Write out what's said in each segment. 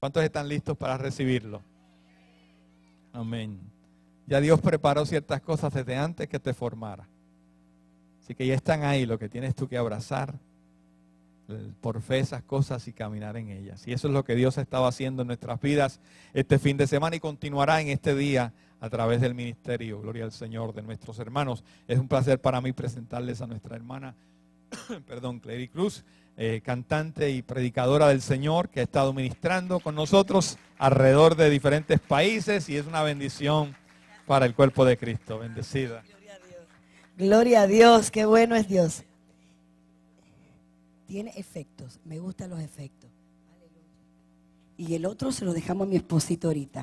¿Cuántos están listos para recibirlo? Amén. Ya Dios preparó ciertas cosas desde antes que te formara. Así que ya están ahí, lo que tienes tú que abrazar por fe esas cosas y caminar en ellas. Y eso es lo que Dios estaba haciendo en nuestras vidas este fin de semana y continuará en este día a través del ministerio, gloria al Señor, de nuestros hermanos. Es un placer para mí presentarles a nuestra hermana, Clary Cruz, cantante y predicadora del Señor, que ha estado ministrando con nosotros alrededor de diferentes países y es una bendición para el cuerpo de Cristo. Bendecida. Gloria a Dios. Gloria a Dios, qué bueno es Dios. Tiene efectos, me gustan los efectos. Y el otro se lo dejamos a mi esposito ahorita.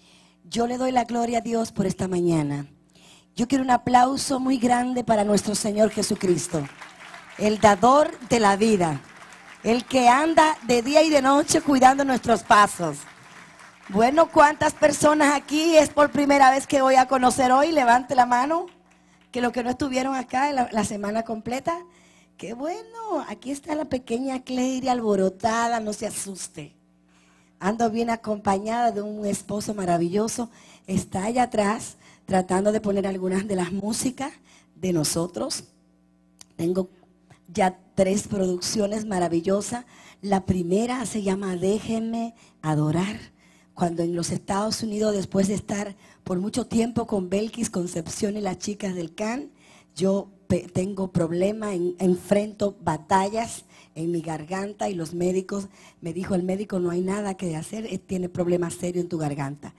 Yo le doy la gloria a Dios por esta mañana. Yo quiero un aplauso muy grande para nuestro Señor Jesucristo, el dador de la vida, el que anda de día y de noche cuidando nuestros pasos. Bueno, ¿cuántas personas aquí es por primera vez que voy a conocer hoy? Levante la mano, que los que no estuvieron acá la semana completa. Qué bueno, aquí está la pequeña Clary alborotada, no se asuste. Ando bien acompañada de un esposo maravilloso. Está allá atrás tratando de poner algunas de las músicas de nosotros. Tengo ya 3 producciones maravillosas. La primera se llama Déjenme Adorar. Cuando en los Estados Unidos, después de estar por mucho tiempo con Belkis Concepción y las chicas del CAN, yo tengo problemas, enfrento batallas en mi garganta y los médicos, me dijo el médico, no hay nada que hacer, tiene problemas serios en tu garganta.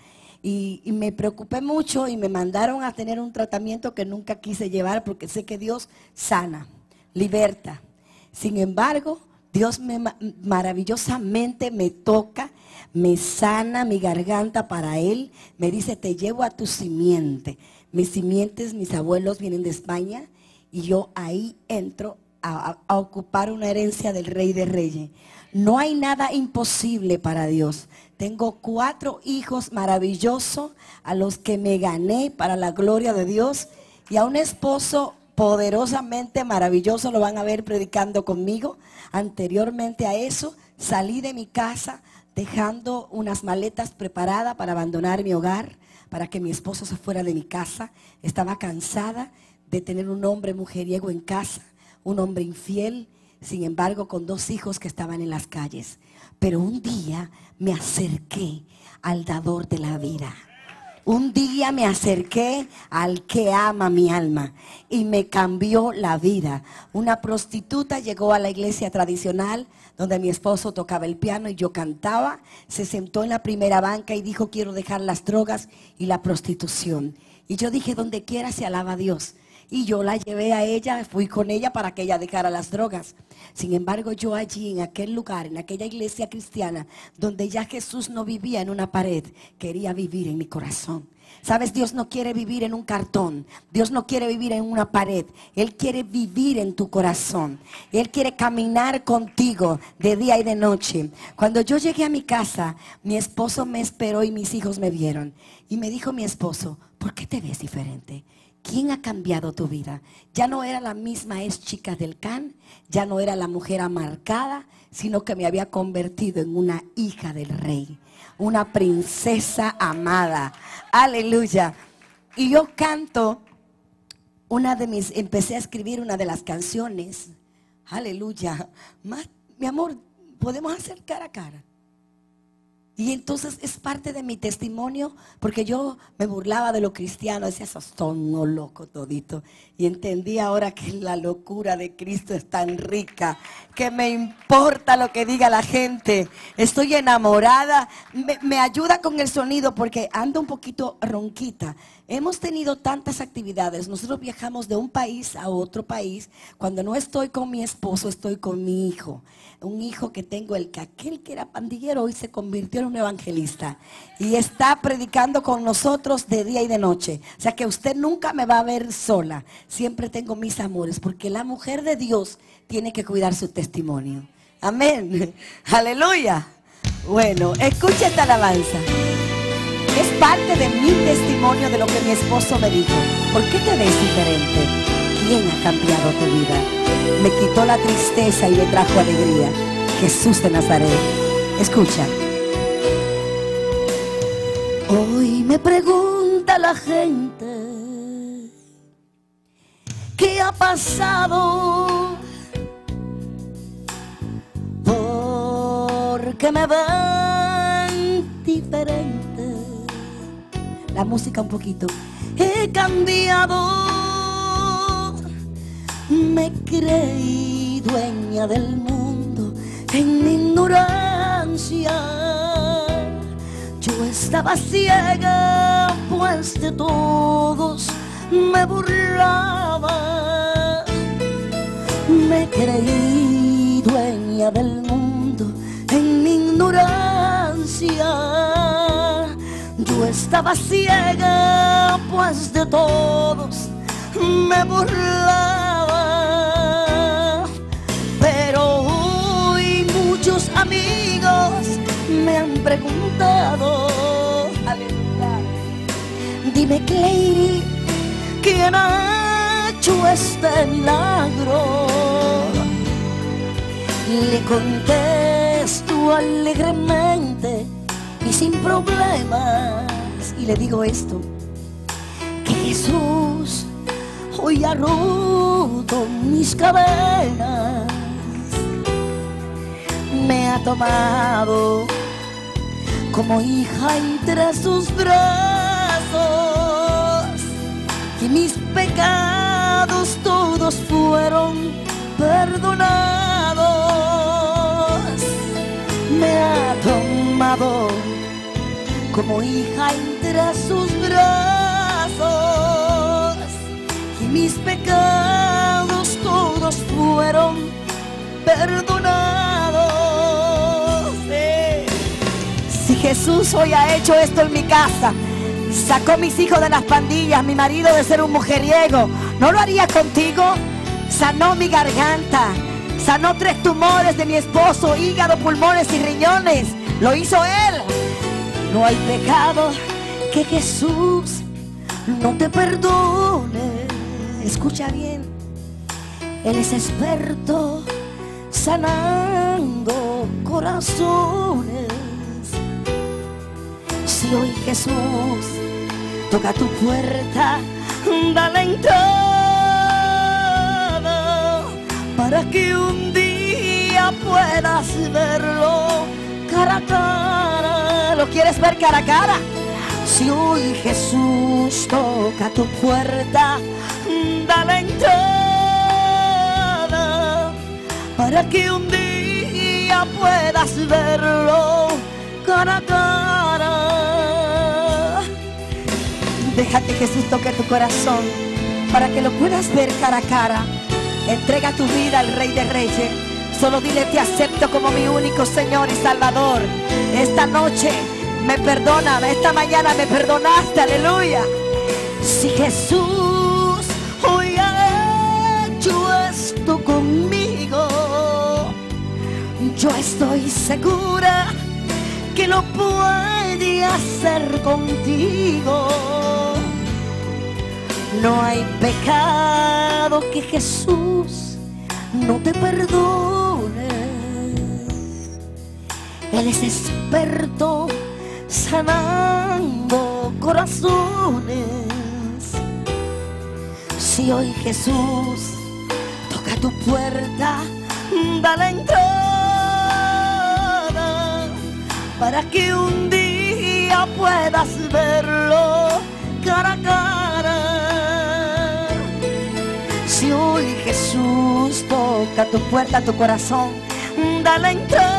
Y me preocupé mucho y me mandaron a tener un tratamiento que nunca quise llevar porque sé que Dios sana, liberta. Sin embargo, Dios maravillosamente me toca, me sana mi garganta para Él, me dice, te llevo a tu simiente. Mis simientes, mis abuelos vienen de España y yo ahí entro a ocupar una herencia del Rey de Reyes. No hay nada imposible para Dios. Tengo 4 hijos maravillosos a los que me gané para la gloria de Dios y a un esposo poderosamente maravilloso, lo van a ver predicando conmigo. Anteriormente a eso, salí de mi casa dejando unas maletas preparadas para abandonar mi hogar, para que mi esposo se fuera de mi casa. Estaba cansada de tener un hombre mujeriego en casa, un hombre infiel, sin embargo con 2 hijos que estaban en las calles. Pero un día me acerqué al dador de la vida. Un día me acerqué al que ama mi alma y me cambió la vida. Una prostituta llegó a la iglesia tradicional donde mi esposo tocaba el piano y yo cantaba. Se sentó en la primera banca y dijo, quiero dejar las drogas y la prostitución. Y yo dije, donde quiera se alaba a Dios. Y yo la llevé a ella, fui con ella para que ella dejara las drogas. Sin embargo, yo allí, en aquel lugar, en aquella iglesia cristiana, donde ya Jesús no vivía en una pared, quería vivir en mi corazón. Sabes, Dios no quiere vivir en un cartón. Dios no quiere vivir en una pared. Él quiere vivir en tu corazón. Él quiere caminar contigo de día y de noche. Cuando yo llegué a mi casa, mi esposo me esperó y mis hijos me vieron. Y me dijo mi esposo, ¿por qué te ves diferente? ¿Quién ha cambiado tu vida? Ya no era la misma ex chica del CAN, ya no era la mujer amargada, sino que me había convertido en una hija del rey, una princesa amada. Aleluya. Y yo canto empecé a escribir una de las canciones. Aleluya. Mi amor, podemos hacer cara a cara. Y entonces es parte de mi testimonio, porque yo me burlaba de los cristianos, decía, esos son unos locos toditos. Y entendí ahora que la locura de Cristo es tan rica, que me importa lo que diga la gente. Estoy enamorada, me ayuda con el sonido porque ando un poquito ronquita. Hemos tenido tantas actividades, nosotros viajamos de un país a otro país. Cuando no estoy con mi esposo, estoy con mi hijo. Un hijo que tengo, aquel que era pandillero hoy se convirtió en un evangelista y está predicando con nosotros de día y de noche. O sea que usted nunca me va a ver sola. Siempre tengo mis amores, porque la mujer de Dios tiene que cuidar su testimonio. Amén. Aleluya. Bueno, escucha esta alabanza. Es parte de mi testimonio de lo que mi esposo me dijo. ¿Por qué te ves diferente? ¿Quién ha cambiado tu vida? Me quitó la tristeza y me trajo alegría. Jesús de Nazaret. Escucha. Me pregunta la gente, ¿qué ha pasado? Porque me ven diferente. La música un poquito. He cambiado, me creí dueña del mundo en mi ignorancia. Yo estaba ciega, pues de todos me burlaba. Me creí dueña del mundo en mi ignorancia. Yo estaba ciega, pues de todos me burlaba. Pero hoy muchos amigos me han preguntado, aleluya, dime Clay, ¿quién ha hecho este milagro? Le contesto alegremente y sin problemas, y le digo esto, que Jesús hoy ha roto mis cadenas, me ha tomado como hija entre sus brazos, y mis pecados todos fueron perdonados. Me ha tomado como hija entre sus brazos, y mis pecados todos fueron perdonados. Si Jesús hoy ha hecho esto en mi casa, sacó mis hijos de las pandillas, mi marido de ser un mujeriego, ¿no lo haría contigo? Sanó mi garganta, sanó 3 tumores de mi esposo, hígado, pulmones y riñones. Lo hizo Él. No hay pecado que Jesús no te perdone. Escucha bien, Él es experto sanando corazones. Si hoy Jesús toca tu puerta, dale entrada para que un día puedas verlo cara a cara. ¿Lo quieres ver cara a cara? Si hoy Jesús toca tu puerta, dale entrada para que un día puedas verlo cara a cara. Deja que Jesús toque tu corazón para que lo puedas ver cara a cara. Entrega tu vida al Rey de Reyes. Solo dile: te acepto como mi único Señor y Salvador. Esta noche me perdona, esta mañana me perdonaste, aleluya. Si Jesús hoy ha hecho esto conmigo, yo estoy segura que lo puede hacer contigo. No hay pecado que Jesús no te perdone. Él es experto sanando corazones. Si hoy Jesús toca tu puerta, dale entrada para que un día puedas verlo cara a cara. Si hoy Jesús toca tu puerta, tu corazón, dale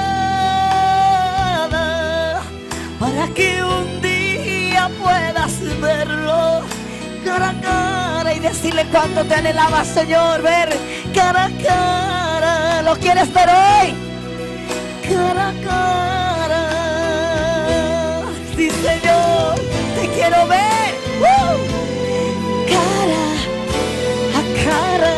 entrada para que un día puedas verlo cara a cara y decirle cuánto te anhelaba, Señor, ver cara a cara. ¿Lo quieres ver hoy? Cara a cara. Sí, Señor, te quiero ver. Cara a cara.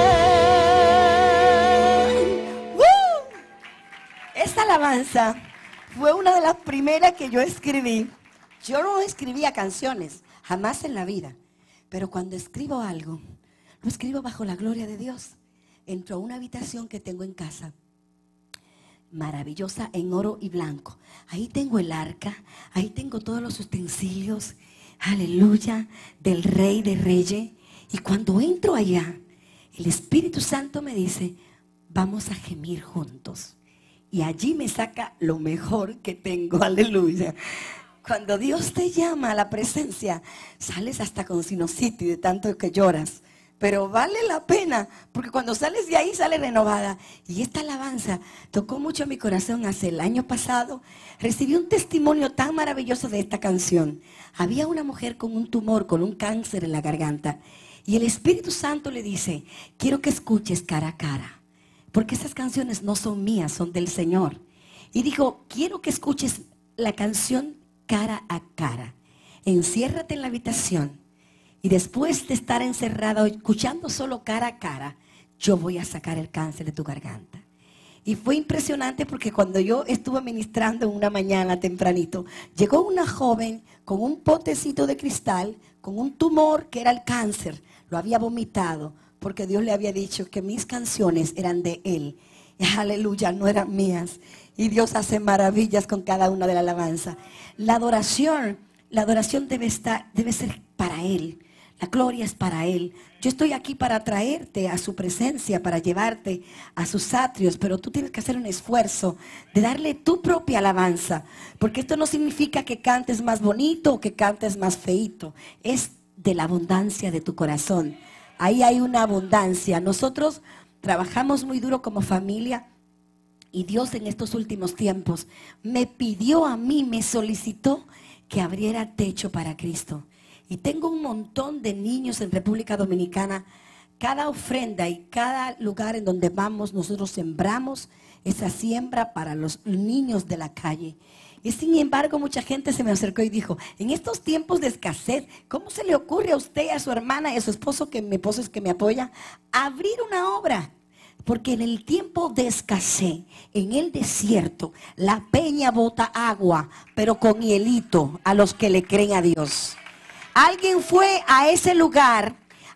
Esta alabanza fue una de las primeras que yo escribí. Yo no escribía canciones, jamás en la vida. Pero cuando escribo algo, lo escribo bajo la gloria de Dios. Entro a una habitación que tengo en casa. maravillosa en oro y blanco. Ahí tengo el arca, ahí tengo todos los utensilios, aleluya, del Rey de Reyes. Y cuando entro allá, el Espíritu Santo me dice, vamos a gemir juntos. Y allí me saca lo mejor que tengo, aleluya. Cuando Dios te llama a la presencia, sales hasta con sinusitis de tanto que lloras. Pero vale la pena, porque cuando sales de ahí, sales renovada. Y esta alabanza tocó mucho mi corazón hace el año pasado. Recibí un testimonio tan maravilloso de esta canción. Había una mujer con un tumor, con un cáncer en la garganta. Y el Espíritu Santo le dice, quiero que escuches cara a cara. Porque esas canciones no son mías, son del Señor. Y dijo, quiero que escuches la canción cara a cara. Enciérrate en la habitación. Y después de estar encerrado, escuchando solo cara a cara, yo voy a sacar el cáncer de tu garganta. Y fue impresionante porque cuando yo estuve ministrando una mañana tempranito, llegó una joven con un potecito de cristal, con un tumor que era el cáncer. Lo había vomitado porque Dios le había dicho que mis canciones eran de Él. Y, aleluya, no eran mías. Y Dios hace maravillas con cada una de la alabanza. La adoración debe ser para Él. La gloria es para Él. Yo estoy aquí para traerte a su presencia, para llevarte a sus atrios, pero tú tienes que hacer un esfuerzo de darle tu propia alabanza, porque esto no significa que cantes más bonito o que cantes más feito. Es de la abundancia de tu corazón. Ahí hay una abundancia. Nosotros trabajamos muy duro como familia y Dios en estos últimos tiempos me pidió a mí, me solicitó que abriera techo para Cristo. Y tengo un montón de niños en República Dominicana. Cada ofrenda y cada lugar en donde vamos, nosotros sembramos esa siembra para los niños de la calle. Y sin embargo, mucha gente se me acercó y dijo, en estos tiempos de escasez, ¿cómo se le ocurre a usted, a su hermana y a su esposo, que mi esposo es que me apoya, abrir una obra? Porque en el tiempo de escasez, en el desierto, la peña bota agua, pero con hielito a los que le creen a Dios. Alguien fue a ese lugar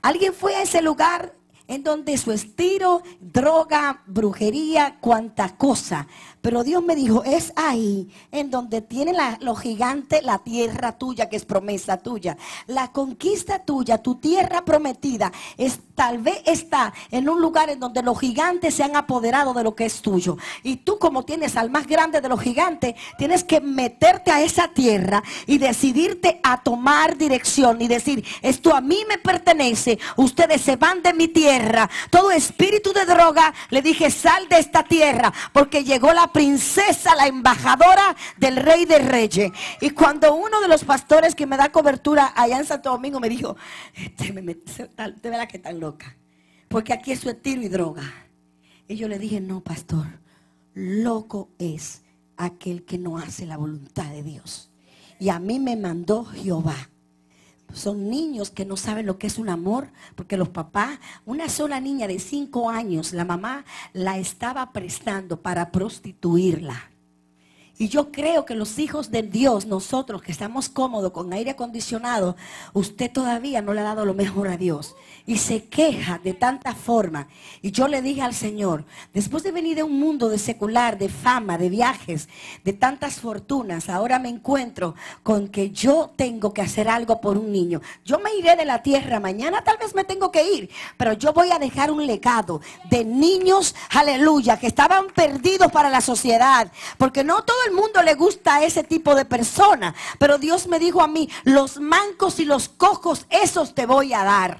en donde su estilo, droga, brujería, cuanta cosa. Pero Dios me dijo, es ahí en donde tiene lo gigante, la tierra tuya, que es promesa tuya. La conquista tuya, tu tierra prometida, tal vez está en un lugar en donde los gigantes se han apoderado de lo que es tuyo. Y tú, como tienes al más grande de los gigantes, tienes que meterte a esa tierra y decidirte a tomar dirección y decir, esto a mí me pertenece, ustedes se van de mi tierra. Todo espíritu de droga, le dije, sal de esta tierra, porque llegó la princesa, la embajadora del Rey de Reyes. Y cuando uno de los pastores que me da cobertura allá en Santo Domingo me dijo, de verdad que tan loca, porque aquí es su estilo y droga. Y yo le dije, no, pastor, loco es aquel que no hace la voluntad de Dios. Y a mí me mandó Jehová. Son niños que no saben lo que es un amor, porque los papás, una sola niña de 5 años, la mamá la estaba prestando para prostituirla. Y yo creo que los hijos de Dios, nosotros que estamos cómodos con aire acondicionado, usted todavía no le ha dado lo mejor a Dios. Y se queja de tanta forma. Y yo le dije al Señor, después de venir de un mundo de secular, de fama, de viajes, de tantas fortunas, ahora me encuentro con que yo tengo que hacer algo por un niño. Yo me iré de la tierra, mañana tal vez me tengo que ir, pero yo voy a dejar un legado de niños, aleluya, que estaban perdidos para la sociedad, porque no todo el mundo le gusta a ese tipo de persona, pero Dios me dijo a mí, los mancos y los cojos, esos te voy a dar.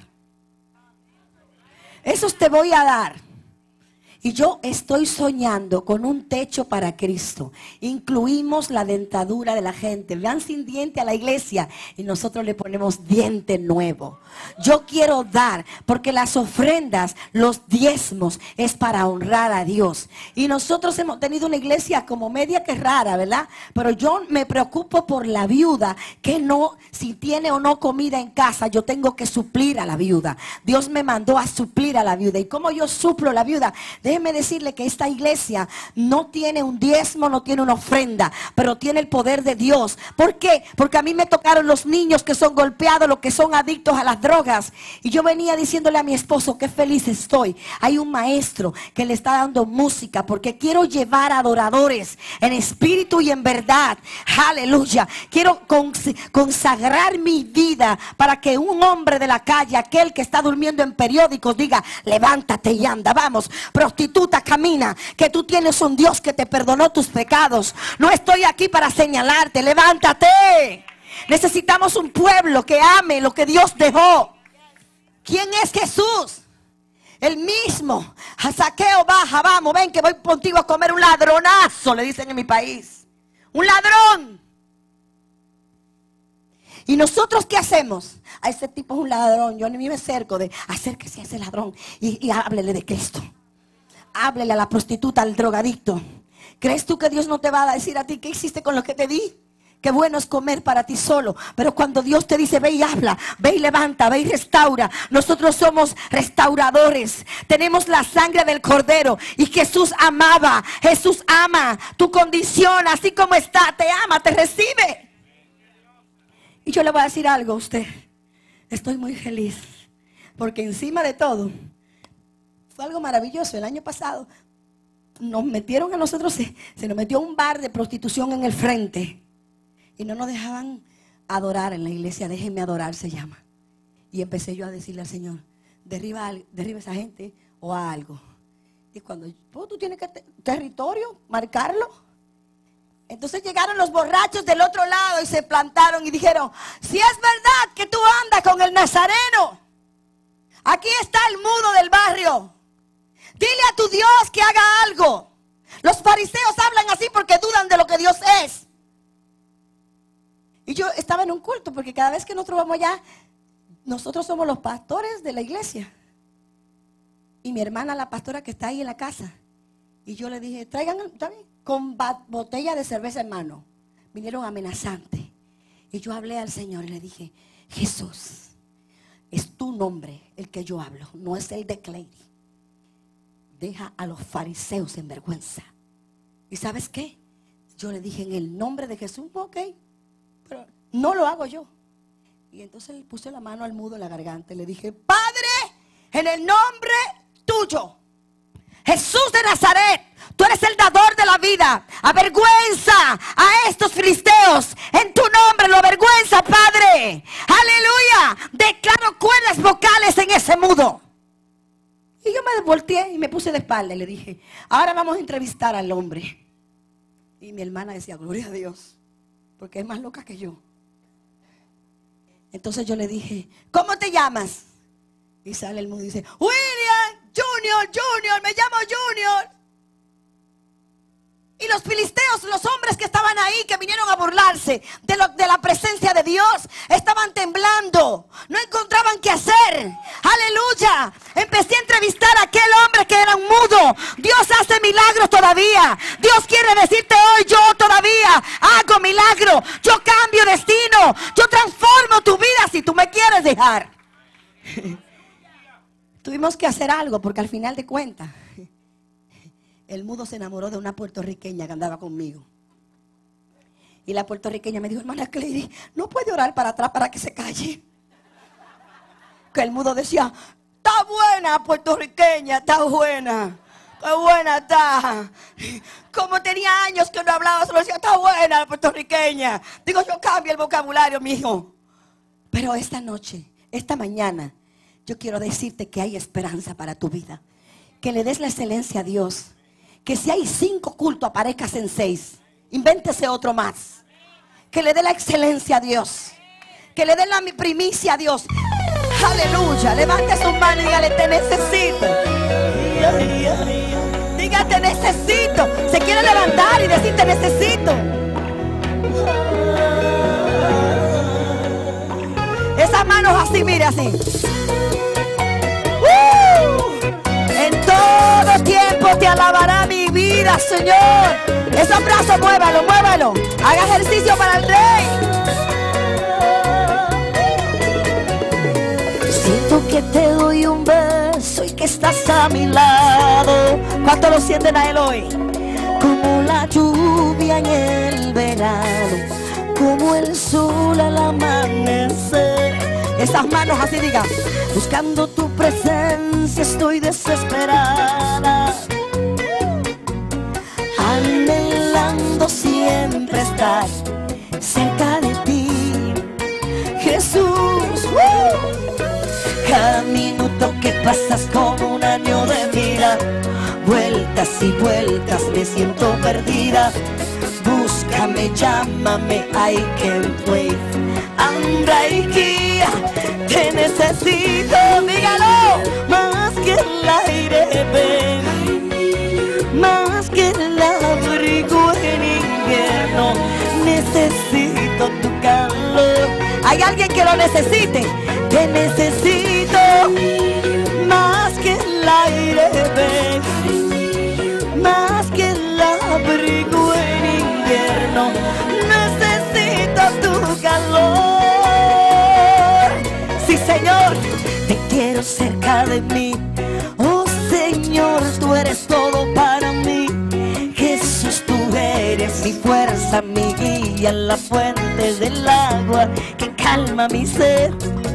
Esos te voy a dar. Y yo estoy soñando con un techo para Cristo. Incluimos la dentadura de la gente. Vean sin diente a la iglesia y nosotros le ponemos diente nuevo. Yo quiero dar, porque las ofrendas, los diezmos, es para honrar a Dios. Y nosotros hemos tenido una iglesia como media que rara, ¿verdad? Pero yo me preocupo por la viuda, que no, si tiene o no comida en casa, yo tengo que suplir a la viuda. Dios me mandó a suplir a la viuda. ¿Y cómo yo suplo a la viuda? Déjeme decirle que esta iglesia no tiene un diezmo, no tiene una ofrenda, pero tiene el poder de Dios. ¿Por qué? Porque a mí me tocaron los niños que son golpeados, los que son adictos a las drogas. Y yo venía diciéndole a mi esposo, qué feliz estoy. Hay un maestro que le está dando música, porque quiero llevar adoradores en espíritu y en verdad. Aleluya. Quiero consagrar mi vida para que un hombre de la calle, aquel que está durmiendo en periódicos, diga, levántate y anda, vamos. Prostituta, camina, que tú tienes un Dios que te perdonó tus pecados. No estoy aquí para señalarte, levántate. Necesitamos un pueblo que ame lo que Dios dejó. ¿Quién es Jesús? El mismo. A Zaqueo, baja, vamos, ven que voy contigo a comer un ladronazo, le dicen en mi país. Un ladrón. ¿Y nosotros qué hacemos? A ese tipo es un ladrón. Yo ni me acerco de acérquese a ese ladrón y háblele de Cristo. Háblele a la prostituta, al drogadicto. ¿Crees tú que Dios no te va a decir a ti qué hiciste con lo que te di? Qué bueno es comer para ti solo. Pero cuando Dios te dice, ve y habla, ve y levanta, ve y restaura. Nosotros somos restauradores. Tenemos la sangre del Cordero. Y Jesús amaba. Jesús ama tu condición, así como está. Te ama, te recibe. Y yo le voy a decir algo a usted. Estoy muy feliz. Porque encima de todo, fue algo maravilloso. El año pasado nos metieron a nosotros, se nos metió un bar de prostitución en el frente. Y no nos dejaban adorar en la iglesia. Déjenme adorar, se llama. Y empecé yo a decirle al Señor, derriba a esa gente o a algo. Y cuando tú tienes que territorio, marcarlo. Entonces llegaron los borrachos del otro lado y se plantaron y dijeron, si es verdad que tú andas con el Nazareno, aquí está el mudo del barrio. Dile a tu Dios que haga algo. Los fariseos hablan así porque dudan de lo que Dios es. Y yo estaba en un culto porque cada vez que nosotros vamos allá, nosotros somos los pastores de la iglesia. Y mi hermana, la pastora que está ahí en la casa. Y yo le dije, traigan, ¿está bien? Con botella de cerveza en mano. Vinieron amenazantes. Y yo hablé al Señor y le dije, Jesús, es tu nombre el que yo hablo, no es el de Clary. Deja a los fariseos en vergüenza. ¿Y sabes qué? Yo le dije, en el nombre de Jesús, ok, pero no lo hago yo. Y entonces le puse la mano al mudo en la garganta y le dije, Padre, en el nombre tuyo, Jesús de Nazaret, tú eres el dador de la vida. Avergüenza a estos filisteos. En tu nombre lo avergüenza, Padre. Aleluya. Declaro cuerdas vocales en ese mudo. Y yo me volteé y me puse de espalda y le dije, ahora vamos a entrevistar al hombre. Y mi hermana decía, gloria a Dios, porque es más loca que yo. Entonces yo le dije, ¿cómo te llamas? Y sale el mudo y dice, William, Junior, me llamo Junior. Y los filisteos, los hombres que estaban ahí, que vinieron a burlarse de la presencia de Dios, estaban temblando. No encontraban qué hacer. Aleluya. Empecé a entrevistar a aquel hombre que era un mudo. Dios hace milagros todavía. Dios quiere decirte hoy, yo todavía hago milagro. Yo cambio destino. Yo transformo tu vida si tú me quieres dejar. Tuvimos que hacer algo porque al final de cuentas el mudo se enamoró de una puertorriqueña que andaba conmigo. Y la puertorriqueña me dijo, hermana Clary, no puede orar para atrás para que se calle. Que el mudo decía, está buena puertorriqueña, está buena. Qué buena está. Como tenía años que no hablaba, solo decía, está buena la puertorriqueña. Digo, yo cambio el vocabulario, mijo. Pero esta noche, esta mañana, yo quiero decirte que hay esperanza para tu vida. Que le des la excelencia a Dios. Que si hay 5 cultos, aparezcas en 6. Invéntese otro más. Que le dé la excelencia a Dios. Que le dé la primicia a Dios. Aleluya. Levante su mano y dígale, te necesito. Diga, te necesito. Se quiere levantar y decir, te necesito. Esas manos así, mire así. En todo tiempo te alabará mi vida, Señor. Esos brazos, muévalo, muévalo. Haga ejercicio para el Rey. Siento que te doy un beso y que estás a mi lado ¿Cuánto lo sienten a Él hoy? Como la lluvia en el verano, como el sol al amanecer. Esas manos así digan: buscando tu presencia estoy desesperada, anhelando siempre estar cerca de ti, Jesús. Cada minuto que pasas como un año de vida, vueltas y vueltas me siento perdida. Búscame, llámame, I can't wait. I'm right here, te necesito, dígalo. Más que el aire, ven, más que el abrigo en invierno, necesito tu calor. ¿Hay alguien que lo necesite? Te necesito, más que el aire, ven, más que el abrigo en invierno, necesito tu calor. Sí, Señor, te quiero cerca de mí. Oh Señor, tú eres todo para mí. Jesús, tú eres mi fuerza, mi guía, la fuente del agua que calma mi sed.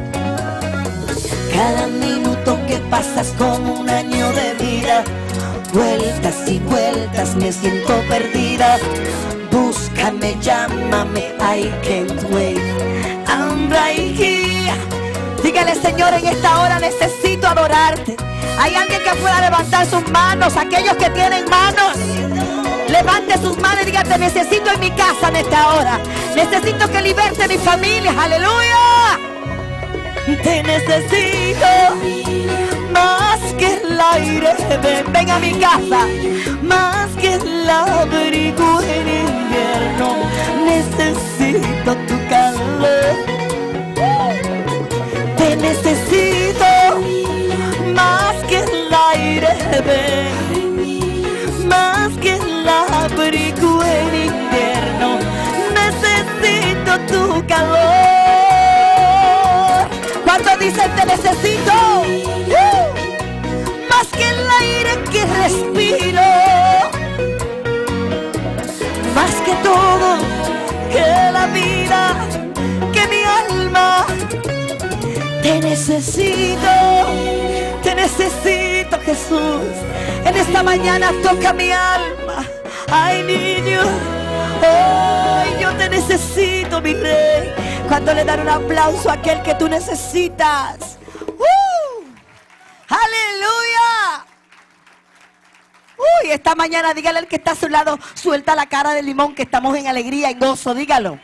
Cada minuto que pasas como un año de vida, vueltas y vueltas me siento perdida. Búscame, llámame, I can't wait. I'm right here. Dígale: Señor, en esta hora necesito adorarte. Hay alguien que pueda levantar sus manos. Aquellos que tienen manos, levante sus manos y diga: te necesito en mi casa en esta hora. Necesito que liberte mi familia. Aleluya. Te necesito, más que el aire, ven a mi casa, más que el abrigo en invierno, necesito tu calor. Te necesito, más que el aire, ven, más que el abrigo en invierno, necesito tu calor. ¿Cuántos dicen te necesito? Más que el aire que respiro, más que todo, que la vida, que mi alma. Te necesito Jesús. En esta mañana toca mi alma. Ay, niño, oh, yo te necesito, mi rey. Cuando le dan un aplauso a aquel que tú necesitas. ¡Aleluya! Uy, esta mañana dígale al que está a su lado: suelta la cara de limón, que estamos en alegría, en gozo. Dígalo.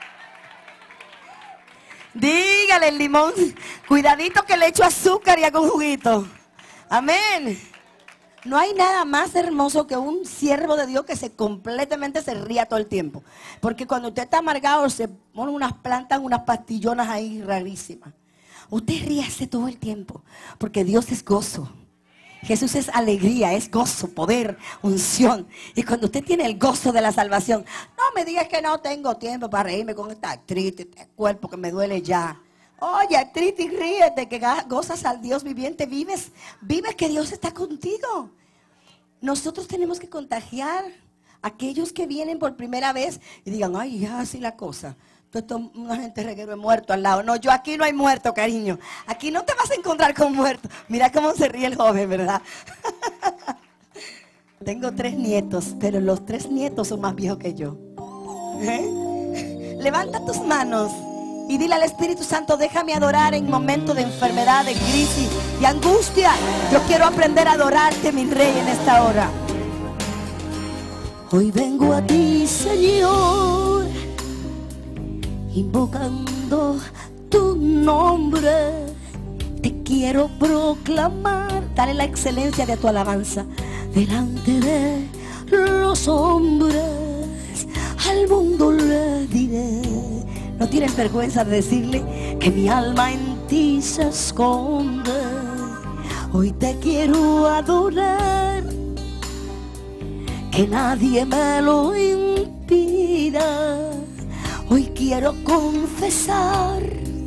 Dígale el limón: cuidadito que le echo azúcar y hago un juguito. Amén. No hay nada más hermoso que un siervo de Dios que completamente se ría todo el tiempo. Porque cuando usted está amargado se ponen unas plantas, unas pastillonas ahí rarísimas. Usted ríase todo el tiempo, porque Dios es gozo. Jesús es alegría, es gozo, poder, unción. Y cuando usted tiene el gozo de la salvación, no me digas que no tengo tiempo para reírme con esta artritis, este cuerpo que me duele ya. Oye, artritis, ríete, que gozas al Dios viviente, vives que Dios está contigo. Nosotros tenemos que contagiar a aquellos que vienen por primera vez y digan: ay, ya así la cosa. Una gente reguero de muerto al lado. No, yo aquí no hay muerto, cariño. Aquí no te vas a encontrar con muerto. Mira cómo se ríe el joven, ¿verdad? Tengo 3 nietos, pero los 3 nietos son más viejos que yo. Levanta tus manos y dile al Espíritu Santo: déjame adorar en momentos de enfermedad, de crisis, de angustia. Yo quiero aprender a adorarte, mi rey, en esta hora. Hoy vengo a ti, Señor, invocando tu nombre. Te quiero proclamar. Dale la excelencia de tu alabanza delante de los hombres. Al mundo le diré. No tienes vergüenza de decirle que mi alma en ti se esconde. Hoy te quiero adorar, que nadie me lo impida. Hoy quiero confesar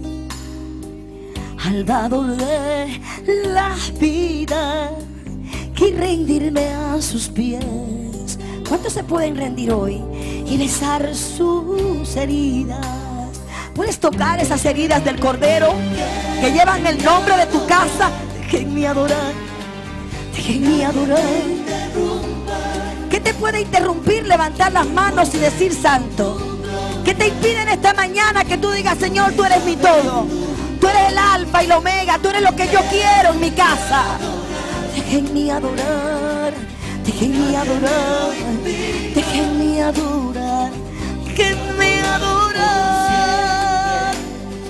al dador de la vida y rendirme a sus pies. ¿Cuántos se pueden rendir hoy y besar sus heridas? Puedes tocar esas heridas del Cordero que llevan el nombre de tu casa. Déjenme adorar, déjenme adorar. ¿Qué te puede interrumpir levantar las manos y decir santo? ¿Qué te impide en esta mañana que tú digas, Señor, tú eres mi todo? Tú eres el alfa y el omega, tú eres lo que yo quiero en mi casa. Déjenme adorar, déjenme adorar, déjenme adorar, déjenme adorar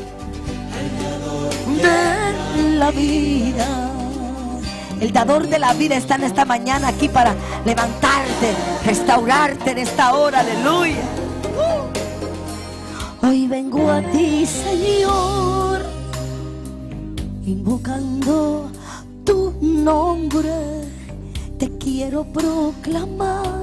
de la vida. El dador de la vida está en esta mañana aquí para levantarte, restaurarte en esta hora, aleluya. Hoy vengo a ti, Señor, invocando tu nombre, te quiero proclamar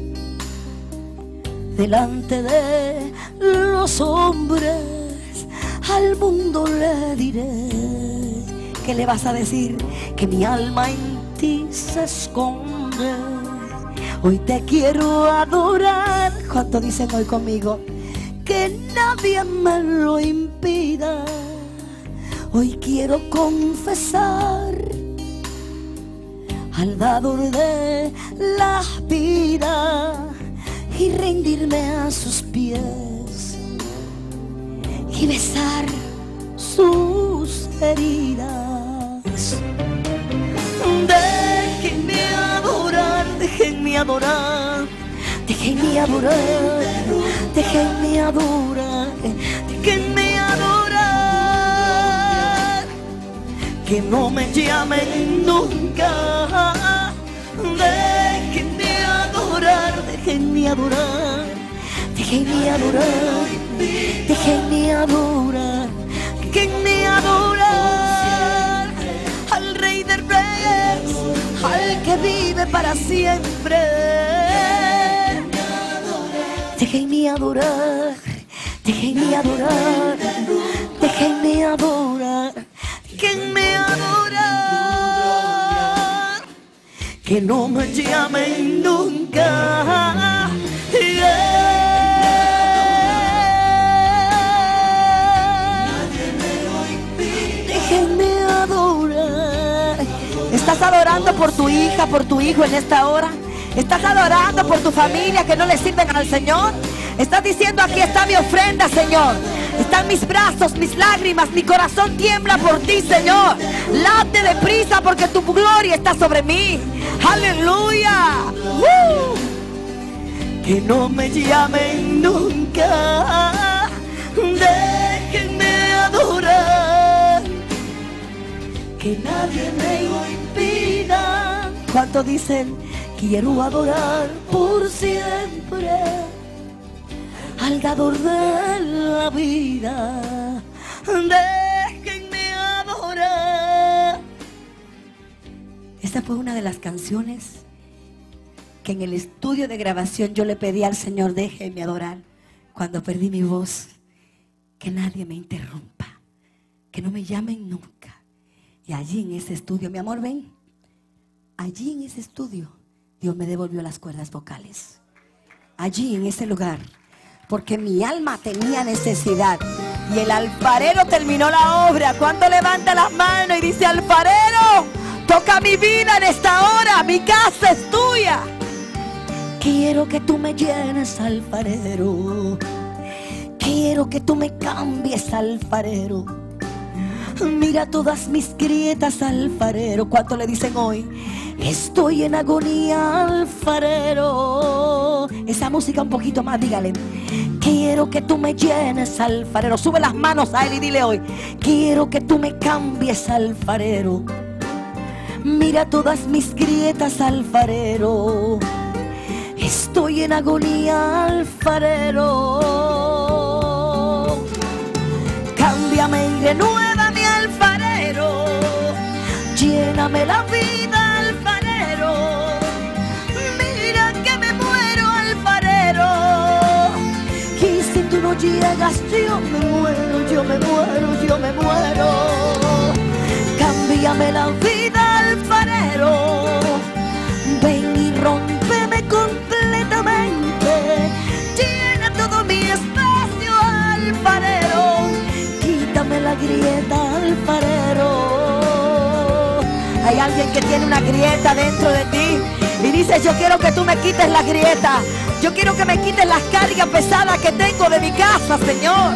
delante de los hombres, al mundo le diré. ¿Qué le vas a decir? Que mi alma en ti se esconde. Hoy te quiero adorar. ¿Cuánto dicen hoy conmigo? Que nadie me lo impida. Hoy quiero confesar al dador de la vida y rendirme a sus pies y besar sus heridas. Déjenme adorar, déjenme adorar, déjenme adorar, déjenme adorar, déjenme adorar. Que no me llamen nunca. Déjenme adorar, déjenme adorar, déjenme adorar, déjenme adorar, déjenme adorar al Rey de Reyes, al que vive para siempre. Déjenme adorar, déjenme adorar, déjenme adorar, déjenme adorar. Que no me llamen nunca. Déjenme adorar. ¿Estás adorando por tu hija, por tu hijo en esta hora? ¿Estás adorando por tu familia que no le sirven al Señor? Estás diciendo, aquí está mi ofrenda, Señor. Están mis brazos, mis lágrimas, mi corazón tiembla por ti, Señor. Late deprisa porque tu gloria está sobre mí. Aleluya. Que no me llamen nunca. Déjenme adorar. Que nadie me lo impida. ¿Cuánto dicen? Quiero adorar por siempre al dador de la vida. Déjenme adorar. Esta fue una de las canciones que en el estudio de grabación yo le pedí al Señor, déjenme adorar. Cuando perdí mi voz, que nadie me interrumpa, que no me llamen nunca. Y allí en ese estudio, mi amor, ven, allí en ese estudio Dios me devolvió las cuerdas vocales. Allí en ese lugar, porque mi alma tenía necesidad y el alfarero terminó la obra. Cuando levanta las manos y dice, alfarero, toca mi vida en esta hora, mi casa es tuya. Quiero que tú me llenes, alfarero. Quiero que tú me cambies, alfarero. Mira todas mis grietas, alfarero. ¿Cuánto le dicen hoy? Estoy en agonía, alfarero. Esa música un poquito más, dígale. Quiero que tú me llenes, alfarero. Sube las manos a él y dile hoy. Quiero que tú me cambies, alfarero. Mira todas mis grietas, alfarero. Estoy en agonía, alfarero. Cámbiame y renuévame, alfarero. Lléname la vida, alfarero. Mira que me muero, alfarero. Y si tú no llegas, yo me muero, yo me muero, yo me muero. Cámbiame la vida, alfarero. Hay alguien que tiene una grieta dentro de ti y dice: yo quiero que tú me quites la grieta. Yo quiero que me quites las cargas pesadas que tengo de mi casa, Señor.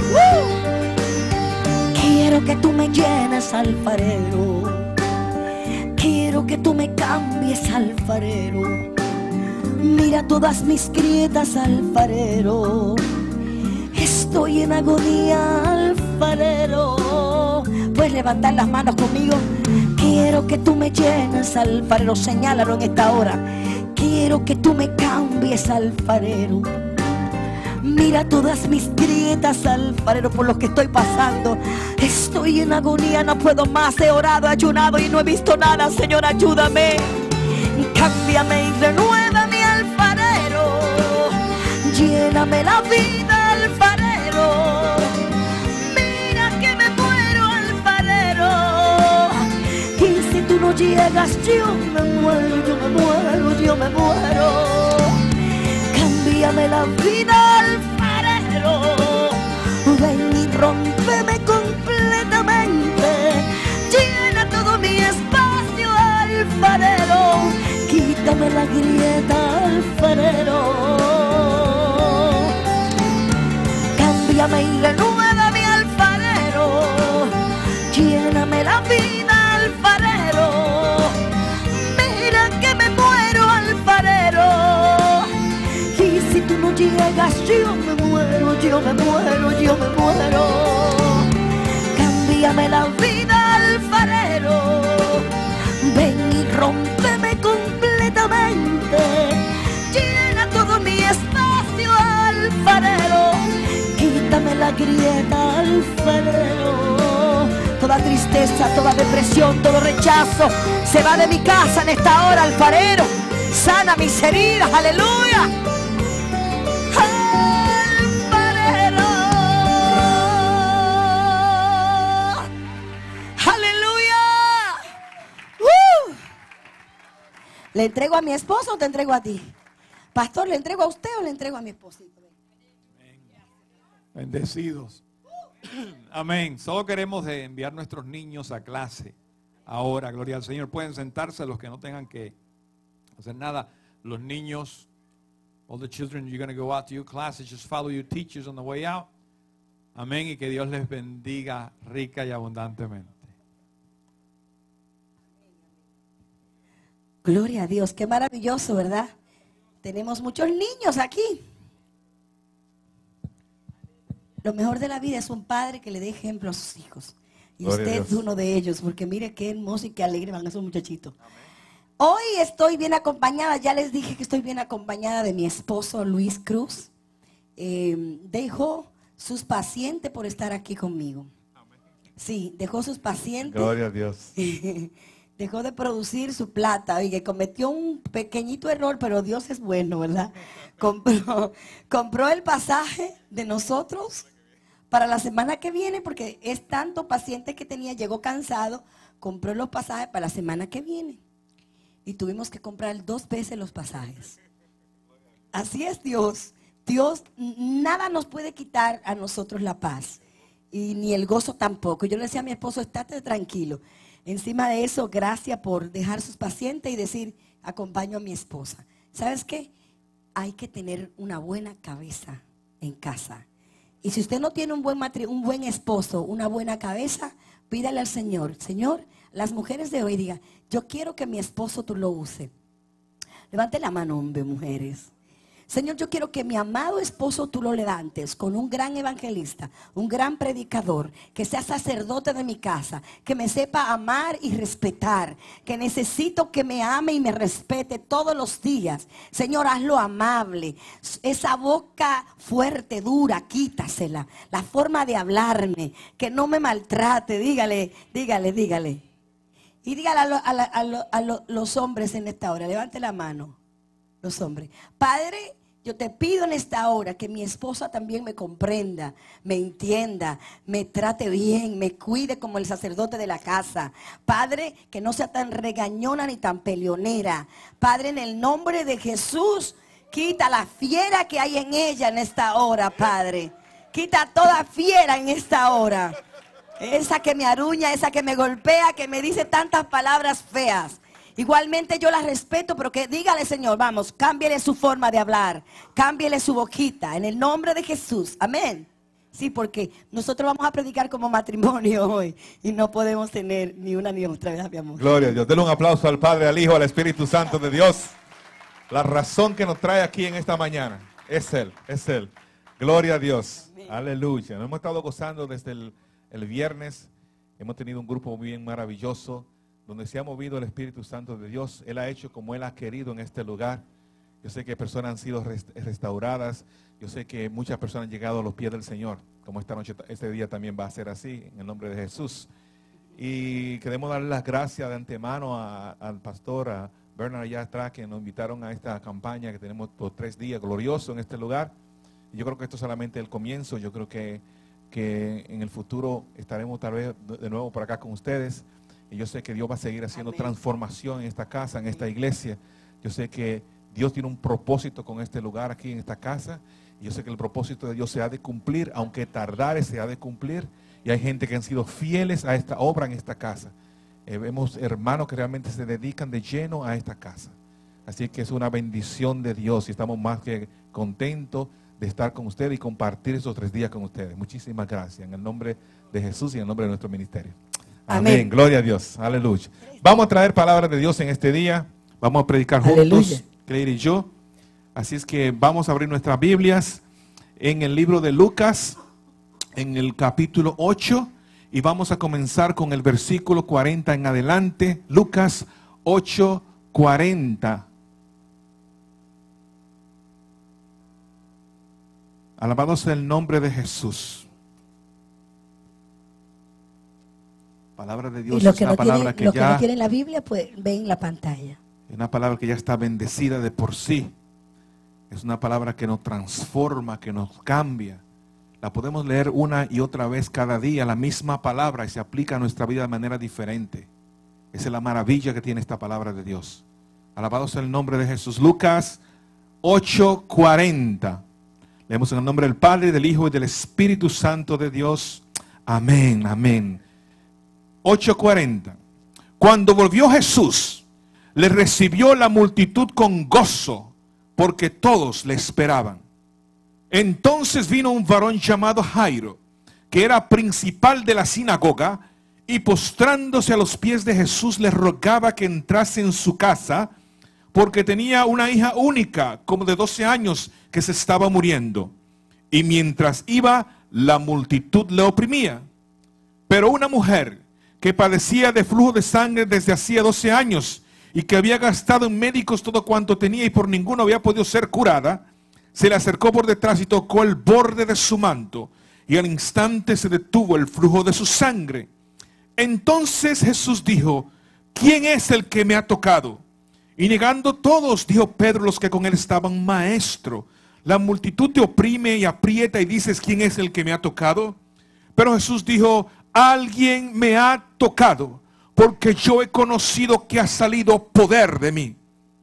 Quiero que tú me llenes, alfarero. Quiero que tú me cambies, alfarero. Mira todas mis grietas, alfarero. Estoy en agonía, alfarero. Puedes levantar las manos conmigo. Quiero que tú me llenes, alfarero. Señálalo en esta hora. Quiero que tú me cambies, alfarero. Mira todas mis grietas, alfarero, por lo que estoy pasando. Estoy en agonía, no puedo más. He orado, ayunado y no he visto nada. Señor, ayúdame. Cámbiame y renuévame, alfarero. Lléname la vida, alfarero. Mira que me muero, alfarero. Y si tú no llegas, yo me muero, yo me muero, yo me muero. Cámbiame la vida, alfarero. Ven y rómpeme completamente. Llena todo mi espacio, alfarero. Quítame la grieta, alfarero. Cámbiame y renuévame, alfarero. Lléname la vida, alfarero. Mira que me muero, alfarero. Y si tú no llegas, yo me muero, yo me muero, yo me muero. Cámbiame la vida, alfarero. Ven y rómpeme completamente. Llena todo mi espacio, alfarero. Quítame la grieta, alfarero. Toda tristeza, toda depresión, todo rechazo se va de mi casa en esta hora, alfarero. Sana mis heridas, aleluya. Alfarero. Aleluya. ¿Le entrego a mi esposo o te entrego a ti? Pastor, ¿le entrego a usted o le entrego a mi esposito? Bendecidos. Amén. Solo queremos enviar nuestros niños a clase. Ahora, gloria al Señor. Pueden sentarse los que no tengan que hacer nada. Los niños, all the children, you're going to go out to your classes. Just follow your teachers on the way out. Amén. Y que Dios les bendiga rica y abundantemente. Gloria a Dios. Qué maravilloso, ¿verdad? Tenemos muchos niños aquí. Lo mejor de la vida es un padre que le dé ejemplo a sus hijos. Y Gloria usted es uno de ellos, porque mire qué hermoso y qué alegre van esos muchachitos. Hoy estoy bien acompañada, ya les dije que estoy bien acompañada de mi esposo Luis Cruz. Dejó sus pacientes por estar aquí conmigo. Sí, dejó sus pacientes. Gloria a Dios. Dejó de producir su plata. Oye, cometió un pequeñito error, pero Dios es bueno, ¿verdad? Compró el pasaje de nosotros para la semana que viene, porque es tanto paciente que tenía, llegó cansado, compró los pasajes para la semana que viene. Y tuvimos que comprar 2 veces los pasajes. Así es Dios. Dios, nada nos puede quitar a nosotros la paz. Y ni el gozo tampoco. Yo le decía a mi esposo, estate tranquilo. Encima de eso, gracias por dejar sus pacientes y decir, acompaño a mi esposa. ¿Sabes qué? Hay que tener una buena cabeza en casa. Y si usted no tiene un buen esposo, una buena cabeza, pídale al Señor. Señor, las mujeres de hoy digan, yo quiero que mi esposo tú lo use. Levante la mano, hombre, mujeres. Señor, yo quiero que mi amado esposo tú lo levantes con un gran evangelista, un gran predicador, que sea sacerdote de mi casa, que me sepa amar y respetar, que necesito que me ame y me respete todos los días. Señor, hazlo amable. Esa boca fuerte, dura, quítasela. La forma de hablarme, que no me maltrate. Dígale. Y dígale a los hombres en esta hora, levante la mano. Los hombres. Padre, yo te pido en esta hora que mi esposa también me comprenda, me entienda, me trate bien, me cuide como el sacerdote de la casa. Padre, que no sea tan regañona ni tan peleonera. Padre, en el nombre de Jesús, quita la fiera que hay en ella en esta hora, Padre. Quita toda fiera en esta hora. Esa que me aruña, esa que me golpea, que me dice tantas palabras feas. Igualmente yo la respeto, pero que dígale, Señor, vamos, cámbiele su forma de hablar, cámbiele su boquita, en el nombre de Jesús. Amén. Sí, porque nosotros vamos a predicar como matrimonio hoy y no podemos tener ni una ni otra, ¿verdad, mi amor? Gloria a Dios. Denle un aplauso al Padre, al Hijo, al Espíritu Santo de Dios. La razón que nos trae aquí en esta mañana es Él, es Él. Gloria a Dios. Amén. Aleluya. Nos hemos estado gozando desde el viernes. Hemos tenido un grupo bien maravilloso donde se ha movido el Espíritu Santo de Dios. Él ha hecho como Él ha querido en este lugar. Yo sé que personas han sido restauradas. Yo sé que muchas personas han llegado a los pies del Señor. Como esta noche, este día también va a ser así, en el nombre de Jesús. Y queremos darle las gracias de antemano al pastor, a Bernard allá atrás, que nos invitaron a esta campaña que tenemos por 3 días gloriosos en este lugar. Y yo creo que esto es solamente el comienzo. Yo creo que en el futuro estaremos tal vez de nuevo por acá con ustedes. Y yo sé que Dios va a seguir haciendo transformación en esta casa, en esta iglesia. Yo sé que Dios tiene un propósito con este lugar aquí en esta casa. Y yo sé que el propósito de Dios se ha de cumplir, aunque tardare se ha de cumplir. Y hay gente que han sido fieles a esta obra en esta casa. Vemos hermanos que realmente se dedican de lleno a esta casa. Así que es una bendición de Dios y estamos más que contentos de estar con ustedes y compartir esos 3 días con ustedes. Muchísimas gracias en el nombre de Jesús y en el nombre de nuestro ministerio. Amén. Amén. Gloria a Dios. Aleluya. Vamos a traer palabras de Dios en este día. Vamos a predicar juntos, Claire y yo. Así es que vamos a abrir nuestras Biblias en el libro de Lucas, en el capítulo 8. Y vamos a comenzar con el versículo 40 en adelante. Lucas 8, 40. Alabado sea el nombre de Jesús. Palabra de Dios es una palabra que ya... Los que no tienen la Biblia, pues ven la pantalla. Es una palabra que ya está bendecida de por sí. Es una palabra que nos transforma, que nos cambia. La podemos leer una y otra vez cada día, la misma palabra, y se aplica a nuestra vida de manera diferente. Esa es la maravilla que tiene esta palabra de Dios. Alabado sea el nombre de Jesús. Lucas 8:40. Leemos en el nombre del Padre, del Hijo y del Espíritu Santo de Dios. Amén, amén. 8:40. Cuando volvió Jesús, le recibió la multitud con gozo, porque todos le esperaban. Entonces vino un varón llamado Jairo, que era principal de la sinagoga, y postrándose a los pies de Jesús le rogaba que entrase en su casa, porque tenía una hija única, como de 12 años, que se estaba muriendo. Y mientras iba, la multitud le oprimía. Pero una mujer que padecía de flujo de sangre desde hacía 12 años, y que había gastado en médicos todo cuanto tenía y por ninguno había podido ser curada, se le acercó por detrás y tocó el borde de su manto, y al instante se detuvo el flujo de su sangre. Entonces Jesús dijo: ¿quién es el que me ha tocado? Y negando todos, dijo Pedro, los que con él estaban: Maestro, la multitud te oprime y aprieta y dices: ¿quién es el que me ha tocado? Pero Jesús dijo: alguien me ha tocado, porque yo he conocido que ha salido poder de mí.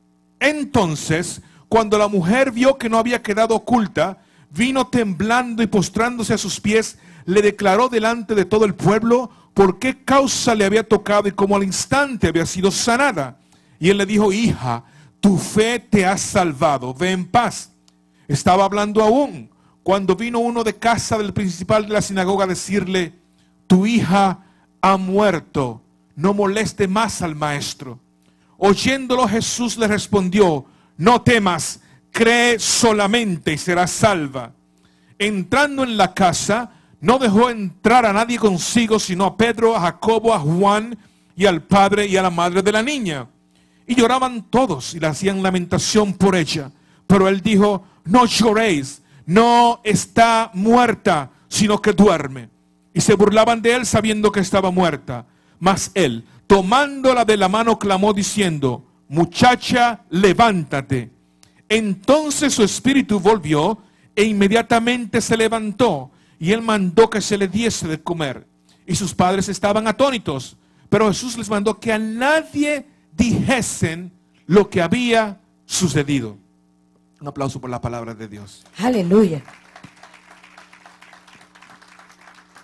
Entonces, cuando la mujer vio que no había quedado oculta, vino temblando y postrándose a sus pies, le declaró delante de todo el pueblo por qué causa le había tocado y cómo al instante había sido sanada. Y él le dijo: hija, tu fe te ha salvado, ve en paz. Estaba hablando aún cuando vino uno de casa del principal de la sinagoga a decirle: tu hija ha muerto, no moleste más al maestro. Oyéndolo, Jesús le respondió: no temas, cree solamente y serás salva. Entrando en la casa, no dejó entrar a nadie consigo, sino a Pedro, a Jacobo, a Juan y al padre y a la madre de la niña. Y lloraban todos y le hacían lamentación por ella. Pero él dijo: no lloréis, no está muerta, sino que duerme. Y se burlaban de él sabiendo que estaba muerta. Mas él, tomándola de la mano, clamó diciendo: muchacha, levántate. Entonces su espíritu volvió e inmediatamente se levantó, y él mandó que se le diese de comer. Y sus padres estaban atónitos, pero Jesús les mandó que a nadie dijesen lo que había sucedido. Un aplauso por la palabra de Dios. Aleluya.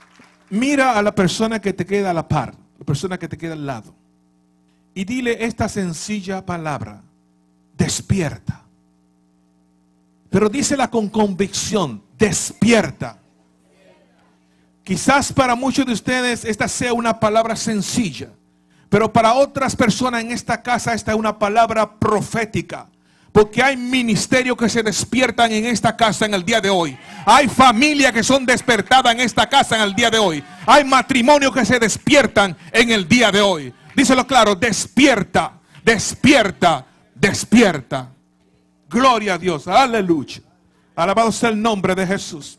Mira a la persona que te queda a la par, la persona que te queda al lado, y dile esta sencilla palabra: despierta. Pero dísela con convicción: despierta. Quizás para muchos de ustedes esta sea una palabra sencilla, pero para otras personas en esta casa esta es una palabra profética. Porque hay ministerios que se despiertan en esta casa en el día de hoy. Hay familias que son despertadas en esta casa en el día de hoy. Hay matrimonios que se despiertan en el día de hoy. Díselo claro: despierta, despierta, despierta. Gloria a Dios, aleluya. Alabado sea el nombre de Jesús.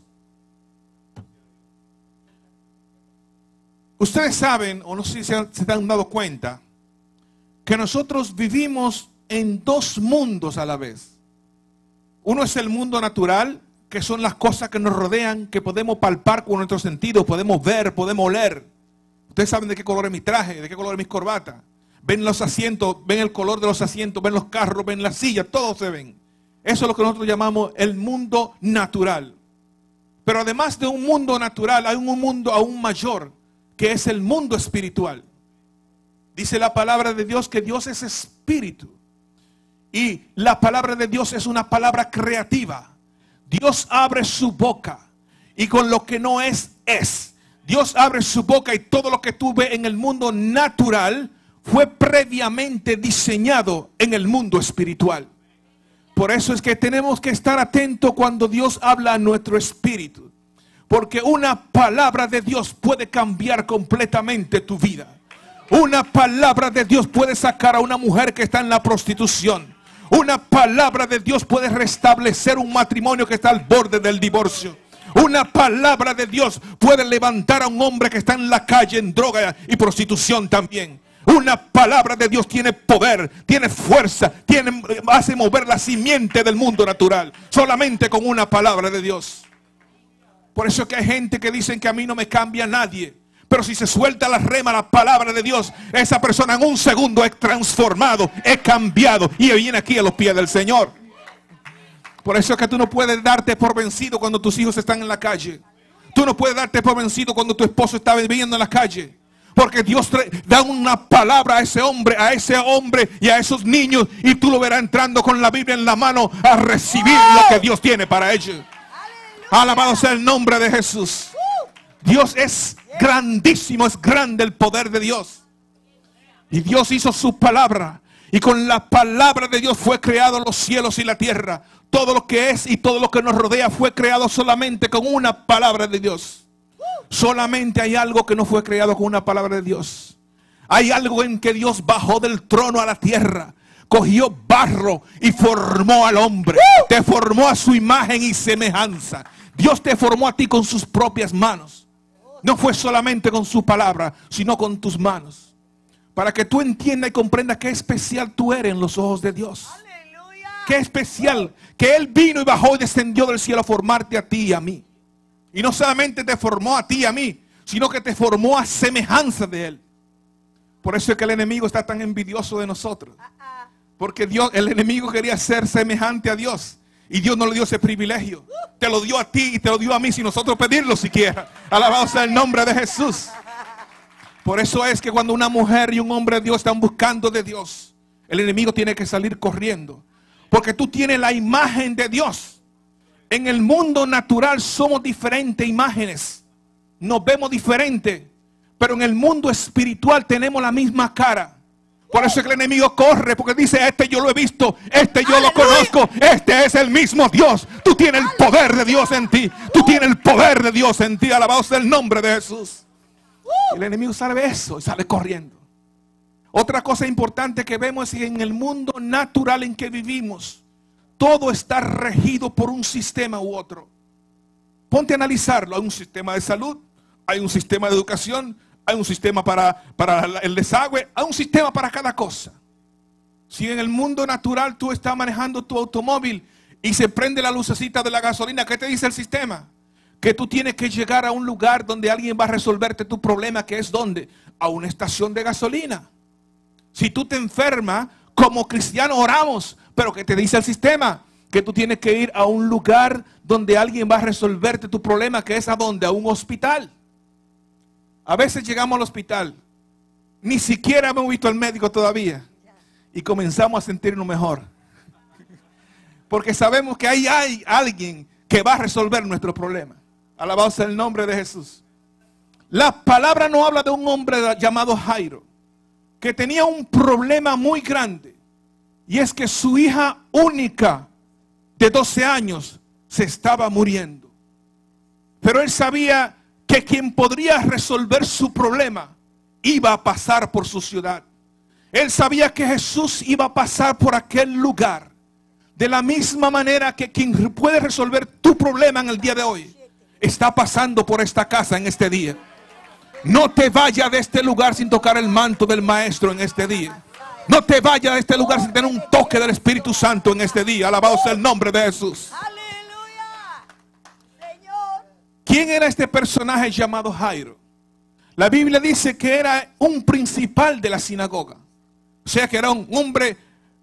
Ustedes saben, o no sé si se han dado cuenta, que nosotros vivimos en dos mundos a la vez. Uno es el mundo natural, que son las cosas que nos rodean, que podemos palpar con nuestros sentidos, podemos ver, podemos oler. Ustedes saben de qué color es mi traje, de qué color es mi corbata. Ven los asientos, ven el color de los asientos, ven los carros, ven las sillas, todos se ven. Eso es lo que nosotros llamamos el mundo natural. Pero además de un mundo natural, hay un mundo aún mayor, que es el mundo espiritual. Dice la palabra de Dios que Dios es espíritu. Y la palabra de Dios es una palabra creativa. Dios abre su boca y con lo que no es, es. Dios abre su boca y todo lo que tú ves en el mundo natural fue previamente diseñado en el mundo espiritual. Por eso es que tenemos que estar atentos cuando Dios habla a nuestro espíritu. Porque una palabra de Dios puede cambiar completamente tu vida. Una palabra de Dios puede sacar a una mujer que está en la prostitución. Una palabra de Dios puede restablecer un matrimonio que está al borde del divorcio. Una palabra de Dios puede levantar a un hombre que está en la calle en droga y prostitución también. Una palabra de Dios tiene poder, tiene fuerza, hace mover la simiente del mundo natural. Solamente con una palabra de Dios. Por eso es que hay gente que dicen que a mí no me cambia nadie. Pero si se suelta la rema, la palabra de Dios, esa persona en un segundo es transformado, es cambiado y viene aquí a los pies del Señor. Por eso es que tú no puedes darte por vencido cuando tus hijos están en la calle. Tú no puedes darte por vencido cuando tu esposo está viviendo en la calle. Porque Dios da una palabra a ese hombre y a esos niños, y tú lo verás entrando con la Biblia en la mano a recibir lo que Dios tiene para ellos. Alabado sea el nombre de Jesús. Dios es grandísimo, es grande el poder de Dios. Y Dios hizo su palabra. Y con la palabra de Dios fue creado los cielos y la tierra. Todo lo que es y todo lo que nos rodea fue creado solamente con una palabra de Dios. Solamente hay algo que no fue creado con una palabra de Dios. Hay algo en que Dios bajó del trono a la tierra. Cogió barro y formó al hombre. Te formó a su imagen y semejanza. Dios te formó a ti con sus propias manos. No fue solamente con su palabra, sino con tus manos. Para que tú entiendas y comprendas qué especial tú eres en los ojos de Dios. ¡Aleluya! Qué especial que Él vino y bajó y descendió del cielo a formarte a ti y a mí. Y no solamente te formó a ti y a mí, sino que te formó a semejanza de Él. Por eso es que el enemigo está tan envidioso de nosotros. Porque el enemigo quería ser semejante a Dios. Y Dios no le dio ese privilegio. Te lo dio a ti y te lo dio a mí sin nosotros pedirlo siquiera. Alabado sea el nombre de Jesús. Por eso es que cuando una mujer y un hombre de Dios están buscando de Dios, el enemigo tiene que salir corriendo. Porque tú tienes la imagen de Dios. En el mundo natural somos diferentes imágenes. Nos vemos diferentes. Pero en el mundo espiritual tenemos la misma cara. Por eso es que el enemigo corre, porque dice: este yo lo he visto, este yo lo conozco, este es el mismo Dios. Tú tienes el poder de Dios en ti. Tú tienes el poder de Dios en ti. Alabado sea el nombre de Jesús. Y el enemigo sabe eso y sale corriendo. Otra cosa importante que vemos es que en el mundo natural en que vivimos, todo está regido por un sistema u otro. Ponte a analizarlo. Hay un sistema de salud, hay un sistema de educación, hay un sistema para el desagüe, hay un sistema para cada cosa. Si en el mundo natural tú estás manejando tu automóvil y se prende la lucecita de la gasolina, ¿qué te dice el sistema? Que tú tienes que llegar a un lugar donde alguien va a resolverte tu problema, que es ¿dónde? A una estación de gasolina. Si tú te enfermas, como cristianos oramos, pero ¿qué te dice el sistema? Que tú tienes que ir a un lugar donde alguien va a resolverte tu problema, que es ¿a dónde? A un hospital. A veces llegamos al hospital, ni siquiera hemos visto al médico todavía, y comenzamos a sentirnos mejor. Porque sabemos que hay alguien que va a resolver nuestro problema. Alabado sea el nombre de Jesús. La palabra no habla de un hombre llamado Jairo, que tenía un problema muy grande. Y es que su hija única de 12 años se estaba muriendo. Pero él sabía que quien podría resolver su problema iba a pasar por su ciudad. Él sabía que Jesús iba a pasar por aquel lugar. De la misma manera que quien puede resolver tu problema en el día de hoy está pasando por esta casa en este día. No te vayas de este lugar sin tocar el manto del Maestro en este día. No te vayas de este lugar sin tener un toque del Espíritu Santo en este día. Alabado sea el nombre de Jesús. Aleluya. Señor. ¿Quién era este personaje llamado Jairo? La Biblia dice que era un principal de la sinagoga. O sea que era un hombre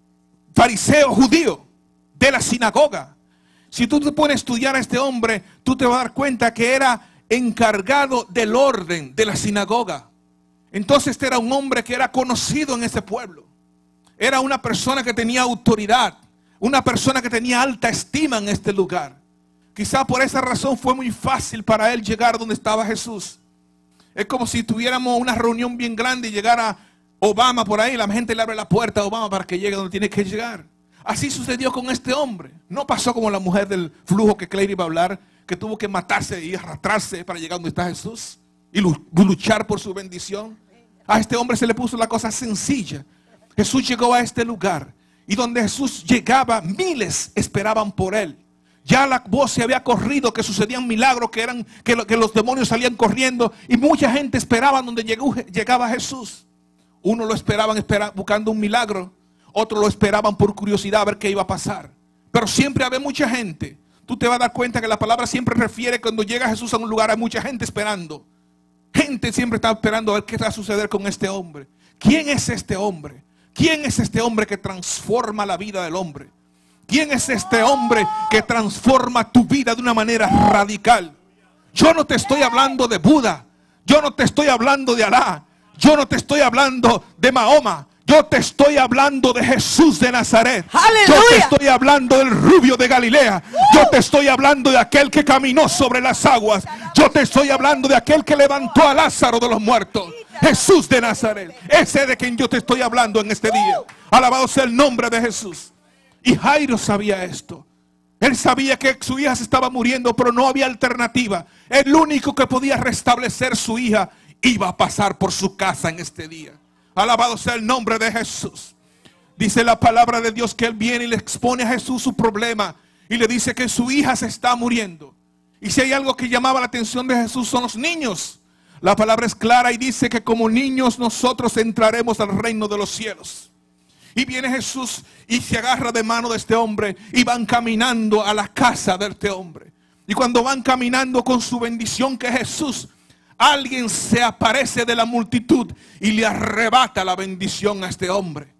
fariseo judío de la sinagoga. Si tú te pones a estudiar a este hombre, tú te vas a dar cuenta que era encargado del orden de la sinagoga. Entonces este era un hombre que era conocido en ese pueblo. Era una persona que tenía autoridad, una persona que tenía alta estima en este lugar. Quizá por esa razón fue muy fácil para él llegar donde estaba Jesús. Es como si tuviéramos una reunión bien grande y llegara Obama por ahí, la gente le abre la puerta a Obama para que llegue donde tiene que llegar. Así sucedió con este hombre. No pasó como la mujer del flujo que Claire iba a hablar, que tuvo que matarse y arrastrarse para llegar donde está Jesús y luchar por su bendición. A este hombre se le puso la cosa sencilla. Jesús llegó a este lugar y donde Jesús llegaba, miles esperaban por él. Ya la voz se había corrido que sucedían milagros, que los demonios salían corriendo y mucha gente esperaba donde llegaba Jesús. Uno lo esperaban buscando un milagro, otros lo esperaban por curiosidad a ver qué iba a pasar. Pero siempre había mucha gente. Tú te vas a dar cuenta que la palabra siempre refiere que cuando llega Jesús a un lugar hay mucha gente esperando. Gente siempre está esperando a ver qué va a suceder con este hombre. ¿Quién es este hombre? ¿Quién es este hombre que transforma la vida del hombre? ¿Quién es este hombre que transforma tu vida de una manera radical? Yo no te estoy hablando de Buda. Yo no te estoy hablando de Alá. Yo no te estoy hablando de Mahoma. Yo te estoy hablando de Jesús de Nazaret. ¡Aleluya! Yo te estoy hablando del rubio de Galilea. Yo te estoy hablando de aquel que caminó sobre las aguas. Yo te estoy hablando de aquel que levantó a Lázaro de los muertos. Jesús de Nazaret. Ese de quien yo te estoy hablando en este día. Alabado sea el nombre de Jesús. Y Jairo sabía esto. Él sabía que su hija se estaba muriendo, pero no había alternativa. El único que podía restablecer su hija iba a pasar por su casa en este día. Alabado sea el nombre de Jesús. Dice la palabra de Dios que él viene y le expone a Jesús su problema. Y le dice que su hija se está muriendo. Y si hay algo que llamaba la atención de Jesús son los niños. La palabra es clara y dice que como niños nosotros entraremos al reino de los cielos. Y viene Jesús y se agarra de mano de este hombre y van caminando a la casa de este hombre. Y cuando van caminando con su bendición que es Jesús, alguien se aparece de la multitud y le arrebata la bendición a este hombre.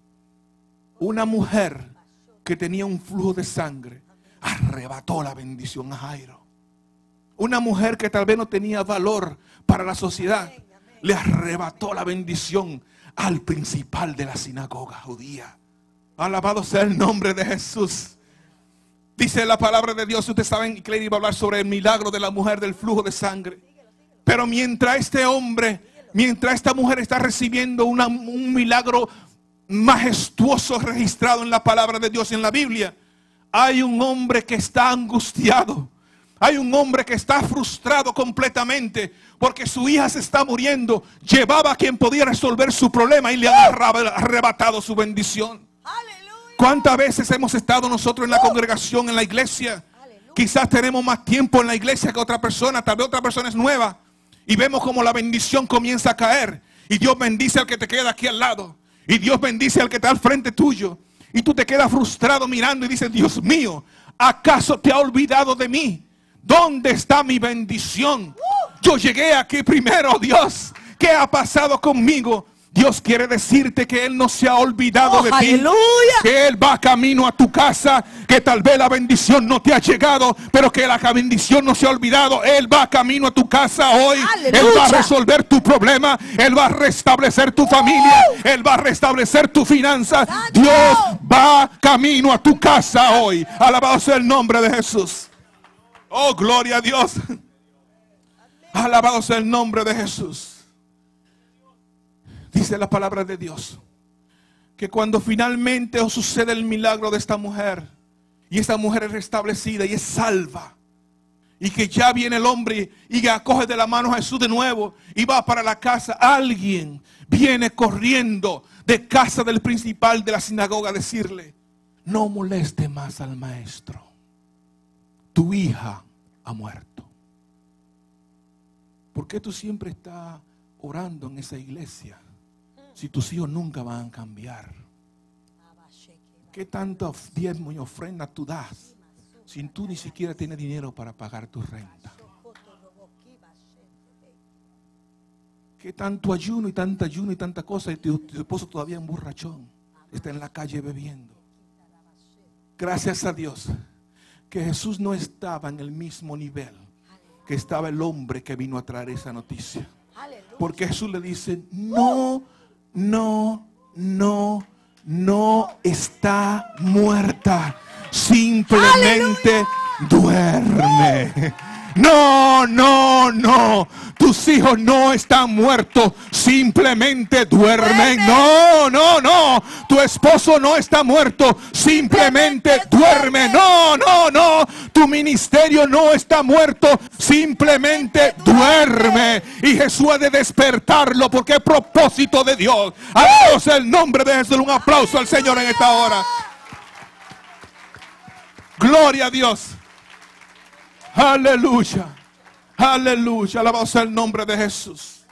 Una mujer que tenía un flujo de sangre arrebató la bendición a Jairo. Una mujer que tal vez no tenía valor para la sociedad le arrebató la bendición al principal de la sinagoga judía. Alabado sea el nombre de Jesús. Dice la palabra de Dios. Ustedes saben que Claire iba a hablar sobre el milagro de la mujer del flujo de sangre. Pero mientras esta mujer está recibiendo un milagro majestuoso registrado en la palabra de Dios en la Biblia, hay un hombre que está angustiado. Hay un hombre que está frustrado completamente porque su hija se está muriendo. Llevaba a quien podía resolver su problema y le ha arrebatado su bendición. Aleluya. ¿Cuántas veces hemos estado nosotros en la congregación, en la iglesia? Quizás tenemos más tiempo en la iglesia que otra persona. Tal vez otra persona es nueva. Y vemos como la bendición comienza a caer. Y Dios bendice al que te queda aquí al lado. Y Dios bendice al que está al frente tuyo. Y tú te quedas frustrado mirando y dices, Dios mío, ¿acaso te ha olvidado de mí? ¿Dónde está mi bendición? Yo llegué aquí primero, Dios. ¿Qué ha pasado conmigo? Dios quiere decirte que Él no se ha olvidado de ti. ¡Aleluya! Que Él va camino a tu casa. Que tal vez la bendición no te ha llegado, pero que la bendición no se ha olvidado. Él va camino a tu casa hoy. ¡Aleluya! Él va a resolver tu problema. Él va a restablecer tu familia. Él va a restablecer tu finanza. Dios va camino a tu casa hoy. Alabado sea el nombre de Jesús. Oh, gloria a Dios. Alabado sea el nombre de Jesús. Dice la palabra de Dios que cuando finalmente os sucede el milagro de esta mujer, y esta mujer es restablecida y es salva, y que ya viene el hombre y acoge de la mano a Jesús de nuevo y va para la casa, alguien viene corriendo de casa del principal de la sinagoga a decirle: no moleste más al maestro, tu hija ha muerto. ¿Por qué tú siempre estás orando en esa iglesia si tus hijos nunca van a cambiar? ¿Qué tanto diezmo y ofrenda tú das si tú ni siquiera tienes dinero para pagar tu renta? ¿Qué tanto ayuno y tanta cosa y tu esposo todavía emborrachón está en la calle bebiendo? Gracias a Dios que Jesús no estaba en el mismo nivel que estaba el hombre que vino a traer esa noticia. Porque Jesús le dice: no está muerta, simplemente duerme. No, tus hijos no están muertos, simplemente duermen. No, tu esposo no está muerto, simplemente duerme. No, tu ministerio no está muerto, simplemente duerme. Y Jesús ha de despertarlo porque es propósito de Dios. Alabado sea el nombre de Jesús. Un aplauso al Señor en esta hora. Gloria a Dios. Aleluya, aleluya, alabado sea el nombre de Jesús.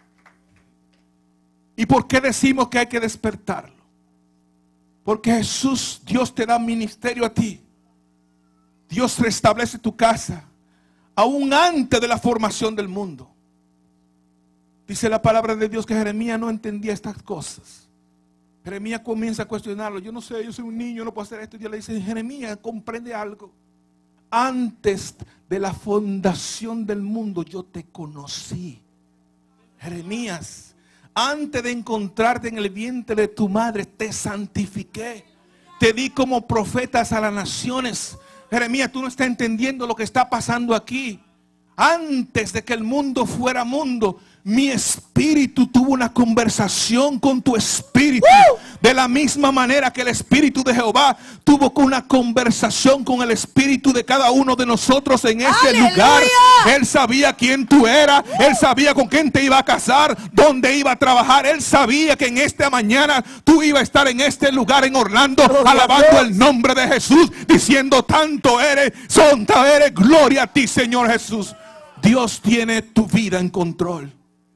¿Y por qué decimos que hay que despertarlo? Porque Jesús, Dios te da ministerio a ti. Dios restablece tu casa aún antes de la formación del mundo. Dice la palabra de Dios que Jeremías no entendía estas cosas. Jeremías comienza a cuestionarlo. Yo no sé, yo soy un niño, no puedo hacer esto. Y Dios le dice: Jeremías, comprende algo. Antes de la fundación del mundo yo te conocí. Jeremías, antes de encontrarte en el vientre de tu madre te santifiqué. Te di como profetas a las naciones. Jeremías, tú no estás entendiendo lo que está pasando aquí. Antes de que el mundo fuera mundo, mi espíritu tuvo una conversación con tu espíritu. De la misma manera que el espíritu de Jehová tuvo una conversación con el espíritu de cada uno de nosotros en este lugar. Él sabía quién tú eras. Él sabía con quién te iba a casar, dónde iba a trabajar. Él sabía que en esta mañana tú ibas a estar en este lugar en Orlando, alabando el nombre de Jesús, diciendo: tanto eres, santa eres, gloria a ti, Señor Jesús. Dios tiene tu vida en control.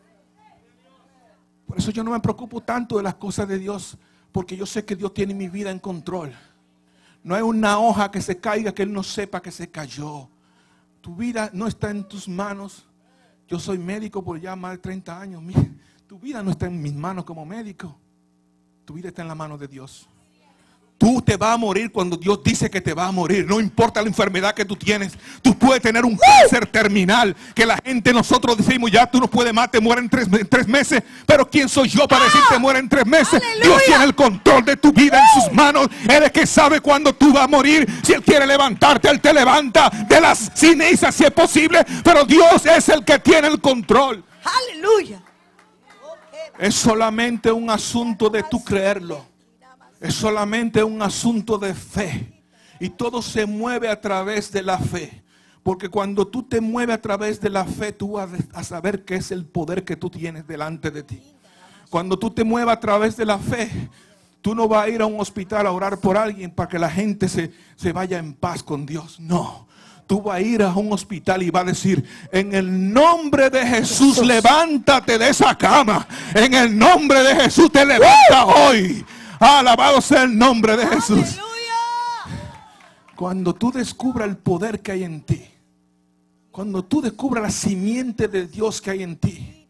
Por eso yo no me preocupo tanto de las cosas de Dios, porque yo sé que Dios tiene mi vida en control. No hay una hoja que se caiga que Él no sepa que se cayó. Tu vida no está en tus manos. Yo soy médico por ya más de 30 años. Tu vida no está en mis manos como médico. Tu vida está en la mano de Dios. Tú te vas a morir cuando Dios dice que te vas a morir. No importa la enfermedad que tú tienes. Tú puedes tener un cáncer terminal. Que la gente, nosotros decimos: ya tú no puedes más, te mueren en tres meses. Pero ¿quién soy yo para decir te mueren en 3 meses? ¡Aleluya! Dios tiene el control de tu vida en sus manos. Él es el que sabe cuándo tú vas a morir. Si Él quiere levantarte, Él te levanta de las cenizas si es posible. Pero Dios es el que tiene el control. ¡Aleluya! Es solamente un asunto de tú creerlo. Es solamente un asunto de fe. Y todo se mueve a través de la fe. Porque cuando tú te mueves a través de la fe, tú vas a saber qué es el poder que tú tienes delante de ti. Cuando tú te mueves a través de la fe, tú no vas a ir a un hospital a orar por alguien para que la gente se vaya en paz con Dios. No. Tú vas a ir a un hospital y vas a decir: en el nombre de Jesús, levántate de esa cama. En el nombre de Jesús te levanta hoy. Alabado sea el nombre de Jesús. ¡Aleluya! Cuando tú descubras el poder que hay en ti, cuando tú descubras la simiente de Dios que hay en ti,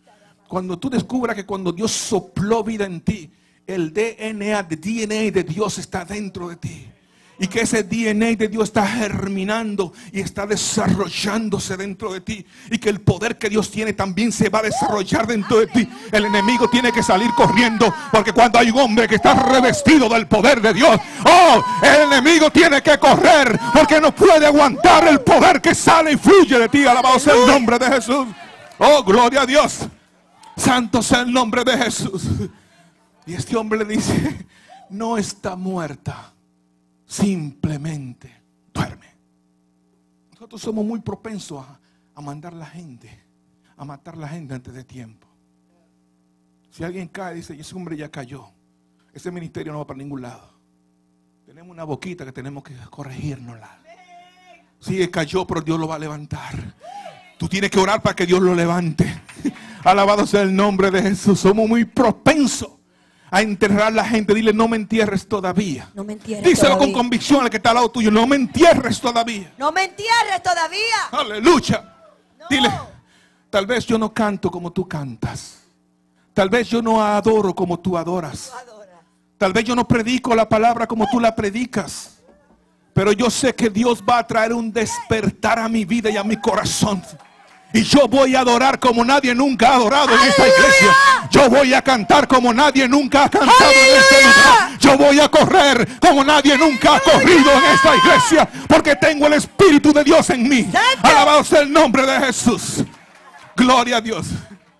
Cuando tú descubras que cuando Dios sopló vida en ti, el DNA de Dios está dentro de ti. Y que ese DNA de Dios está germinando y está desarrollándose dentro de ti. Y que el poder que Dios tiene también se va a desarrollar dentro de ti. El enemigo tiene que salir corriendo. Porque cuando hay un hombre que está revestido del poder de Dios, oh, el enemigo tiene que correr. Porque no puede aguantar el poder que sale y fluye de ti. Alabado sea el nombre de Jesús. Oh, gloria a Dios. Santo sea el nombre de Jesús. Y este hombre le dice, no está muerta. Simplemente duerme. Nosotros somos muy propensos a mandar la gente, a matar la gente antes de tiempo. Si alguien cae, dice, ese hombre ya cayó. Ese ministerio no va para ningún lado. Tenemos una boquita que tenemos que corregirnosla. Sí, cayó, pero Dios lo va a levantar. Tú tienes que orar para que Dios lo levante. Alabado sea el nombre de Jesús. Somos muy propensos a enterrar a la gente. Dile, no me entierres todavía. No me entierres Díselo todavía. con convicción al que está al lado tuyo. No me entierres todavía. No me entierres todavía. Aleluya. No. Dile, tal vez yo no canto como tú cantas. Tal vez yo no adoro como tú adoras. Tal vez yo no predico la palabra como tú la predicas. Pero yo sé que Dios va a traer un despertar a mi vida y a mi corazón. Y yo voy a adorar como nadie nunca ha adorado en esta iglesia. Yo voy a cantar como nadie nunca ha cantado en este lugar. Yo voy a correr como nadie nunca ha corrido en esta iglesia. Porque tengo el Espíritu de Dios en mí. Alabado sea el nombre de Jesús. Gloria a Dios.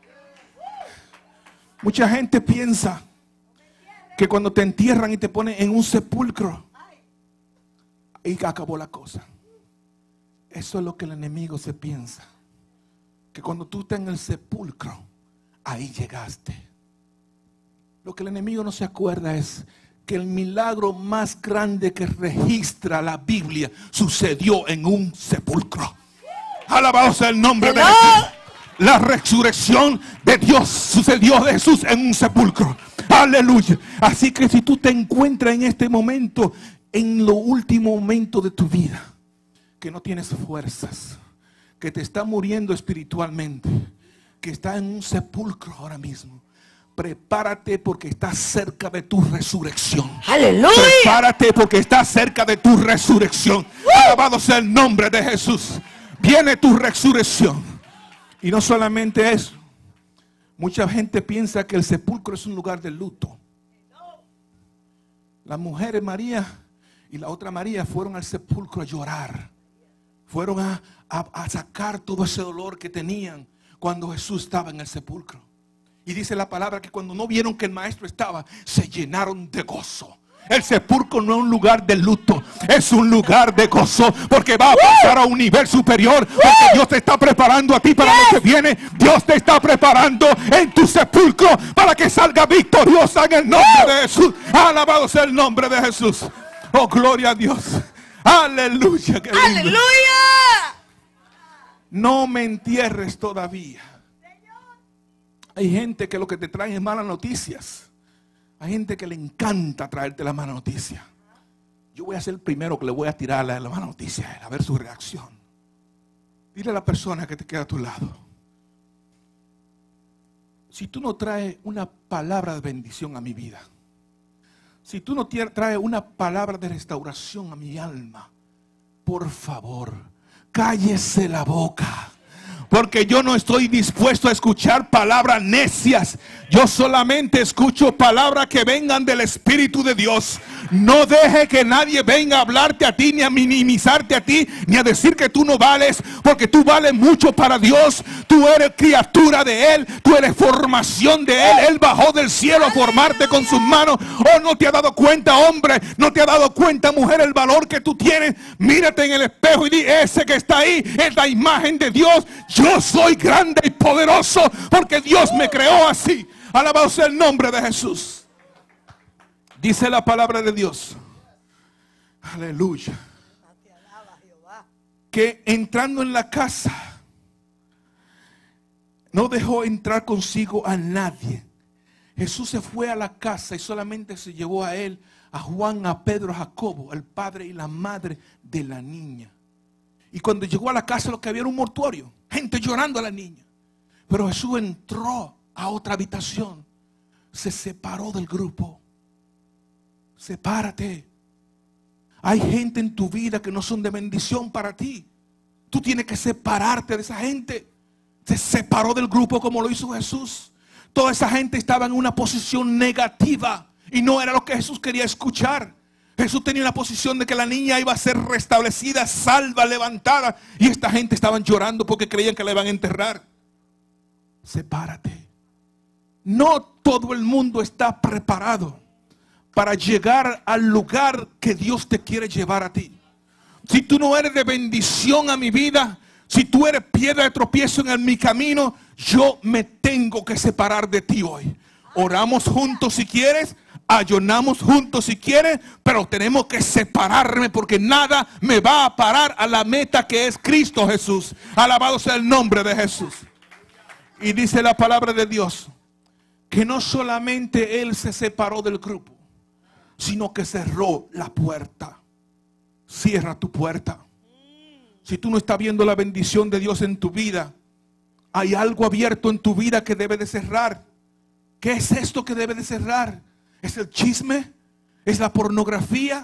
Mucha gente piensa que cuando te entierran y te ponen en un sepulcro, y acabó la cosa. Eso es lo que el enemigo se piensa. Que cuando tú estás en el sepulcro, ahí llegaste. Lo que el enemigo no se acuerda es que el milagro más grande que registra la Biblia sucedió en un sepulcro. Alabado sea el nombre de Jesús. La resurrección de Dios sucedió de Jesús en un sepulcro. Aleluya. Así que si tú te encuentras en este momento, en lo último momento de tu vida, que no tienes fuerzas, que te está muriendo espiritualmente, que está en un sepulcro ahora mismo, prepárate porque estás cerca de tu resurrección. Aleluya. Prepárate porque estás cerca de tu resurrección. Alabado sea el nombre de Jesús. Viene tu resurrección. Y no solamente eso. Mucha gente piensa que el sepulcro es un lugar de luto. Las mujeres María y la otra María fueron al sepulcro a llorar. Fueron a sacar todo ese dolor que tenían cuando Jesús estaba en el sepulcro. Y dice la palabra que cuando no vieron que el maestro estaba, se llenaron de gozo. El sepulcro no es un lugar de luto, es un lugar de gozo, porque va a pasar a un nivel superior, porque Dios te está preparando a ti para lo que viene. Dios te está preparando en tu sepulcro para que salga victoriosa en el nombre de Jesús. Alabado sea el nombre de Jesús. Oh, gloria a Dios. Aleluya. Qué lindo. Aleluya. No me entierres todavía. Hay gente que lo que te trae es malas noticias. Hay gente que le encanta traerte la mala noticia. Yo voy a ser el primero que le voy a tirar la mala noticia, a ver su reacción. Dile a la persona que te queda a tu lado: si tú no traes una palabra de bendición a mi vida, si tú no traes una palabra de restauración a mi alma, por favor, cállese la boca. Porque yo no estoy dispuesto a escuchar palabras necias. Yo solamente escucho palabras que vengan del Espíritu de Dios. No deje que nadie venga a hablarte a ti, ni a minimizarte a ti, ni a decir que tú no vales, porque tú vales mucho para Dios. Tú eres criatura de Él, tú eres formación de Él. Él bajó del cielo a formarte con sus manos. Oh, no te ha dado cuenta, hombre, no te ha dado cuenta, mujer, el valor que tú tienes. Mírate en el espejo y di: ese que está ahí es la imagen de Dios. Yo soy grande y poderoso porque Dios me creó así. Alabado sea el nombre de Jesús. Dice la palabra de Dios, aleluya, que entrando en la casa no dejó entrar consigo a nadie. Jesús se fue a la casa y solamente se llevó a él, a Juan, a Pedro, a Jacobo, el padre y la madre de la niña. Y cuando llegó a la casa, lo que había era un mortuorio, gente llorando a la niña. Pero Jesús entró a otra habitación. Se separó del grupo. Sepárate. Hay gente en tu vida que no son de bendición para ti. Tú tienes que separarte de esa gente. Se separó del grupo como lo hizo Jesús. Toda esa gente estaba en una posición negativa y no era lo que Jesús quería escuchar. Jesús tenía una posición de que la niña iba a ser restablecida, salva, levantada, y esta gente estaban llorando porque creían que la iban a enterrar. Sepárate. No todo el mundo está preparado para llegar al lugar que Dios te quiere llevar a ti. Si tú no eres de bendición a mi vida, si tú eres piedra de tropiezo en mi camino, yo me tengo que separar de ti hoy. Oramos juntos si quieres, ayunamos juntos si quieres, pero tenemos que separarme porque nada me va a parar a la meta que es Cristo Jesús. Alabado sea el nombre de Jesús. Y dice la palabra de Dios que no solamente él se separó del grupo, sino que cerró la puerta. Cierra tu puerta. Si tú no estás viendo la bendición de Dios en tu vida, hay algo abierto en tu vida que debe de cerrar. ¿Qué es esto que debe de cerrar? ¿Es el chisme? ¿Es la pornografía?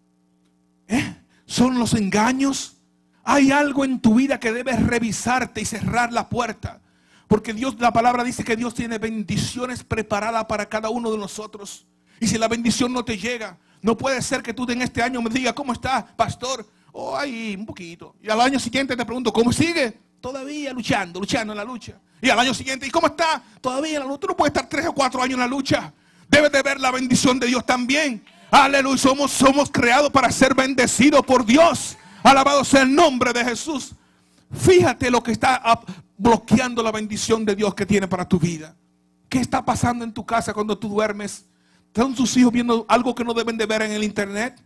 ¿Son los engaños? Hay algo en tu vida que debes revisarte y cerrar la puerta. Porque Dios, la palabra dice que Dios tiene bendiciones preparadas para cada uno de nosotros. Y si la bendición no te llega, no puede ser que tú en este año me digas, ¿cómo estás, pastor? Oh, ahí, un poquito. Y al año siguiente te pregunto, ¿cómo sigue? Todavía luchando en la lucha. Y al año siguiente, ¿y cómo está? Todavía en la lucha. Tú no puedes estar 3 o 4 años en la lucha. Debes de ver la bendición de Dios también. Aleluya, somos creados para ser bendecidos por Dios. Alabado sea el nombre de Jesús. Fíjate lo que está bloqueando la bendición de Dios que tiene para tu vida. ¿Qué está pasando en tu casa cuando tú duermes? ¿Están tus hijos viendo algo que no deben de ver en el internet?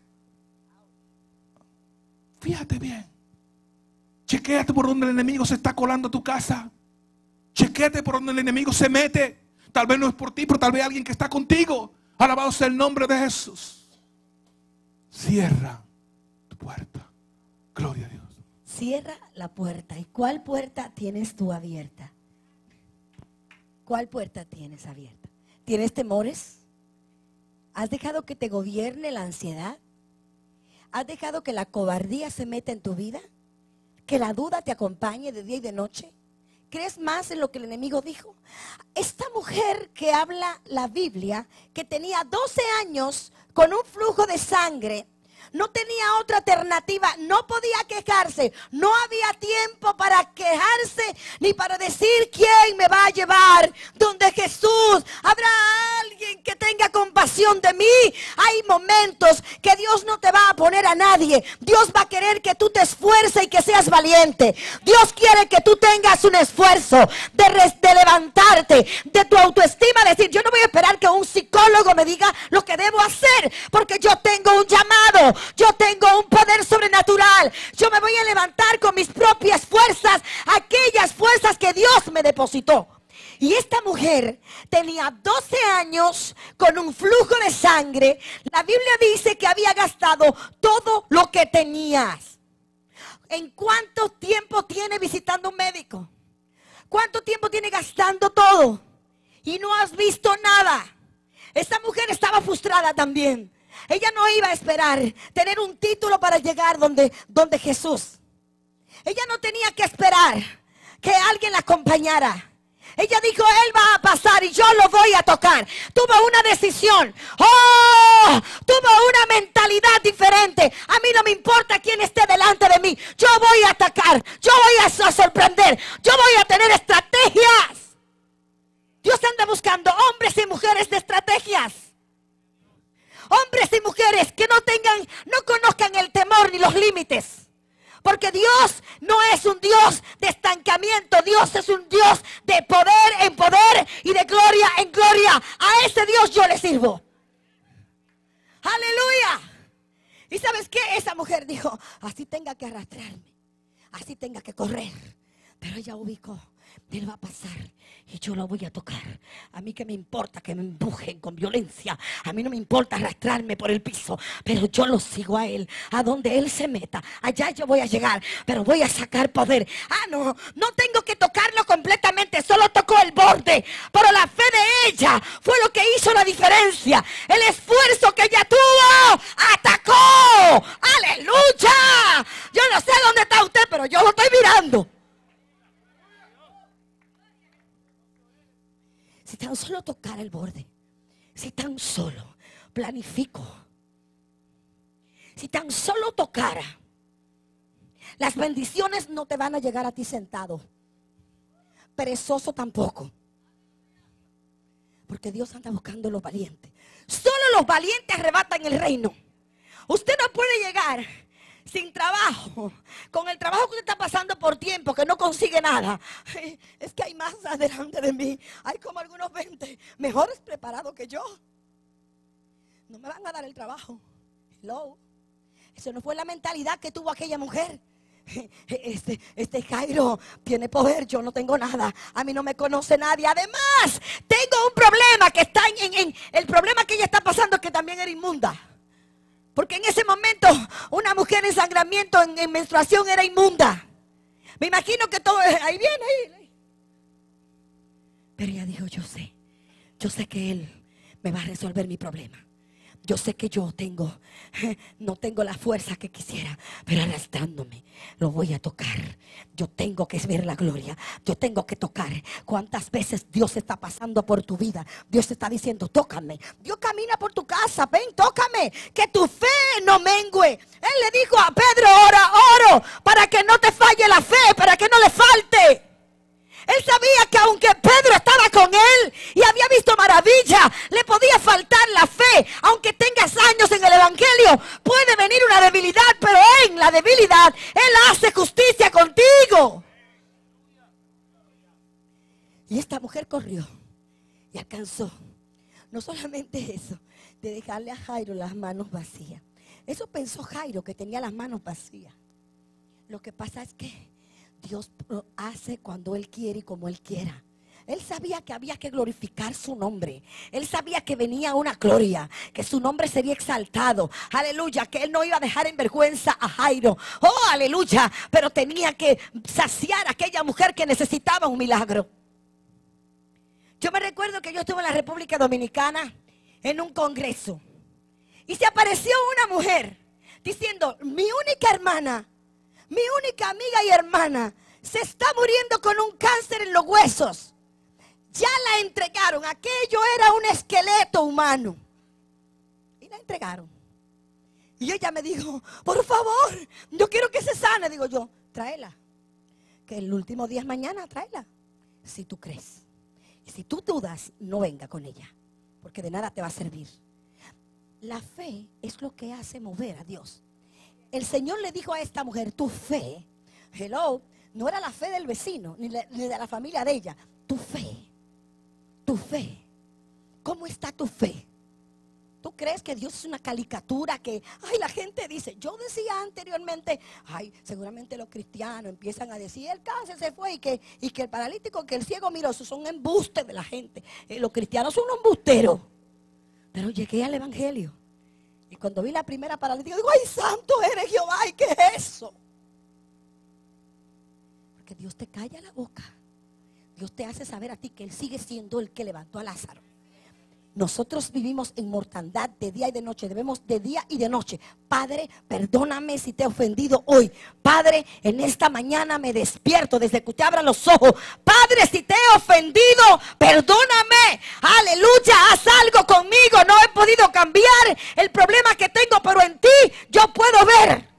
Fíjate bien. Chequéate por donde el enemigo se está colando a tu casa. Chequéate por donde el enemigo se mete. Tal vez no es por ti, pero tal vez alguien que está contigo. Alabado sea el nombre de Jesús. Cierra tu puerta. Gloria a Dios. Cierra la puerta. ¿Y cuál puerta tienes tú abierta? ¿Cuál puerta tienes abierta? ¿Tienes temores? ¿Has dejado que te gobierne la ansiedad? ¿Has dejado que la cobardía se meta en tu vida? ¿Que la duda te acompañe de día y de noche? ¿Crees más en lo que el enemigo dijo? Esta mujer que habla la Biblia, que tenía 12 años con un flujo de sangre, no tenía otra alternativa, no podía quejarse, no había tiempo para quejarse ni para decir quién me va a llevar donde Jesús. Habrá alguien que tenga compasión de mí. Hay momentos que Dios no te va a poner a nadie. Dios va a querer que tú te esfuerces y que seas valiente. Dios quiere que tú tengas un esfuerzo de levantarte, de tu autoestima, decir, yo no voy a esperar que un psicólogo me diga lo que debo hacer, porque yo tengo un llamado. Yo tengo un poder sobrenatural. Yo me voy a levantar con mis propias fuerzas, aquellas fuerzas que Dios me depositó. Y esta mujer tenía 12 años con un flujo de sangre. La Biblia dice que había gastado todo lo que tenías. ¿En cuánto tiempo tiene visitando un médico? ¿Cuánto tiempo tiene gastando todo? Y no has visto nada. Esta mujer estaba frustrada también. Ella no iba a esperar tener un título para llegar donde Jesús. Ella no tenía que esperar que alguien la acompañara. Ella dijo, él va a pasar y yo lo voy a tocar. Tuvo una decisión. Tuvo una mentalidad diferente. A mí no me importa quién esté delante de mí. Yo voy a atacar. Yo voy a sorprender. Yo voy a tener estrategias. Dios anda buscando hombres y mujeres de estrategias. Hombres y mujeres que no conozcan el temor ni los límites. Porque Dios no es un Dios de estancamiento. Dios es un Dios de poder en poder y de gloria en gloria. A ese Dios yo le sirvo. Aleluya. ¿Y sabes qué? Esa mujer dijo, así tenga que arrastrarme, así tenga que correr. Pero ella ubicó, Él va a pasar y yo lo voy a tocar. A mí que me importa que me empujen con violencia. A mí no me importa arrastrarme por el piso, pero yo lo sigo a Él. A donde Él se meta, allá yo voy a llegar, pero voy a sacar poder. No tengo que tocarlo completamente, solo tocó el borde. Pero la fe de ella fue lo que hizo la diferencia. El esfuerzo que ella tuvo, atacó. ¡Aleluya! Yo no sé dónde está usted, pero yo lo estoy mirando. Si tan solo tocara el borde, si tan solo planifico, si tan solo tocara, las bendiciones no te van a llegar a ti sentado, perezoso tampoco, porque Dios anda buscando los valientes. Solo los valientes arrebatan el reino. Usted no puede llegar sin trabajo, con el trabajo que usted está pasando por tiempo, que no consigue nada. Es que hay más adelante de mí. Hay como algunos 20 mejores preparados que yo. No me van a dar el trabajo. Hello. Eso no fue la mentalidad que tuvo aquella mujer. Este Jairo tiene poder, yo no tengo nada, a mí no me conoce nadie. Además, tengo un problema que está en el problema que ella está pasando, es que también era inmunda. Porque en ese momento una mujer en sangramiento, en menstruación, era inmunda. Me imagino que todo, ahí viene, ahí. Pero ella dijo, yo sé que Él me va a resolver mi problema. Yo sé que no tengo la fuerza que quisiera, pero arrastrándome lo voy a tocar. Yo tengo que ver la gloria, yo tengo que tocar. ¿Cuántas veces Dios está pasando por tu vida? Dios está diciendo, tócame. Dios camina por tu casa, ven, tócame, que tu fe no mengue. Él le dijo a Pedro, oro para que no te falle la fe, para que no le falte. Él sabía que aunque Pedro estaba con él y había visto maravilla, le podía faltar la fe. Aunque tengas años en el evangelio, puede venir una debilidad, pero en la debilidad Él hace justicia contigo. Y esta mujer corrió y alcanzó, no solamente eso, de dejarle a Jairo las manos vacías. Eso pensó Jairo, que tenía las manos vacías. Lo que pasa es que Dios hace cuando Él quiere y como Él quiera. Él sabía que había que glorificar su nombre. Él sabía que venía una gloria, que su nombre sería exaltado. Aleluya, que Él no iba a dejar en vergüenza a Jairo. Oh, aleluya, pero tenía que saciar a aquella mujer que necesitaba un milagro. Yo me recuerdo que yo estuve en la República Dominicana en un congreso y se apareció una mujer diciendo, mi única hermana, mi única amiga y hermana se está muriendo con un cáncer en los huesos. Ya la entregaron. Aquello era un esqueleto humano. Y la entregaron. Y ella me dijo, por favor, yo quiero que se sane. Digo yo, tráela. Que el último día es mañana, tráela. Si tú crees. Y si tú dudas, no venga con ella. Porque de nada te va a servir. La fe es lo que hace mover a Dios. El Señor le dijo a esta mujer, tu fe, hello, no era la fe del vecino, ni de la familia de ella. Tu fe. ¿Cómo está tu fe? ¿Tú crees que Dios es una caricatura que, la gente dice? Yo decía anteriormente, seguramente los cristianos empiezan a decir, el cáncer se fue y que el paralítico, que el ciego miró. Esos son embustes de la gente. Los cristianos son embusteros. Pero llegué al evangelio. Y cuando vi la primera paralítica, digo, ¡ay, santo eres Jehová! ¿Y qué es eso? Porque Dios te calla la boca. Dios te hace saber a ti que Él sigue siendo el que levantó a Lázaro. Nosotros vivimos en mortandad de día y de noche. Debemos de día y de noche. Padre, perdóname si te he ofendido hoy. Padre, en esta mañana me despierto desde que te abran los ojos. Padre, si te he ofendido, perdóname. Aleluya, haz algo conmigo. No he podido cambiar el problema que tengo, pero en ti yo puedo ver.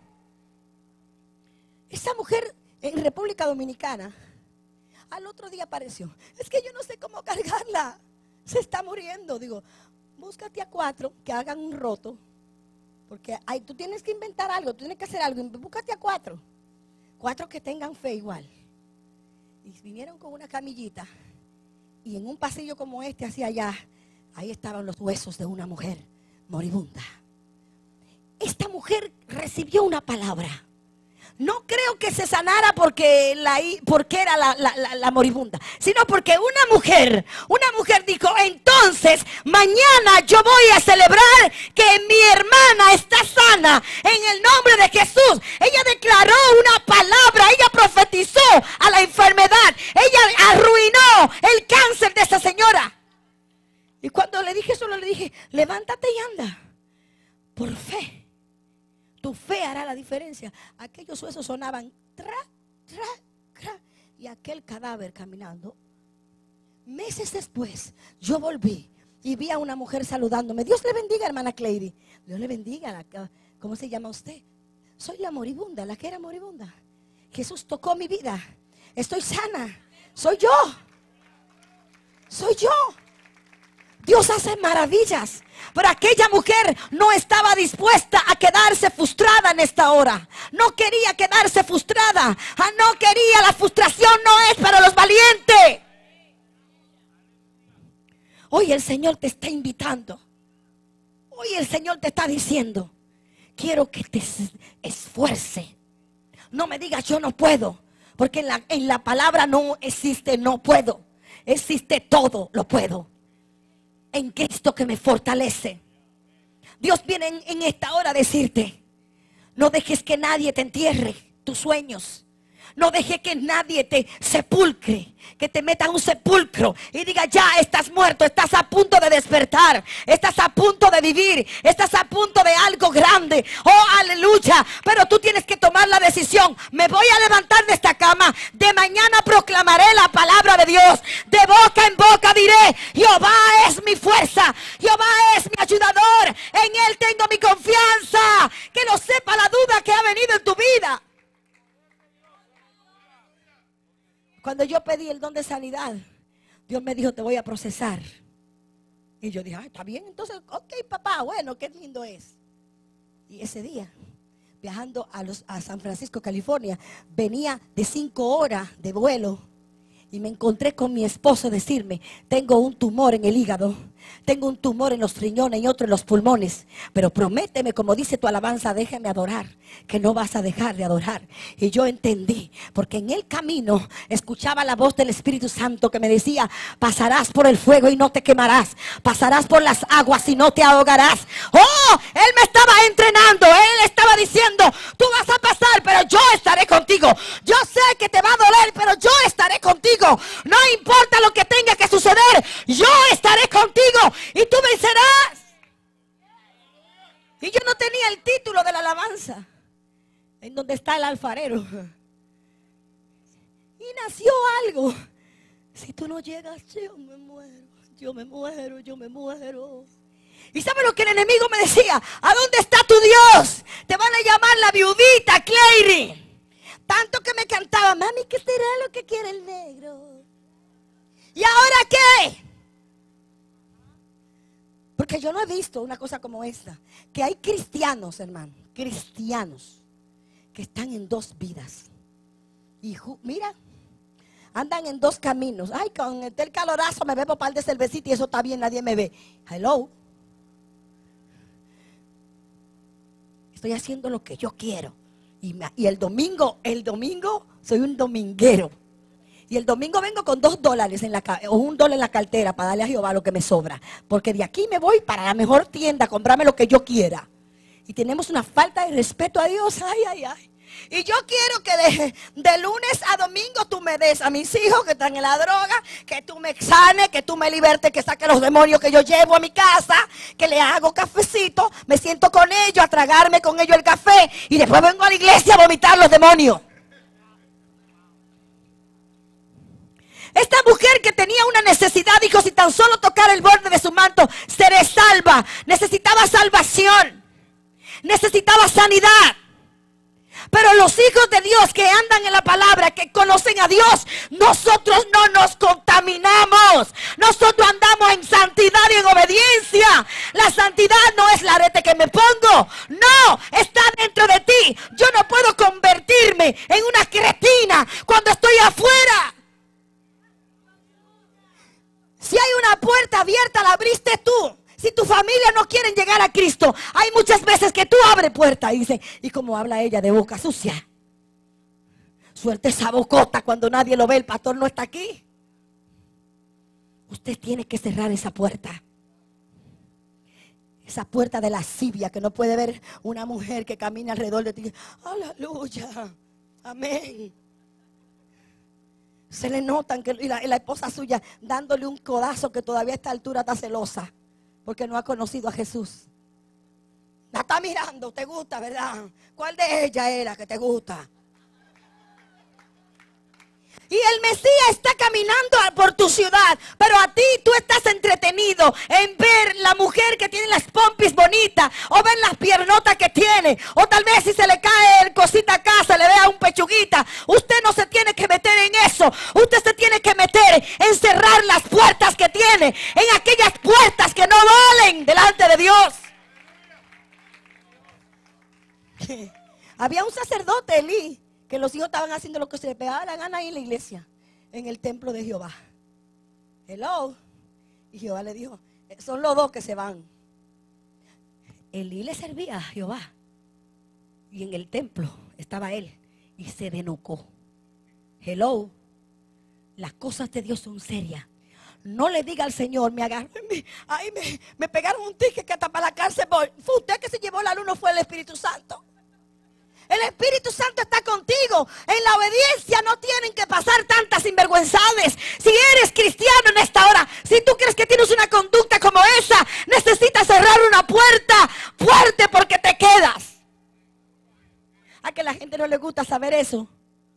Esa mujer en República Dominicana al otro día apareció. Es que yo no sé cómo cargarla. Se está muriendo. Digo, búscate a 4 que hagan un roto. Porque tú tienes que inventar algo, tú tienes que hacer algo. Búscate a 4 que tengan fe igual. Y vinieron con una camillita. Y en un pasillo como este, hacia allá, ahí estaban los huesos de una mujer moribunda. Esta mujer recibió una palabra. No creo que se sanara porque era la moribunda, sino porque una mujer dijo, entonces mañana yo voy a celebrar que mi hermana está sana en el nombre de Jesús. Ella declaró una palabra, ella profetizó a la enfermedad, ella arruinó el cáncer de esa señora. Y cuando le dije eso, le dije, levántate y anda, por fe. Tu fe hará la diferencia. Aquellos huesos sonaban tra, tra, tra, y aquel cadáver caminando. Meses después, yo volví y vi a una mujer saludándome. Dios le bendiga, hermana Cleidy. Dios le bendiga. ¿Cómo se llama usted? Soy la moribunda, la que era moribunda. Jesús tocó mi vida. Estoy sana. Soy yo. Soy yo. Dios hace maravillas. Pero aquella mujer no estaba dispuesta a quedarse frustrada en esta hora. No quería quedarse frustrada. No quería. La frustración no es para los valientes. Hoy el Señor te está invitando. Hoy el Señor te está diciendo, quiero que te esfuerce. No me digas yo no puedo. Porque en la palabra no existe no puedo. Existe todo lo puedo en Cristo que me fortalece. Dios viene en esta hora a decirte, no dejes que nadie te entierre tus sueños. No dejes que nadie te sepulcre, que te meta en un sepulcro y diga, ya estás muerto, estás a punto de despertar, estás a punto de vivir, estás a punto de algo grande. Oh, aleluya. Pero tú tienes que tomar la decisión. Me voy a levantar de esta cama. De mañana proclamaré la palabra de Dios. De boca en boca diré, Jehová es mi fuerza, Jehová es mi ayudador, en Él tengo mi confianza. Que no sepa la duda que ha venido en tu vida. Cuando yo pedí el don de sanidad, Dios me dijo, te voy a procesar. Y yo dije, está bien, entonces, ok, papá, bueno, qué lindo es. Y ese día, viajando a San Francisco, California, venía de 5 horas de vuelo y me encontré con mi esposo decirme, tengo un tumor en el hígado, tengo un tumor en los riñones y otro en los pulmones, pero prométeme, como dice tu alabanza, déjame adorar, que no vas a dejar de adorar. Y yo entendí, porque en el camino escuchaba la voz del Espíritu Santo que me decía, pasarás por el fuego y no te quemarás, pasarás por las aguas y no te ahogarás. Oh, Él me estaba entrenando, Él estaba diciendo, tú vas a pasar, pero yo estaré contigo. Yo sé que te va a doler, pero yo estaré contigo. No importa lo que tenga que suceder, yo estaré contigo y tú vencerás. Y yo no tenía el título de la alabanza, en donde está el alfarero. Y nació algo. Si tú no llegas, yo me muero, yo me muero, yo me muero. ¿Y sabe lo que el enemigo me decía? ¿A dónde está tu Dios? Te van a llamar la viudita, Cleidy. Tanto que me cantaba, mami, ¿qué será lo que quiere el negro? ¿Y ahora qué? Porque yo no he visto una cosa como esta. Que hay cristianos, hermano, cristianos, que están en 2 vidas. Y mira, andan en 2 caminos. Ay, con el calorazo me bebo un par de cervecita y eso está bien, nadie me ve. Hello. Estoy haciendo lo que yo quiero. Y el domingo soy un dominguero. Y el domingo vengo con $2 o $1 en la cartera para darle a Jehová lo que me sobra. Porque de aquí me voy para la mejor tienda a comprarme lo que yo quiera. Y tenemos una falta de respeto a Dios. Ay, ay, ay. Y yo quiero que de lunes a domingo tú me des a mis hijos que están en la droga, que tú me sanes, que tú me libertes, que saque los demonios que yo llevo a mi casa, que le hago cafecito, me siento con ellos, a tragarme con ellos el café y después vengo a la iglesia a vomitar los demonios. Esta mujer que tenía una necesidad dijo, si tan solo tocar el borde de su manto, seré salva. Necesitaba salvación, necesitaba sanidad. Pero los hijos de Dios que andan en la palabra, que conocen a Dios, nosotros no nos contaminamos. Nosotros andamos en santidad y en obediencia. La santidad no es la arete que me pongo. No, está dentro de ti. Yo no puedo convertirme en una cretina cuando estoy afuera. Si hay una puerta abierta, la abriste tú. Si tu familia no quiere llegar a Cristo, hay muchas veces que tú abres puertas y dice, y como habla ella de boca sucia. Suelte esa bocota cuando nadie lo ve, el pastor no está aquí. Usted tiene que cerrar esa puerta. Esa puerta de lascivia que no puede ver una mujer que camina alrededor de ti. Aleluya. Amén. Se le notan que la esposa suya dándole un codazo que todavía a esta altura está celosa. Porque no ha conocido a Jesús. La está mirando, te gusta, ¿verdad? ¿Cuál de ellas era que te gusta? Y el Mesías está caminando por tu ciudad, pero a ti tú estás entretenido en ver la mujer que tiene las pompis bonitas, o ver las piernotas que tiene, o tal vez si se le cae el cosita acá, se le vea un pechuguita. Usted no se tiene que meter en eso. Usted se tiene que meter en cerrar las puertas que tiene, en aquellas puertas que no valen delante de Dios. Había un sacerdote, Elí, que los hijos estaban haciendo lo que se les pegaba la gana ahí en la iglesia, en el templo de Jehová. Hello. Y Jehová le dijo, son los dos que se van. Elí le servía a Jehová. Y en el templo estaba él. Y se denocó. Hello. Las cosas de Dios son serias. No le diga al Señor, me agarró, me pegaron un ticket que hasta para la cárcel voy. Fue usted que se llevó la luz, no fue el Espíritu Santo. El Espíritu Santo está contigo. En la obediencia no tienen que pasar tantas sinvergüenzades. Si eres cristiano en esta hora, si tú crees que tienes una conducta como esa, necesitas cerrar una puerta fuerte porque te quedas. A que la gente no le gusta saber eso.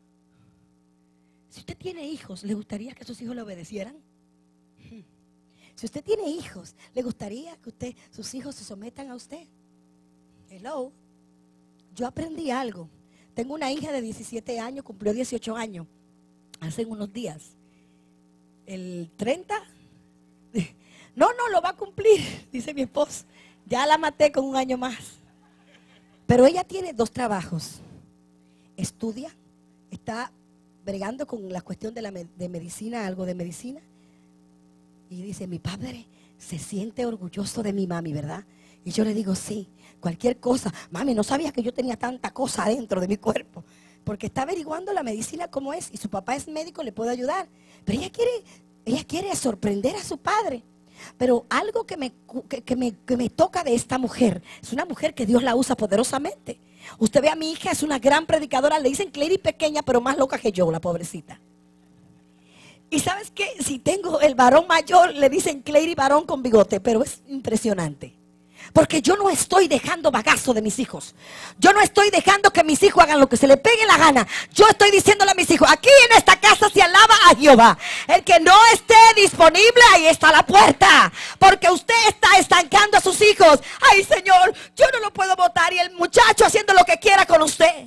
Si usted tiene hijos, ¿le gustaría que sus hijos le obedecieran? Si usted tiene hijos, ¿le gustaría que sus hijos se sometan a usted? Hello. Yo aprendí algo. Tengo una hija de 17 años, cumplió 18 años hace unos días. El 30, no, lo va a cumplir, dice mi esposo. Ya la maté con un año más. Pero ella tiene 2 trabajos. Estudia, está bregando con la cuestión de medicina, algo de medicina. Y dice, mi padre se siente orgulloso de mi mami, ¿verdad? Y yo le digo, sí, cualquier cosa. Mami, no sabía que yo tenía tanta cosa adentro de mi cuerpo. Porque está averiguando la medicina cómo es. Y su papá es médico, le puede ayudar. Pero ella quiere sorprender a su padre. Pero algo que me toca de esta mujer, es una mujer que Dios la usa poderosamente. Usted ve a mi hija, es una gran predicadora. Le dicen Clary pequeña, pero más loca que yo, la pobrecita. Y ¿sabes qué? Si tengo el varón mayor, le dicen Clary varón con bigote. Pero es impresionante. Porque yo no estoy dejando bagazo de mis hijos. Yo no estoy dejando que mis hijos hagan lo que se les pegue la gana. Yo estoy diciéndole a mis hijos, aquí en esta casa se alaba a Jehová. El que no esté disponible, ahí está la puerta. Porque usted está estancando a sus hijos. Ay, Señor, yo no lo puedo votar. Y el muchacho haciendo lo que quiera con usted.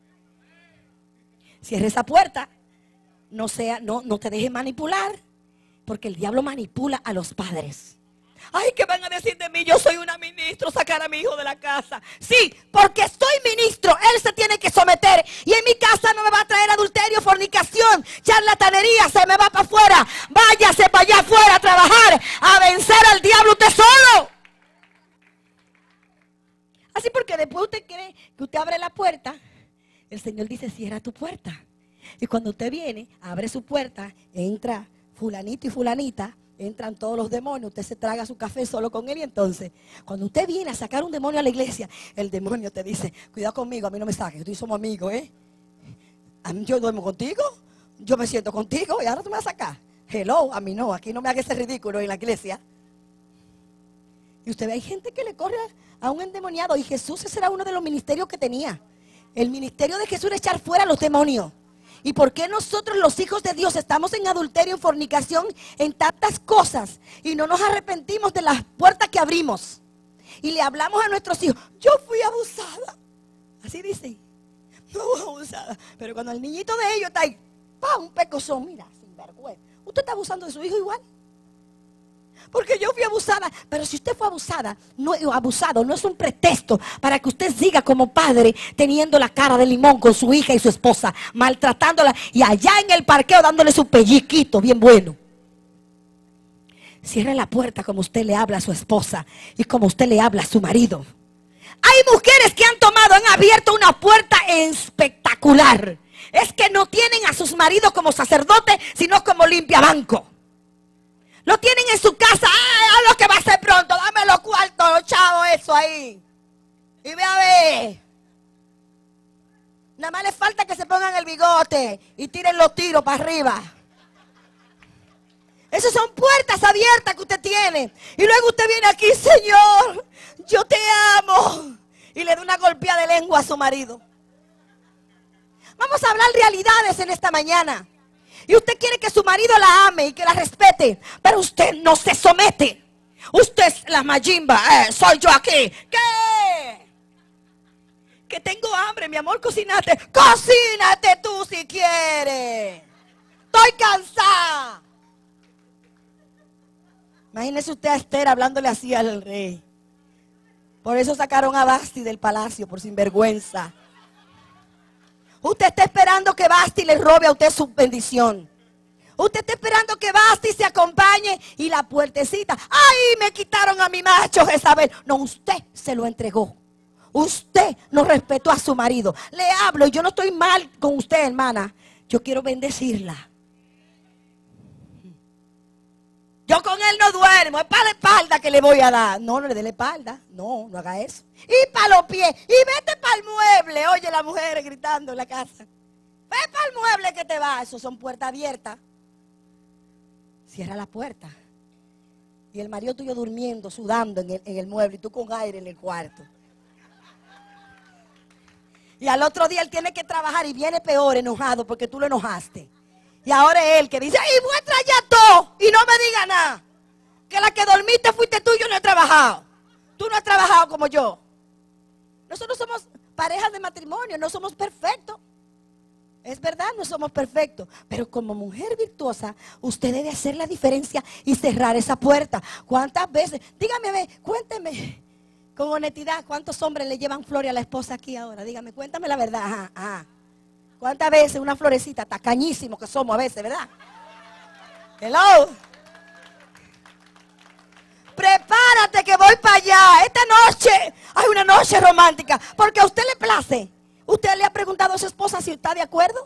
Cierre esa puerta. No te deje manipular. Porque el diablo manipula a los padres. Ay, ¿qué van a decir de mí? Yo soy una ministro, sacar a mi hijo de la casa. Sí, porque soy ministro, él se tiene que someter. Y en mi casa no me va a traer adulterio, fornicación, charlatanería, se me va para afuera. Váyase para allá afuera a trabajar, a vencer al diablo usted solo. Así porque después usted cree que usted abre la puerta, el Señor dice, cierra tu puerta. Y cuando usted viene, abre su puerta, entra fulanito y fulanita. Entran todos los demonios, usted se traga su café solo con él y entonces, cuando usted viene a sacar un demonio a la iglesia, el demonio te dice, cuidado conmigo, a mí no me saques, tú y somos amigos, yo duermo contigo, yo me siento contigo y ahora tú me vas a sacar. Hello, a mí no, aquí no me haga ese ridículo en la iglesia. Y usted ve, hay gente que le corre a un endemoniado y Jesús ese era uno de los ministerios que tenía. El ministerio de Jesús era echar fuera a los demonios. ¿Y por qué nosotros los hijos de Dios estamos en adulterio, en fornicación, en tantas cosas y no nos arrepentimos de las puertas que abrimos? Y le hablamos a nuestros hijos, yo fui abusada. Así dicen, no abusada. Pero cuando el niñito de ellos está ahí, ¡pam! Un pecozón, mira, sin vergüenza. ¿Usted está abusando de su hijo igual? Porque yo fui abusada. Pero si usted fue abusado no es un pretexto para que usted siga como padre teniendo la cara de limón con su hija y su esposa, maltratándola y allá en el parqueo dándole su pellizquito bien bueno. Cierre la puerta como usted le habla a su esposa y como usted le habla a su marido. Hay mujeres que han abierto una puerta espectacular. es que no tienen a sus maridos como sacerdotes, sino como limpiabanco. Lo tienen en su casa. ¡Ah, lo que va a hacer pronto! Dame los cuartos, chavo, eso ahí. Y ve a ver. Nada más le falta que se pongan el bigote y tiren los tiros para arriba. Esas son puertas abiertas que usted tiene. Y luego usted viene aquí, Señor, yo te amo. Y le da una golpeada de lengua a su marido. Vamos a hablar realidades en esta mañana. Y usted quiere que su marido la ame y que la respete. Pero usted no se somete. Usted es la mayimba. Soy yo aquí. ¿Qué? Que tengo hambre, mi amor, cocínate. Cocínate tú si quieres. Estoy cansada. Imagínese usted a Esther hablándole así al rey. Por eso sacaron a Vasti del palacio, por sinvergüenza. Usted está esperando que Vasti le robe a usted su bendición. Usted está esperando que Vasti se acompañe y la puertecita. ¡Ay, me quitaron a mi macho Jezabel! No, usted se lo entregó. Usted no respetó a su marido. Le hablo y yo no estoy mal con usted, hermana. Yo quiero bendecirla. Yo con él no duermo, es para la espalda que le voy a dar. No, no le dé la espalda. No, no haga eso. Y para los pies. Y vete para el mueble. Oye, las mujeres gritando en la casa. Ve para el mueble que te va. Eso son puertas abiertas. Cierra la puerta. Y el marido tuyo durmiendo, sudando en el mueble. Y tú con aire en el cuarto. Y al otro día él tiene que trabajar y viene peor, enojado, porque tú lo enojaste. Y ahora es él que dice, ¡ay, muestra ya todo! Y no me diga nada. Que la que dormiste fuiste tú, yo no he trabajado. Tú no has trabajado como yo. Nosotros somos parejas de matrimonio, no somos perfectos. Es verdad, no somos perfectos. Pero como mujer virtuosa, usted debe hacer la diferencia y cerrar esa puerta. ¿Cuántas veces? Dígame, cuénteme con honestidad, ¿cuántos hombres le llevan flores a la esposa aquí ahora? Dígame, cuéntame la verdad. Ajá, ajá. ¿Cuántas veces una florecita, tacañísimo que somos a veces, verdad? Hello. Prepárate que voy para allá. Esta noche hay una noche romántica. Porque a usted le place. ¿Usted le ha preguntado a su esposa si está de acuerdo?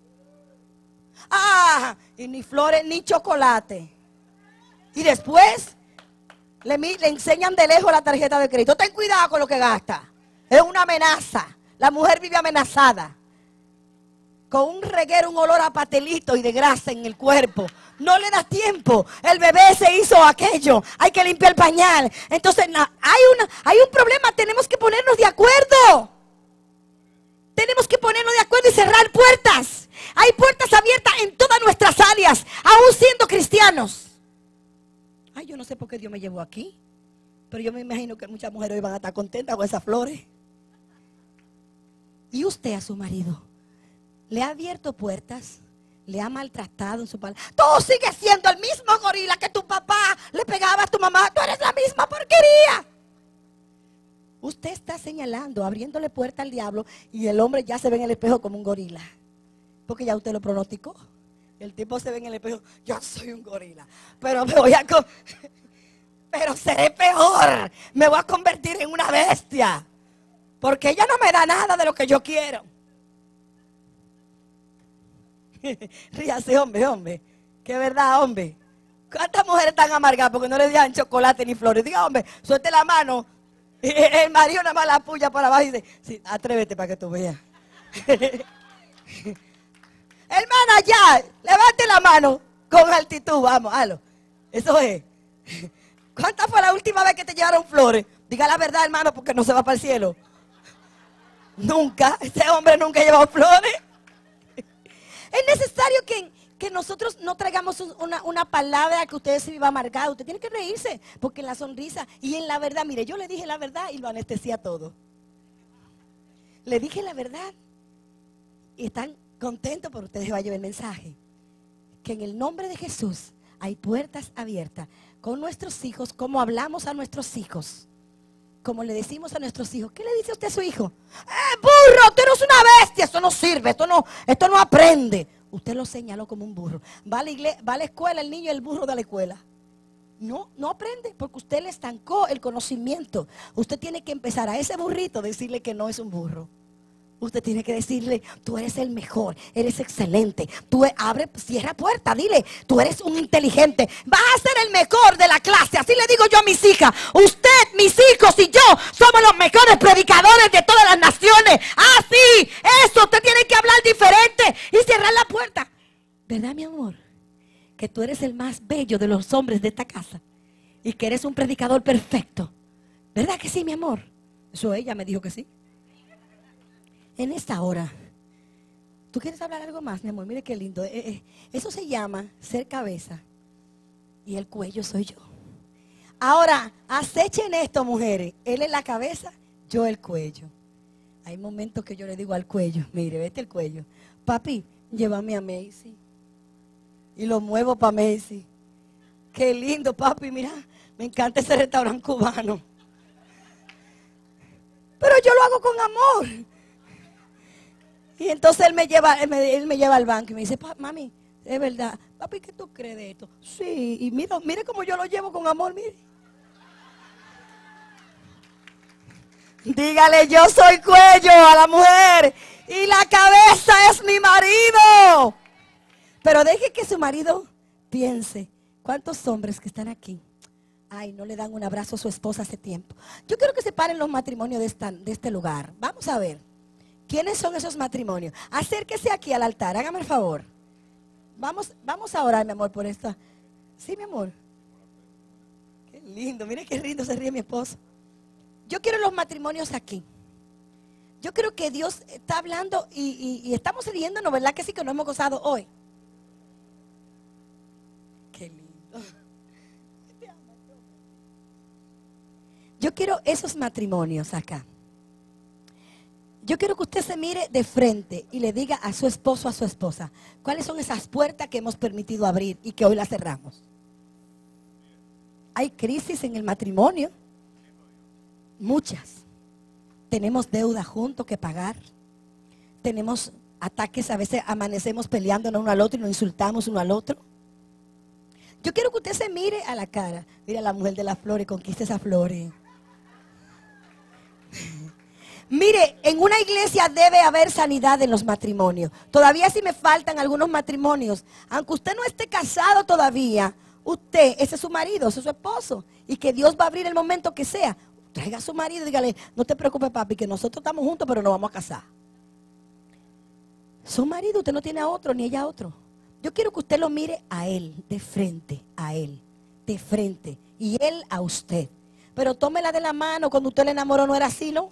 Ah, y ni flores ni chocolate. Y después le enseñan de lejos la tarjeta de crédito. Ten cuidado con lo que gasta. Es una amenaza. La mujer vive amenazada. Con un reguero, un olor a pastelito y de grasa en el cuerpo. No le da tiempo. El bebé se hizo aquello. Hay que limpiar el pañal. Entonces hay un problema. Tenemos que ponernos de acuerdo. Tenemos que ponernos de acuerdo y cerrar puertas. Hay puertas abiertas en todas nuestras áreas, aún siendo cristianos. Ay, yo no sé por qué Dios me llevó aquí. Pero yo me imagino que muchas mujeres hoy van a estar contentas con esas flores. Y usted a su marido le ha abierto puertas, le ha maltratado en su palabra. Tú sigues siendo el mismo gorila que tu papá le pegaba a tu mamá. Tú eres la misma porquería. Usted está señalando, abriéndole puerta al diablo y el hombre ya se ve en el espejo como un gorila. Porque ya usted lo pronosticó. El tipo se ve en el espejo, yo soy un gorila. Pero me voy a... Pero seré peor. Me voy a convertir en una bestia. Porque ella no me da nada de lo que yo quiero. Ríase, hombre. Que verdad, hombre. ¿Cuántas mujeres están amargadas porque no le dan chocolate ni flores? Diga, hombre, suelte la mano. Y el marido nada más la puya para abajo y dice, sí, atrévete para que tú veas. Hermana, ya, levante la mano con altitud, vamos, hazlo. Eso es. ¿Cuántas fue la última vez que te llevaron flores? Diga la verdad, hermano, porque no se va para el cielo. Nunca, ese hombre nunca ha llevado flores. Es necesario que nosotros no traigamos una palabra que usted se viva amargado. Usted tiene que reírse, porque en la sonrisa y en la verdad, mire, yo le dije la verdad y lo anestesia todo. Le dije la verdad y están contentos, por ustedes va a llevar el mensaje. Que en el nombre de Jesús hay puertas abiertas con nuestros hijos, como hablamos a nuestros hijos. Como le decimos a nuestros hijos, ¿qué le dice usted a su hijo? Burro, tú eres una bestia, esto no sirve, esto no aprende. Usted lo señaló como un burro. Va a la escuela el niño, el burro de la escuela. No aprende, porque usted le estancó el conocimiento. Usted tiene que empezar a ese burrito decirle que no es un burro. Usted tiene que decirle, tú eres el mejor, eres excelente. Abre, cierra puerta, dile, tú eres un inteligente. Vas a ser el mejor de la clase. Así le digo yo a mis hijas. Usted, mis hijos y yo somos los mejores predicadores de todas las naciones. Así, eso, usted tiene que hablar diferente y cerrar la puerta. ¿Verdad, mi amor? Que tú eres el más bello de los hombres de esta casa y que eres un predicador perfecto. ¿Verdad que sí, mi amor? Eso ella me dijo que sí. En esta hora, ¿tú quieres hablar algo más, mi amor? Mire qué lindo. Eso se llama ser cabeza y el cuello soy yo. Ahora, acechen esto, mujeres. Él es la cabeza, yo el cuello. Hay momentos que yo le digo al cuello, mire, vete el cuello. Papi, llévame a Macy. Y lo muevo para Macy. Qué lindo, papi, mira, me encanta ese restaurante cubano. Pero yo lo hago con amor. Y entonces él me lleva al banco y me dice, mami, es verdad. Papi, ¿qué tú crees de esto? Sí, y mire cómo yo lo llevo con amor, mire. Dígale, yo soy cuello a la mujer y la cabeza es mi marido. Pero deje que su marido piense, ¿cuántos hombres que están aquí? Ay, no le dan un abrazo a su esposa hace tiempo. Yo quiero que se paren los matrimonios de este lugar. Vamos a ver. ¿Quiénes son esos matrimonios? Acérquese aquí al altar, hágame el favor. Vamos a orar, mi amor, por esta. Sí, mi amor. Qué lindo, mire qué lindo se ríe mi esposo. Yo quiero los matrimonios aquí. Yo creo que Dios está hablando y estamos riéndonos, ¿verdad que sí? Que nos hemos gozado hoy. Qué lindo. Yo quiero esos matrimonios acá. Yo quiero que usted se mire de frente y le diga a su esposo, a su esposa, cuáles son esas puertas que hemos permitido abrir y que hoy las cerramos. Hay crisis en el matrimonio. Muchas. Tenemos deuda juntos que pagar. Tenemos ataques, a veces amanecemos peleándonos uno al otro y nos insultamos uno al otro. Yo quiero que usted se mire a la cara. Mira a la mujer de las flores, conquiste esas flores. Mire, en una iglesia debe haber sanidad en los matrimonios. Todavía sí me faltan algunos matrimonios. Aunque usted no esté casado todavía, ese es su marido, ese es su esposo. Y que Dios va a abrir el momento que sea. Traiga a su marido y dígale, no te preocupes, papi, que nosotros estamos juntos, pero nos vamos a casar. Su marido, usted no tiene a otro, ni ella a otro. Yo quiero que usted lo mire a él, de frente, a él, de frente. Y él a usted. Pero tómela de la mano, cuando usted le enamoró no era así, ¿no?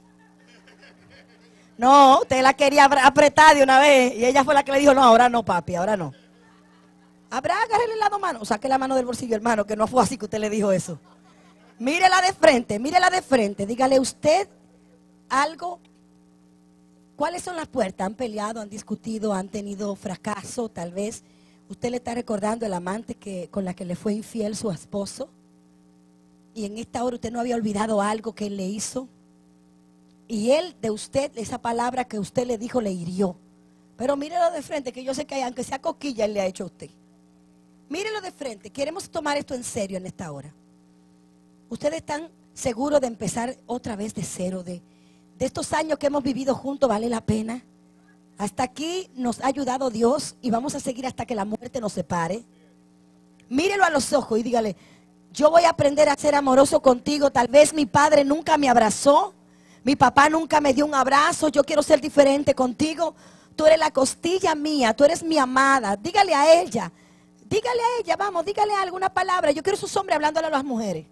No, usted la quería apretar de una vez y ella fue la que le dijo, no, ahora no, papi, ahora no. Agárrele la mano, saque la mano del bolsillo, hermano, que no fue así que usted le dijo eso. Mírela de frente, dígale usted algo. ¿Cuáles son las puertas? ¿Han peleado, han discutido, han tenido fracaso? Tal vez usted le está recordando el amante con la que le fue infiel su esposo. Y en esta hora usted no había olvidado algo que él le hizo. Y él de usted, esa palabra que usted le dijo, le hirió. Pero mírelo de frente, que yo sé que aunque sea coquilla, él le ha hecho a usted. Mírelo de frente, queremos tomar esto en serio en esta hora. ¿Ustedes están seguros de empezar otra vez de cero? De estos años que hemos vivido juntos, ¿vale la pena? Hasta aquí nos ha ayudado Dios y vamos a seguir hasta que la muerte nos separe. Mírelo a los ojos y dígale, yo voy a aprender a ser amoroso contigo. Tal vez mi padre nunca me abrazó. Mi papá nunca me dio un abrazo. Yo quiero ser diferente contigo. Tú eres la costilla mía. Tú eres mi amada. Dígale a ella. Dígale a ella, vamos, dígale alguna palabra. Yo quiero esos hombres hablándole a las mujeres.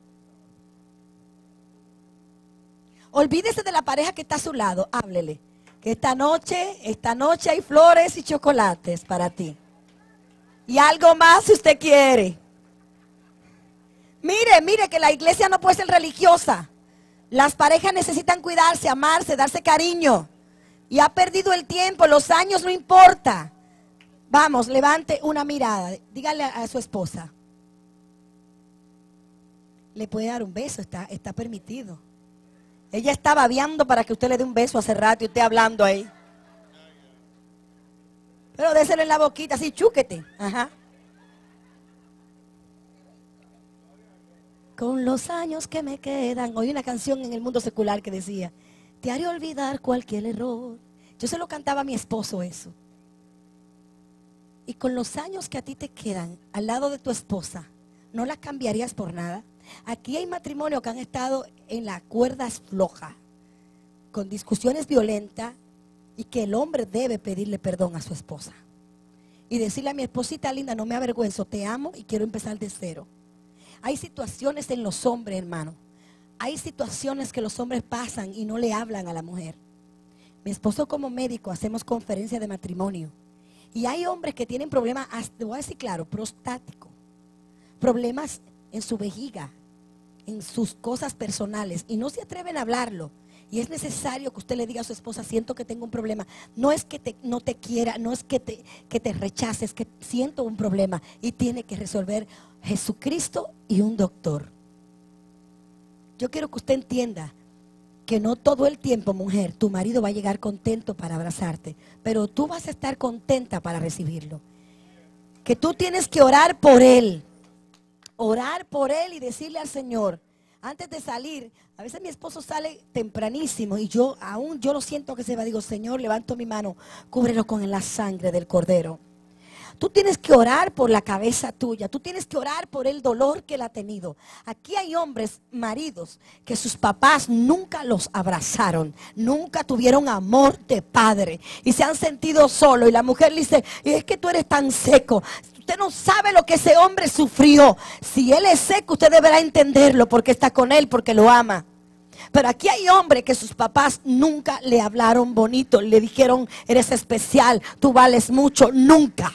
Olvídese de la pareja que está a su lado. Háblele. Que esta noche hay flores y chocolates para ti. Y algo más si usted quiere. Mire que la iglesia no puede ser religiosa. Las parejas necesitan cuidarse, amarse, darse cariño. Y ha perdido el tiempo, los años no importa. Vamos, levante una mirada. Dígale a su esposa. Le puede dar un beso, está permitido. Ella está babeando para que usted le dé un beso hace rato y usted hablando ahí. Pero déselo en la boquita, así, chúquete. Ajá. Con los años que me quedan. Oí una canción en el mundo secular que decía, te haré olvidar cualquier error. Yo se lo cantaba a mi esposo eso. Y con los años que a ti te quedan al lado de tu esposa, ¿no las cambiarías por nada? Aquí hay matrimonios que han estado en las cuerdas flojas, con discusiones violentas, y que el hombre debe pedirle perdón a su esposa. Y decirle a mi esposita linda, no me avergüenzo, te amo y quiero empezar de cero. Hay situaciones en los hombres, hermano. Hay situaciones que los hombres pasan y no le hablan a la mujer. Mi esposo como médico hacemos conferencias de matrimonio. Y hay hombres que tienen problemas, te voy a decir claro, prostático. Problemas en su vejiga, en sus cosas personales. Y no se atreven a hablarlo. Y es necesario que usted le diga a su esposa, siento que tengo un problema. No es que no te quiera, no es que te rechace, es que siento un problema. Y tiene que resolver Jesucristo y un doctor. Yo quiero que usted entienda que no todo el tiempo, mujer, tu marido va a llegar contento para abrazarte. Pero tú vas a estar contenta para recibirlo. Que tú tienes que orar por él. Orar por él y decirle al Señor, antes de salir, a veces mi esposo sale tempranísimo y yo lo siento que se va. Digo, Señor, levanto mi mano, cúbrelo con la sangre del Cordero. Tú tienes que orar por la cabeza tuya. Tú tienes que orar por el dolor que él ha tenido. Aquí hay hombres, maridos, que sus papás nunca los abrazaron. Nunca tuvieron amor de padre. Y se han sentido solos. Y la mujer le dice, y es que tú eres tan seco. Usted no sabe lo que ese hombre sufrió. Si él es seco, usted deberá entenderlo porque está con él, porque lo ama. Pero aquí hay hombres que sus papás nunca le hablaron bonito. Le dijeron, eres especial, tú vales mucho. Nunca.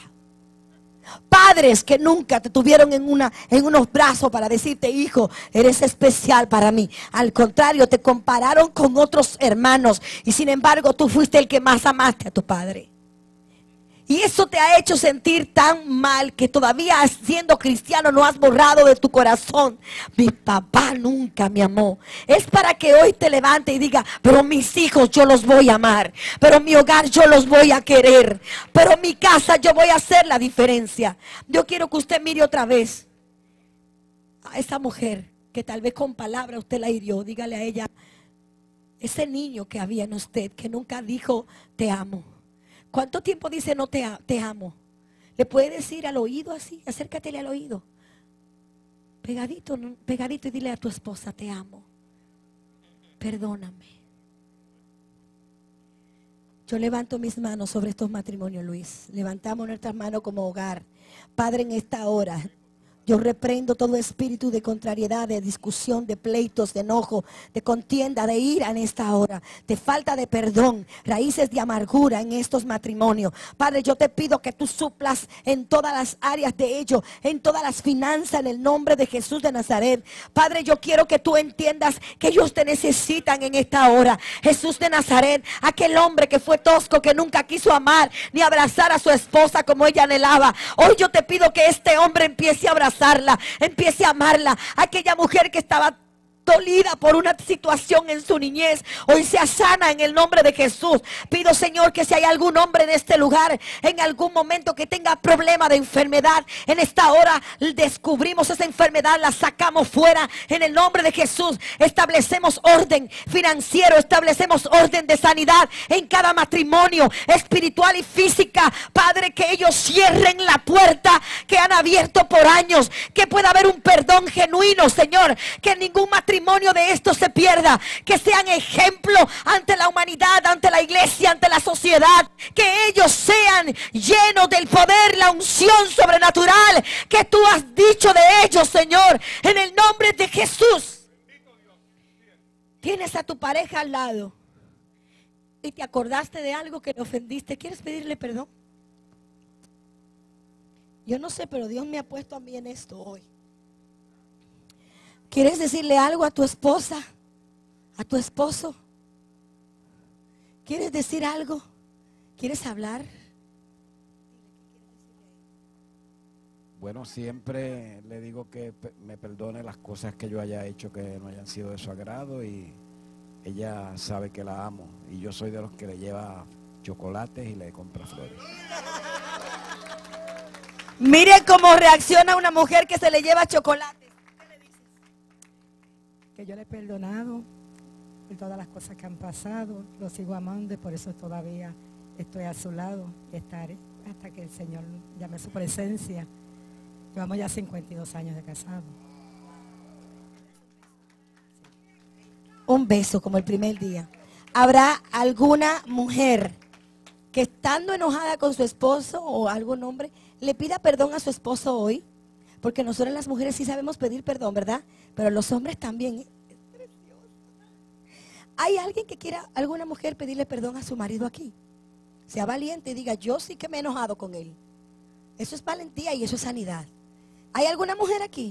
Padres que nunca te tuvieron en unos brazos para decirte, hijo, eres especial para mí. Al contrario, te compararon con otros hermanos. Y sin embargo, tú fuiste el que más amaste a tu padre. Y eso te ha hecho sentir tan mal que todavía siendo cristiano no has borrado de tu corazón. Mi papá nunca me amó. Es para que hoy te levante y diga, pero mis hijos yo los voy a amar. Pero mi hogar yo los voy a querer. Pero mi casa yo voy a hacer la diferencia. Yo quiero que usted mire otra vez a esa mujer que tal vez con palabras usted la hirió. Dígale a ella, ese niño que había en usted que nunca dijo te amo. ¿Cuánto tiempo dice no te amo? Le puede decir al oído así, acércatele al oído. Pegadito, pegadito y dile a tu esposa, te amo. Perdóname. Yo levanto mis manos sobre estos matrimonios, Luis. Levantamos nuestras manos como hogar. Padre, en esta hora yo reprendo todo espíritu de contrariedad, de discusión, de pleitos, de enojo, de contienda, de ira en esta hora, de falta de perdón, raíces de amargura en estos matrimonios. Padre, yo te pido que tú suplas en todas las áreas de ellos, en todas las finanzas, en el nombre de Jesús de Nazaret. Padre, yo quiero que tú entiendas que ellos te necesitan en esta hora. Jesús de Nazaret, aquel hombre que fue tosco, que nunca quiso amar ni abrazar a su esposa como ella anhelaba. Hoy yo te pido que este hombre empiece a abrazarla, empiece a amarla. Aquella mujer que estaba dolida por una situación en su niñez, hoy sea sana en el nombre de Jesús. Pido, Señor, que si hay algún hombre en este lugar, en algún momento que tenga problema de enfermedad, en esta hora descubrimos esa enfermedad, la sacamos fuera en el nombre de Jesús. Establecemos orden financiero, establecemos orden de sanidad en cada matrimonio espiritual y física. Padre, que ellos cierren la puerta que han abierto por años, que pueda haber un perdón genuino, Señor, que ningún matrimonio de esto se pierda, que sean ejemplo ante la humanidad, ante la iglesia, ante la sociedad, que ellos sean llenos del poder, la unción sobrenatural que tú has dicho de ellos, Señor, en el nombre de Jesús. Tienes a tu pareja al lado y te acordaste de algo que le ofendiste, ¿quieres pedirle perdón? Yo no sé, pero Dios me ha puesto a mí en esto hoy. ¿Quieres decirle algo a tu esposa? ¿A tu esposo? ¿Quieres decir algo? ¿Quieres hablar? Bueno, siempre le digo que me perdone las cosas que yo haya hecho que no hayan sido de su agrado, y ella sabe que la amo, y yo soy de los que le lleva chocolates y le compra flores. Mire cómo reacciona una mujer que se le lleva chocolate. Que yo le he perdonado, por todas las cosas que han pasado. Lo sigo amando y por eso todavía estoy a su lado. Estaré hasta que el Señor llame a su presencia. Llevamos ya 52 años de casado. Un beso como el primer día. ¿Habrá alguna mujer que estando enojada con su esposo o algún hombre le pida perdón a su esposo hoy? Porque nosotros las mujeres sí sabemos pedir perdón, ¿verdad? Pero los hombres también. Es precioso. ¿Hay alguien que quiera, alguna mujer, pedirle perdón a su marido aquí? Sea valiente y diga, yo sí que me he enojado con él. Eso es valentía y eso es sanidad. ¿Hay alguna mujer aquí?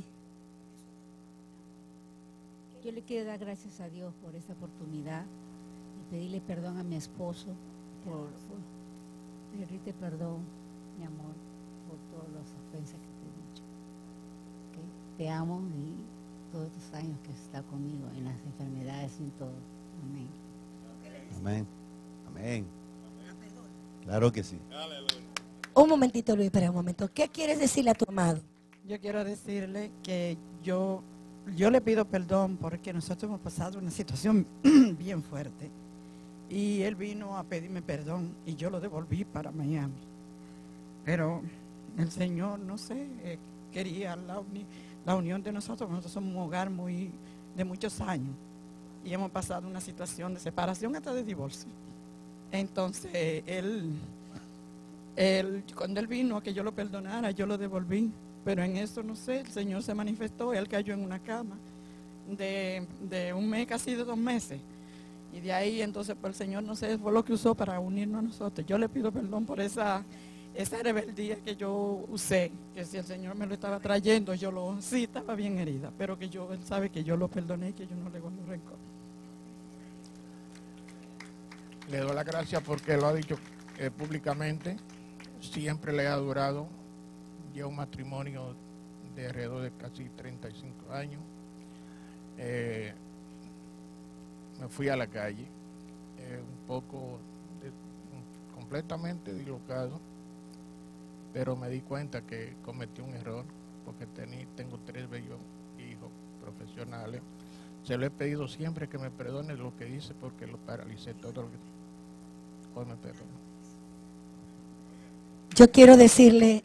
Yo le quiero dar gracias a Dios por esta oportunidad y pedirle perdón a mi esposo por pedirte perdón, mi amor, por todas las ofensas que te he dicho. ¿Okay? Te amo y todos estos años que has estado conmigo en las enfermedades y en todo. Amén. Amén. Amén. Claro que sí. Un momentito, Luis, espera un momento. ¿Qué quieres decirle a tu amado? Yo quiero decirle que yo le pido perdón porque nosotros hemos pasado una situación bien fuerte. Y él vino a pedirme perdón y yo lo devolví para Miami. Pero el Señor, no sé, quería la unión de nosotros. Nosotros somos un hogar de muchos años. Y hemos pasado una situación de separación hasta de divorcio. Entonces, cuando él vino a que yo lo perdonara, yo lo devolví. Pero en eso, no sé, el Señor se manifestó. Él cayó en una cama de un mes, casi de 2 meses. Y de ahí, entonces, pues el Señor, no sé, fue lo que usó para unirnos a nosotros. Yo le pido perdón por esa rebeldía que yo usé. Que si el Señor me lo estaba trayendo, sí estaba bien herida. Pero que él sabe que yo lo perdoné y que yo no le guardo rencor. Le doy la gracias porque lo ha dicho públicamente. Siempre le ha durado. Lleva un matrimonio de alrededor de casi 35 años. Me fui a la calle, un poco completamente dislocado, pero me di cuenta que cometí un error porque tengo 3 bellos hijos profesionales. Se lo he pedido siempre que me perdone lo que hice porque lo paralicé todo lo que hoy me perdono. Yo quiero decirle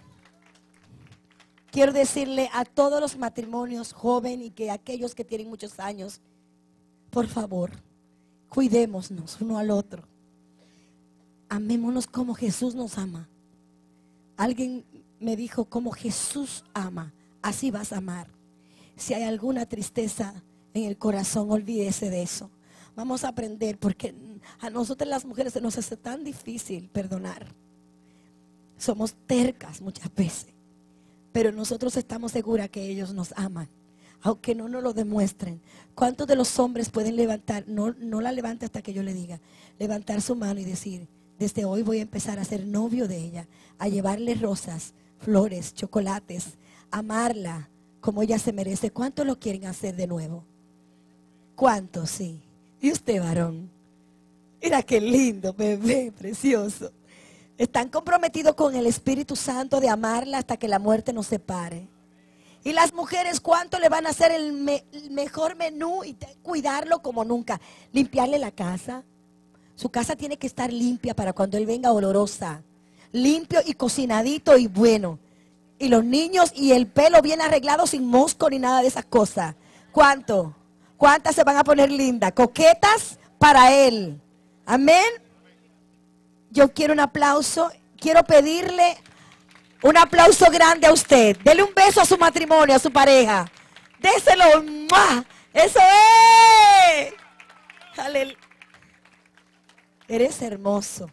a todos los matrimonios jóvenes y que aquellos que tienen muchos años, por favor, cuidémonos uno al otro. Amémonos como Jesús nos ama. Alguien me dijo, como Jesús ama, así vas a amar. Si hay alguna tristeza en el corazón, olvídese de eso. Vamos a aprender porque a nosotras las mujeres se nos hace tan difícil perdonar. Somos tercas muchas veces, pero nosotros estamos seguras que ellos nos aman, aunque no nos lo demuestren. ¿Cuántos de los hombres pueden levantar, no la levante hasta que yo le diga, levantar su mano y decir, desde hoy voy a empezar a ser novio de ella, a llevarle rosas, flores, chocolates, amarla como ella se merece? ¿Cuántos lo quieren hacer de nuevo? ¿Cuántos? Sí. ¿Y usted, varón? Mira qué lindo, bebé, precioso. Están comprometidos con el Espíritu Santo de amarla hasta que la muerte nos separe. Y las mujeres, ¿cuánto le van a hacer el mejor menú y cuidarlo como nunca? Limpiarle la casa. Su casa tiene que estar limpia para cuando él venga, olorosa. Limpio y cocinadito y bueno. Y los niños y el pelo bien arreglado, sin mosco ni nada de esas cosas. ¿Cuánto? ¿Cuántas se van a poner lindas? Coquetas para él. Amén. Yo quiero un aplauso. Quiero pedirle un aplauso grande a usted. Dele un beso a su matrimonio, a su pareja. Déselo. ¡Mua! Eso es. Aleluya. Eres hermoso.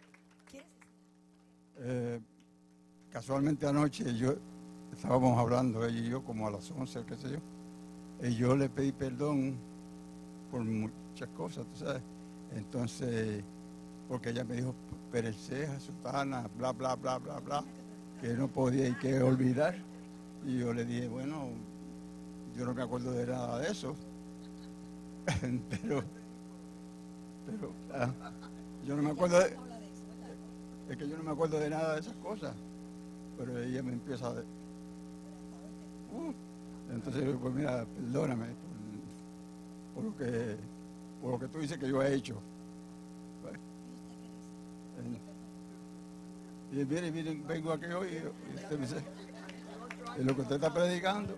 Casualmente anoche estábamos hablando, ella y yo, como a las 11, qué sé yo. Y yo le pedí perdón por muchas cosas, tú sabes. Entonces, porque ella me dijo, pereceja, sutana, bla, bla, bla, bla, bla, que no podía y que olvidar. Y yo le dije, bueno, yo no me acuerdo de nada de eso. pero yo no me acuerdo es que yo no me acuerdo de nada de esas cosas. Pero ella me empieza a entonces yo, pues mira, perdóname por lo que por lo que tú dices que yo he hecho. Y miren, vengo aquí hoy y usted me dice, es lo que usted está predicando.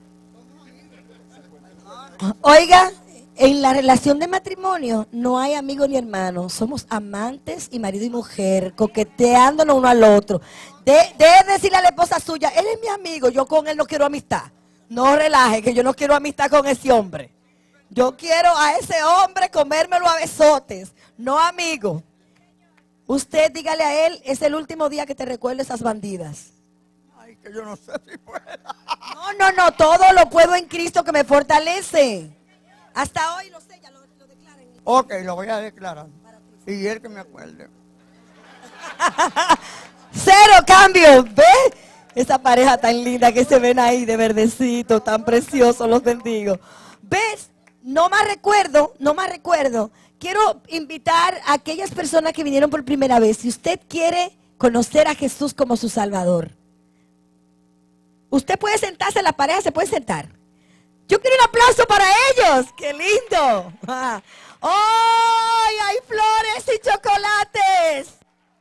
Oiga, en la relación de matrimonio no hay amigo ni hermano. Somos amantes y marido y mujer, coqueteándonos uno al otro. Debe decirle a la esposa suya, él es mi amigo, yo con él no quiero amistad. No relaje, que yo no quiero amistad con ese hombre. Yo quiero a ese hombre comérmelo a besotes, no amigo. Usted dígale a él, es el último día que te recuerdo esas bandidas. Ay, que yo no sé si pueda. No, todo lo puedo en Cristo que me fortalece. Hasta hoy lo sé, ya lo declaren. Ok, lo voy a declarar. Y él que me acuerde. Cero cambio, ¿ves? Esa pareja tan linda que se ven ahí de verdecito, tan precioso, los bendigo. ¿Ves? No más recuerdo. Quiero invitar a aquellas personas que vinieron por primera vez. Si usted quiere conocer a Jesús como su Salvador, usted puede sentarse, la pareja se puede sentar. Yo quiero un aplauso para ellos. ¡Qué lindo! ¡Ay, hay flores y chocolates!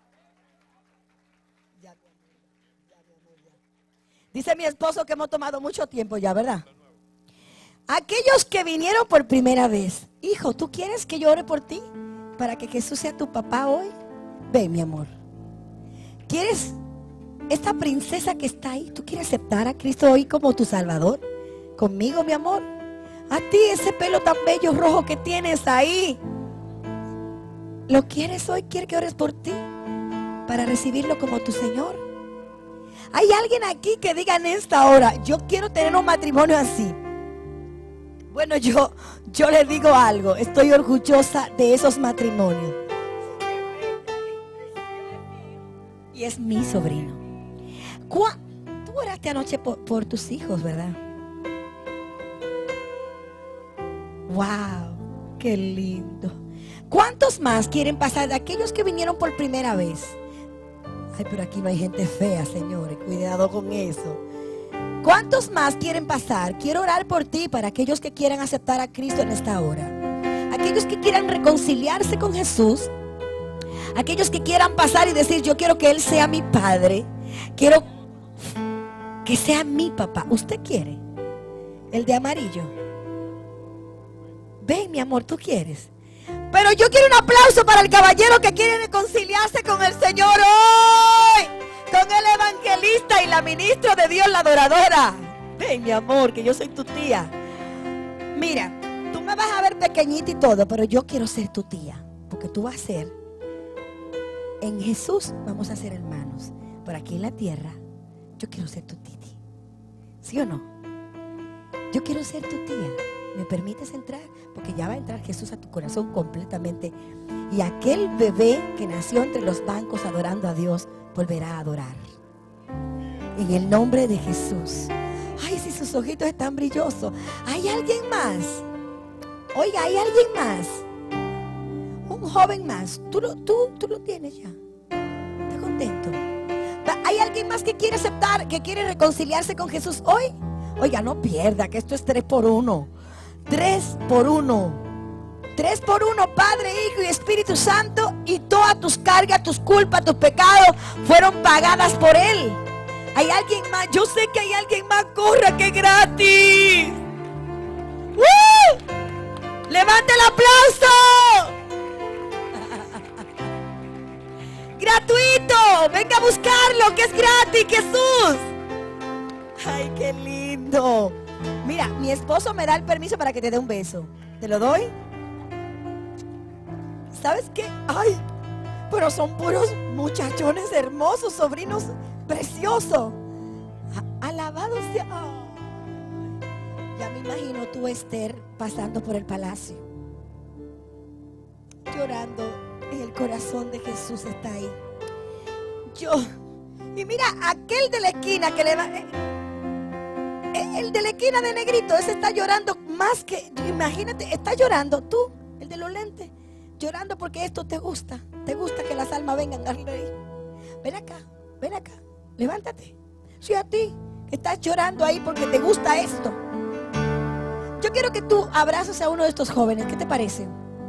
Dice mi esposo que hemos tomado mucho tiempo ya, ¿verdad? Aquellos que vinieron por primera vez. Hijo, ¿tú quieres que yo ore por ti? Para que Jesús sea tu papá hoy. Ven, mi amor. ¿Quieres esta princesa que está ahí? ¿Tú quieres aceptar a Cristo hoy como tu Salvador? Conmigo, mi amor. A ti ese pelo tan bello rojo que tienes ahí. ¿Lo quieres hoy? ¿Quieres que ores por ti? Para recibirlo como tu Señor. Hay alguien aquí que diga en esta hora, yo quiero tener un matrimonio así. Bueno, yo le digo algo, estoy orgullosa de esos matrimonios. Y es mi sobrino. Tú oraste anoche por tus hijos, ¿verdad? Wow, qué lindo. ¿Cuántos más quieren pasar de aquellos que vinieron por primera vez? Ay, pero aquí no hay gente fea, señores, cuidado con eso. ¿Cuántos más quieren pasar? Quiero orar por ti para aquellos que quieran aceptar a Cristo en esta hora. Aquellos que quieran reconciliarse con Jesús. Aquellos que quieran pasar y decir, yo quiero que Él sea mi Padre. Quiero que sea mi papá. ¿Usted quiere? El de amarillo. Ven, mi amor, ¿tú quieres? Pero yo quiero un aplauso para el caballero que quiere reconciliarse con el Señor hoy. Con el evangelista y la ministra de Dios, la adoradora. Ven, mi amor, que yo soy tu tía. Mira, tú me vas a ver pequeñita y todo, pero yo quiero ser tu tía. Porque tú vas a ser, en Jesús vamos a ser hermanos. Por aquí en la tierra, yo quiero ser tu titi. ¿Sí o no? Yo quiero ser tu tía. ¿Me permites entrar? Porque ya va a entrar Jesús a tu corazón completamente. Y aquel bebé que nació entre los bancos adorando a Dios volverá a adorar. En el nombre de Jesús. Ay, si sus ojitos están brillosos. ¿Hay alguien más? Oiga, ¿hay alguien más? Un joven más. Tú lo tienes ya. ¿Estás contento? ¿Hay alguien más que quiere aceptar, que quiere reconciliarse con Jesús hoy? Oiga, no pierda, que esto es 3 por 1. 3 por 1. 3 por 1, Padre, Hijo y Espíritu Santo. Y todas tus cargas, tus culpas, tus pecados fueron pagadas por Él. ¿Hay alguien más? Yo sé que hay alguien más. Corra, que es gratis. ¡Levante el aplauso! ¡Gratuito! Venga a buscarlo, que es gratis, Jesús. ¡Ay, qué lindo! Mira, mi esposo me da el permiso para que te dé un beso. ¿Te lo doy? ¿Sabes qué? Ay, pero son puros muchachones hermosos, sobrinos preciosos. Alabado sea. Ay, ya me imagino tú, Esther, pasando por el palacio, llorando. En el corazón de Jesús está ahí. Y mira, aquel de la esquina que le va... El de la esquina de negrito, ese está llorando más que... Imagínate, está llorando tú, el de los lentes, llorando porque esto te gusta. Te gusta que las almas vengan al rey. Ven acá, levántate. Soy a ti, que estás llorando ahí porque te gusta esto. Yo quiero que tú abraces a uno de estos jóvenes. ¿Qué te parece?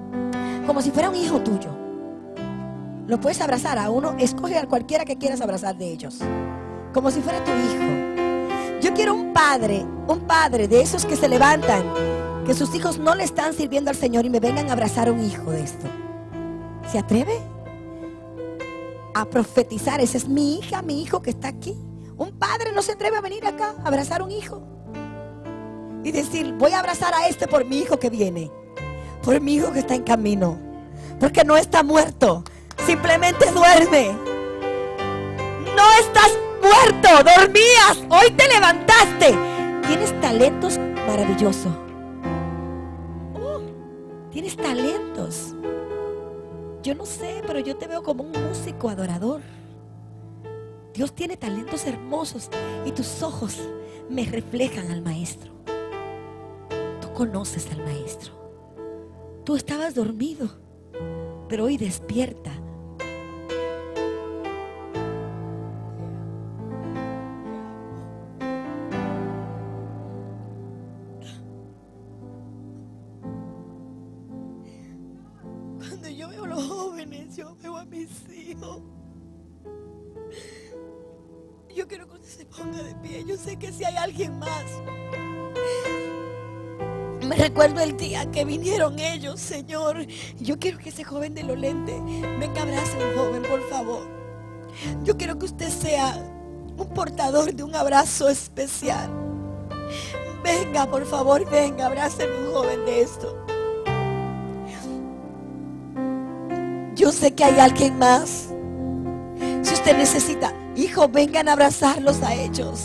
como si fuera un hijo tuyo. Lo puedes abrazar a uno, escoge a cualquiera que quieras abrazar de ellos, como si fuera tu hijo. Yo quiero un padre de esos que se levantan, que sus hijos no le están sirviendo al Señor y me vengan a abrazar a un hijo de esto. ¿Se atreve a profetizar? Esa es mi hija, mi hijo que está aquí. Un padre no se atreve a venir acá a abrazar a un hijo y decir, voy a abrazar a este por mi hijo que viene, por mi hijo que está en camino, porque no está muerto, simplemente duerme. No estás muerto, dormías, hoy te levantaste. Tienes talentos maravillosos. Tienes talentos. Yo no sé, pero yo te veo como un músico adorador. Dios tiene talentos hermosos y tus ojos me reflejan al maestro. Tú conoces al maestro. Tú estabas dormido, pero hoy despierta. Cuando yo veo a los jóvenes, yo veo a mis hijos. Yo quiero que usted se ponga de pie. Yo sé que si hay alguien más. Me recuerdo el día que vinieron ellos, Señor. Yo quiero que ese joven de los lentes venga, abrace a un joven, por favor. Yo quiero que usted sea un portador de un abrazo especial. Venga, por favor, venga, abrace a un joven de esto. Yo sé que hay alguien más. Si usted necesita, hijo, vengan a abrazarlos a ellos.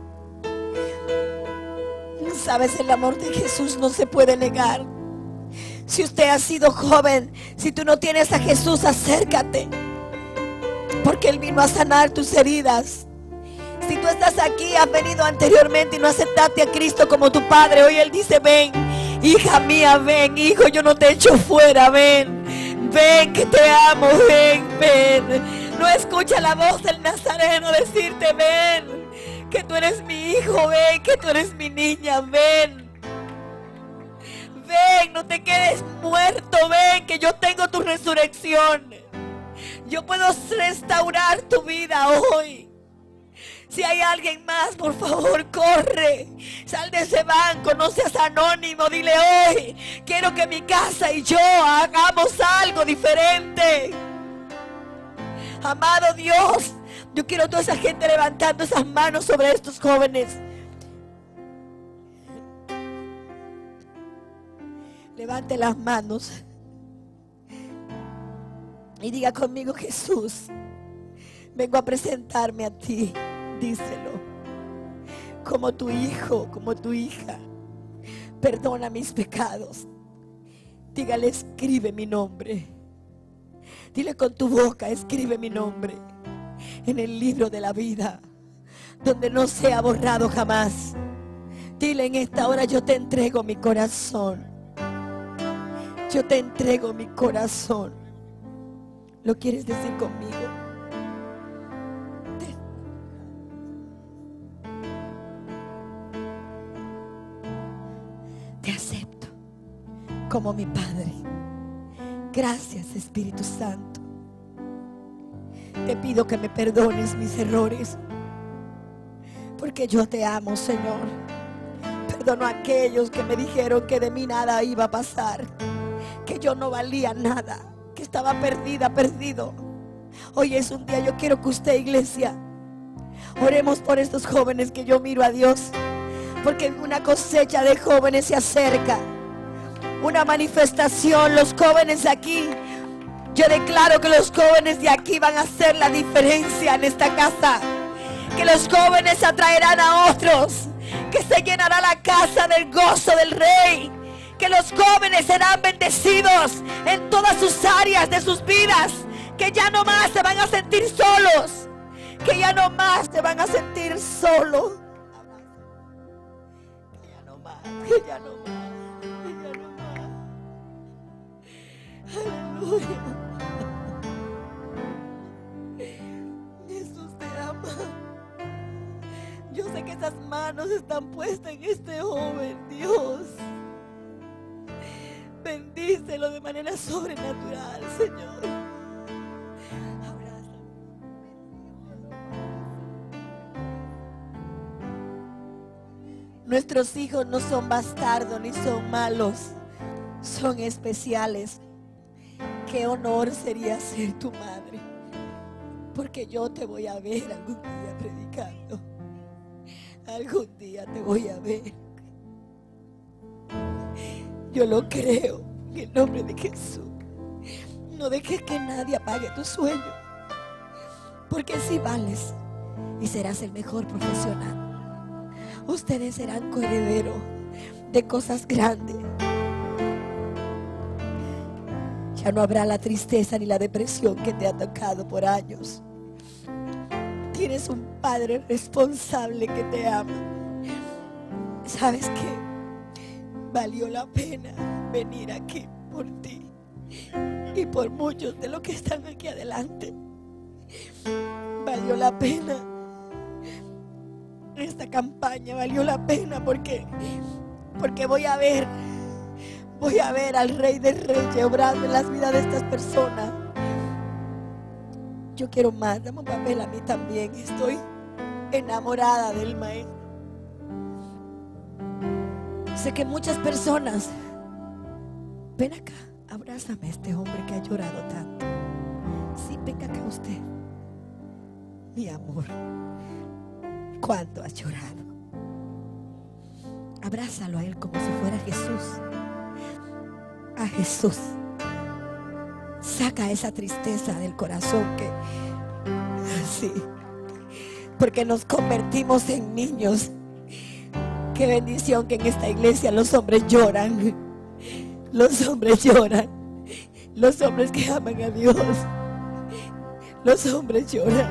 Sabes, el amor de Jesús no se puede negar. Si usted ha sido joven, si tú no tienes a Jesús, acércate, porque Él vino a sanar tus heridas. Si tú estás aquí, has venido anteriormente y no aceptaste a Cristo como tu Padre, hoy Él dice, ven, hija mía, ven, hijo, yo no te echo fuera, ven, ven que te amo, ven, ven. No escucha la voz del Nazareno decirte, ven, que tú eres mi hijo, ven, que tú eres mi niña, ven. Ven, no te quedes muerto, ven, que yo tengo tu resurrección. Yo puedo restaurar tu vida hoy. Si hay alguien más, por favor, corre. Sal de ese banco, no seas anónimo. Dile hoy, quiero que mi casa y yo hagamos algo diferente. Amado Dios, yo quiero a toda esa gente levantando esas manos sobre estos jóvenes. Levante las manos y diga conmigo, Jesús, vengo a presentarme a ti. Díselo, como tu hijo, como tu hija. Perdona mis pecados. Dígale, escribe mi nombre. Dile con tu boca, escribe mi nombre en el libro de la vida, donde no sea borrado jamás. Dile, en esta hora yo te entrego mi corazón. Yo te entrego mi corazón. ¿Lo quieres decir conmigo? Te acepto como mi Padre. Gracias, Espíritu Santo. Te pido que me perdones mis errores, porque yo te amo, Señor. Perdono a aquellos que me dijeron que de mí nada iba a pasar, que yo no valía nada, que estaba perdida, perdido. Hoy es un día, yo quiero que usted, iglesia, oremos por estos jóvenes, que yo miro a Dios, porque una cosecha de jóvenes se acerca, una manifestación. Los jóvenes de aquí, yo declaro que los jóvenes de aquí van a hacer la diferencia en esta casa, que los jóvenes atraerán a otros, que se llenará la casa del gozo del Rey, que los jóvenes serán bendecidos en todas sus áreas de sus vidas, que ya no más se van a sentir solos, que ya no más se van a sentir solos, que ya no más, que ya no más, que ya no más. Aleluya. Jesús te ama. Yo sé que esas manos están puestas en este joven, Dios. Bendice hacerlo de manera sobrenatural, Señor. Abraza. Nuestros hijos no son bastardos ni son malos, son especiales. Qué honor sería ser tu madre, porque yo te voy a ver algún día predicando. Algún día te voy a ver. Yo lo creo en el nombre de Jesús. No dejes que nadie apague tu sueño, porque sí vales y serás el mejor profesional. Ustedes serán coherederos de cosas grandes. Ya no habrá la tristeza ni la depresión que te ha tocado por años. Tienes un padre responsable que te ama. ¿Sabes qué? Valió la pena venir aquí por ti y por muchos de los que están aquí adelante. Valió la pena. Esta campaña valió la pena porque voy a ver al Rey de Reyes obrando en las vidas de estas personas. Yo quiero más, dame un papel a mí también. Estoy enamorada del Maestro. Sé que muchas personas, ven acá, abrázame a este hombre que ha llorado tanto. Sí, venga acá usted. Mi amor, ¿cuánto has llorado? Abrázalo a él como si fuera Jesús. A Jesús. Saca esa tristeza del corazón que sí, porque nos convertimos en niños. Qué bendición que en esta iglesia los hombres lloran. Los hombres lloran. Los hombres que aman a Dios. Los hombres lloran.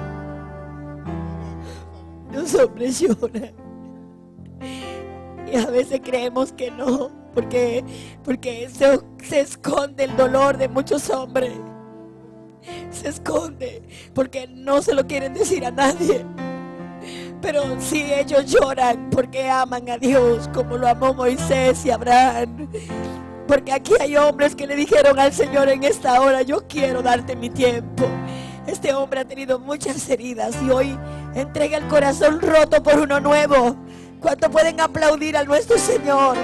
Los hombres lloran. Y a veces creemos que no, porque se esconde el dolor de muchos hombres. Se esconde porque no se lo quieren decir a nadie. Pero si ellos lloran porque aman a Dios como lo amó Moisés y Abraham. Porque aquí hay hombres que le dijeron al Señor en esta hora: yo quiero darte mi tiempo. Este hombre ha tenido muchas heridas y hoy entrega el corazón roto por uno nuevo. ¿Cuánto pueden aplaudir a nuestro Señor?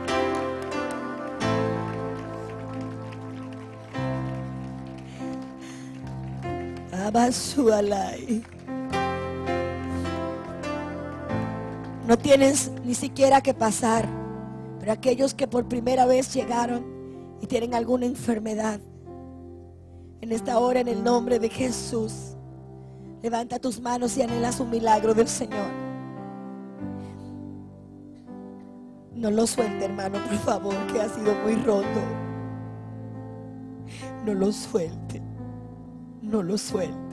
Abasualai. No tienes ni siquiera que pasar, pero aquellos que por primera vez llegaron y tienen alguna enfermedad, en esta hora, en el nombre de Jesús, levanta tus manos y anhelas un milagro del Señor. No lo suelte, hermano, por favor, que ha sido muy roto. No lo suelte. No lo suelte.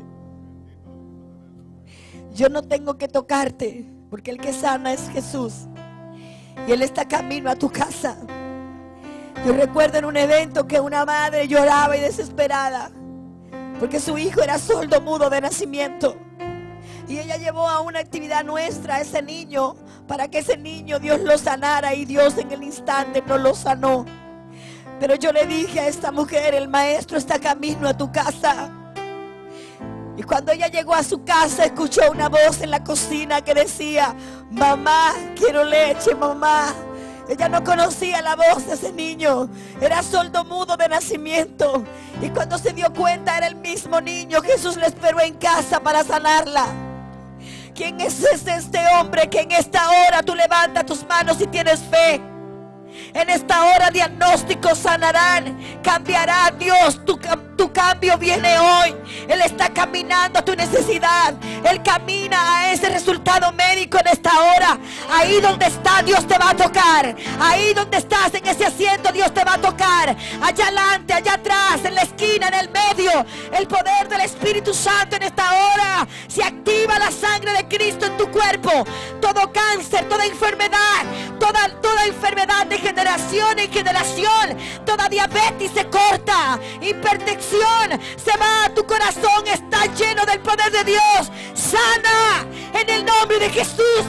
Yo no tengo que tocarte, porque el que sana es Jesús. Y Él está camino a tu casa. Yo recuerdo en un evento que una madre lloraba y desesperada porque su hijo era sordo mudo de nacimiento. Y ella llevó a una actividad nuestra a ese niño para que ese niño Dios lo sanara, y Dios en el instante no lo sanó. Pero yo le dije a esta mujer: el maestro está camino a tu casa. Y cuando ella llegó a su casa, escuchó una voz en la cocina que decía: mamá, quiero leche, mamá. Ella no conocía la voz de ese niño. Era sordo mudo de nacimiento. Y cuando se dio cuenta, era el mismo niño. Jesús le esperó en casa para sanarla. ¿Quién es este hombre que en esta hora tú levantas tus manos y tienes fe? En esta hora diagnósticos sanarán, cambiará Dios, tu cambio viene hoy. Él está caminando a tu necesidad. Él camina a ese resultado médico en esta hora. Ahí donde está, Dios te va a tocar. Ahí donde estás en ese asiento, Dios te va a tocar. Allá adelante, allá atrás, en la esquina, en el medio. El poder del Espíritu Santo en esta hora. Se activa la sangre de Cristo en tu cuerpo. Todo cáncer, toda enfermedad, toda enfermedad de generación en generación, toda diabetes se corta, hipertensión se va a tu corazón, está lleno del poder de Dios. Sana en el nombre de Jesús. Da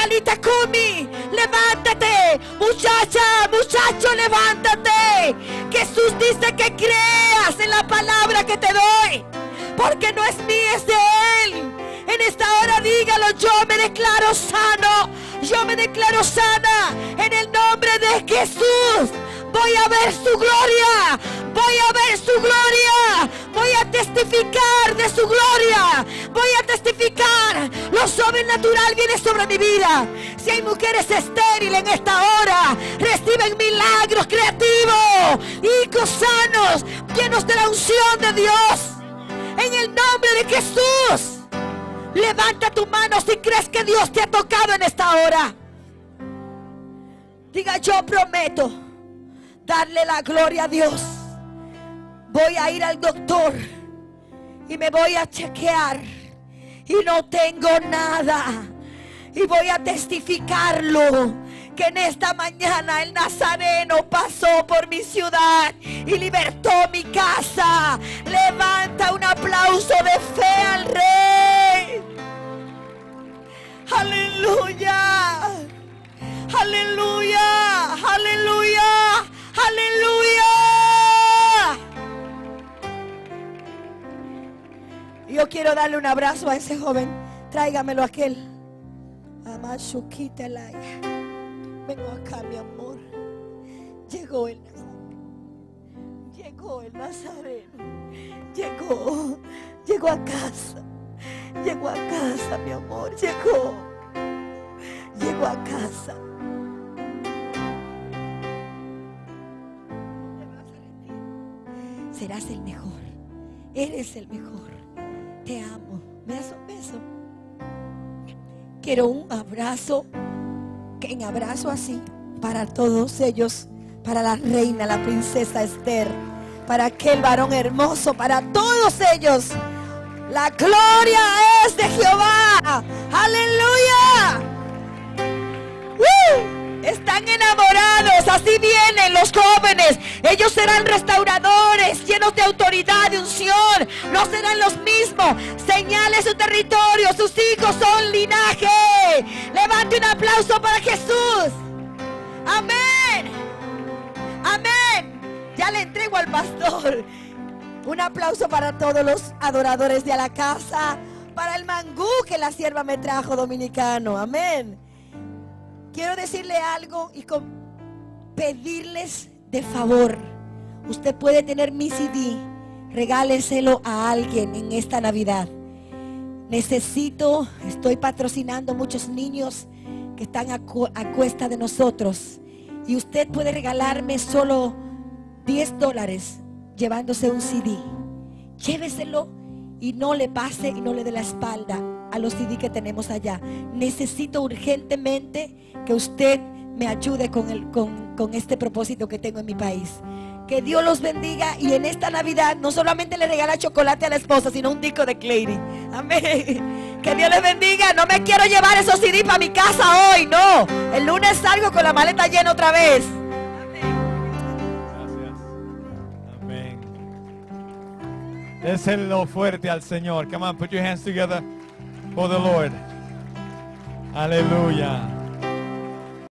Talita Kumi, levántate. Muchacha, muchacho, levántate. Jesús dice que creas en la palabra que te doy, porque no es mía, es de Él. En esta hora dígalo: yo me declaro sano, yo me declaro sana en el nombre de Jesús. Voy a ver su gloria, voy a ver su gloria, voy a testificar de su gloria, voy a testificar. Lo sobrenatural viene sobre mi vida. Si hay mujeres estériles en esta hora, reciben milagros creativos, hijos sanos, llenos de la unción de Dios, en el nombre de Jesús. Levanta tu mano si crees que Dios te ha tocado en esta hora. Diga: yo prometo darle la gloria a Dios. Voy a ir al doctor y me voy a chequear y no tengo nada. Y voy a testificarlo, que en esta mañana el Nazareno pasó por mi ciudad y libertó mi casa. Levanta un aplauso de fe al Rey. Aleluya, aleluya, aleluya, aleluya. Yo quiero darle un abrazo a ese joven. Tráigamelo a aquel. Vengo acá, mi amor. Llegó el Nazareno. Llegó el Nazareno. Llegó a casa. Llegó a casa, mi amor. Llegó a casa. Te vas a rendir. Serás el mejor. Eres el mejor. Te amo. ¿Me das un beso? Quiero un abrazo. Que en abrazo así para todos ellos, para la reina, la princesa Esther, para aquel varón hermoso, para todos ellos. La gloria es de Jehová. Aleluya. Están enamorados. Así vienen los jóvenes. Ellos serán restauradores, llenos de autoridad, de unción. No serán los mismos. Señale su territorio. Sus hijos son linaje. Levante un aplauso para Jesús. Amén. Amén. Ya le entrego al pastor. Un aplauso para todos los adoradores de a la casa. Para el mangú que la sierva me trajo dominicano. Amén. Quiero decirle algo y pedirles de favor. Usted puede tener mi CD. Regáleselo a alguien en esta Navidad. Estoy patrocinando muchos niños que están a cuesta de nosotros. Y usted puede regalarme solo $10 llevándose un CD. Lléveselo y no le pase y no le dé la espalda a los CD que tenemos allá. Necesito urgentemente que usted me ayude con este propósito que tengo en mi país. Que Dios los bendiga y en esta Navidad no solamente le regala chocolate a la esposa, sino un disco de Clary. Amén. Que Dios les bendiga. No me quiero llevar esos CD para mi casa hoy, no. El lunes salgo con la maleta llena otra vez. Amén. Déselo fuerte al Señor. Come on, put your hands together for the Lord. Aleluya.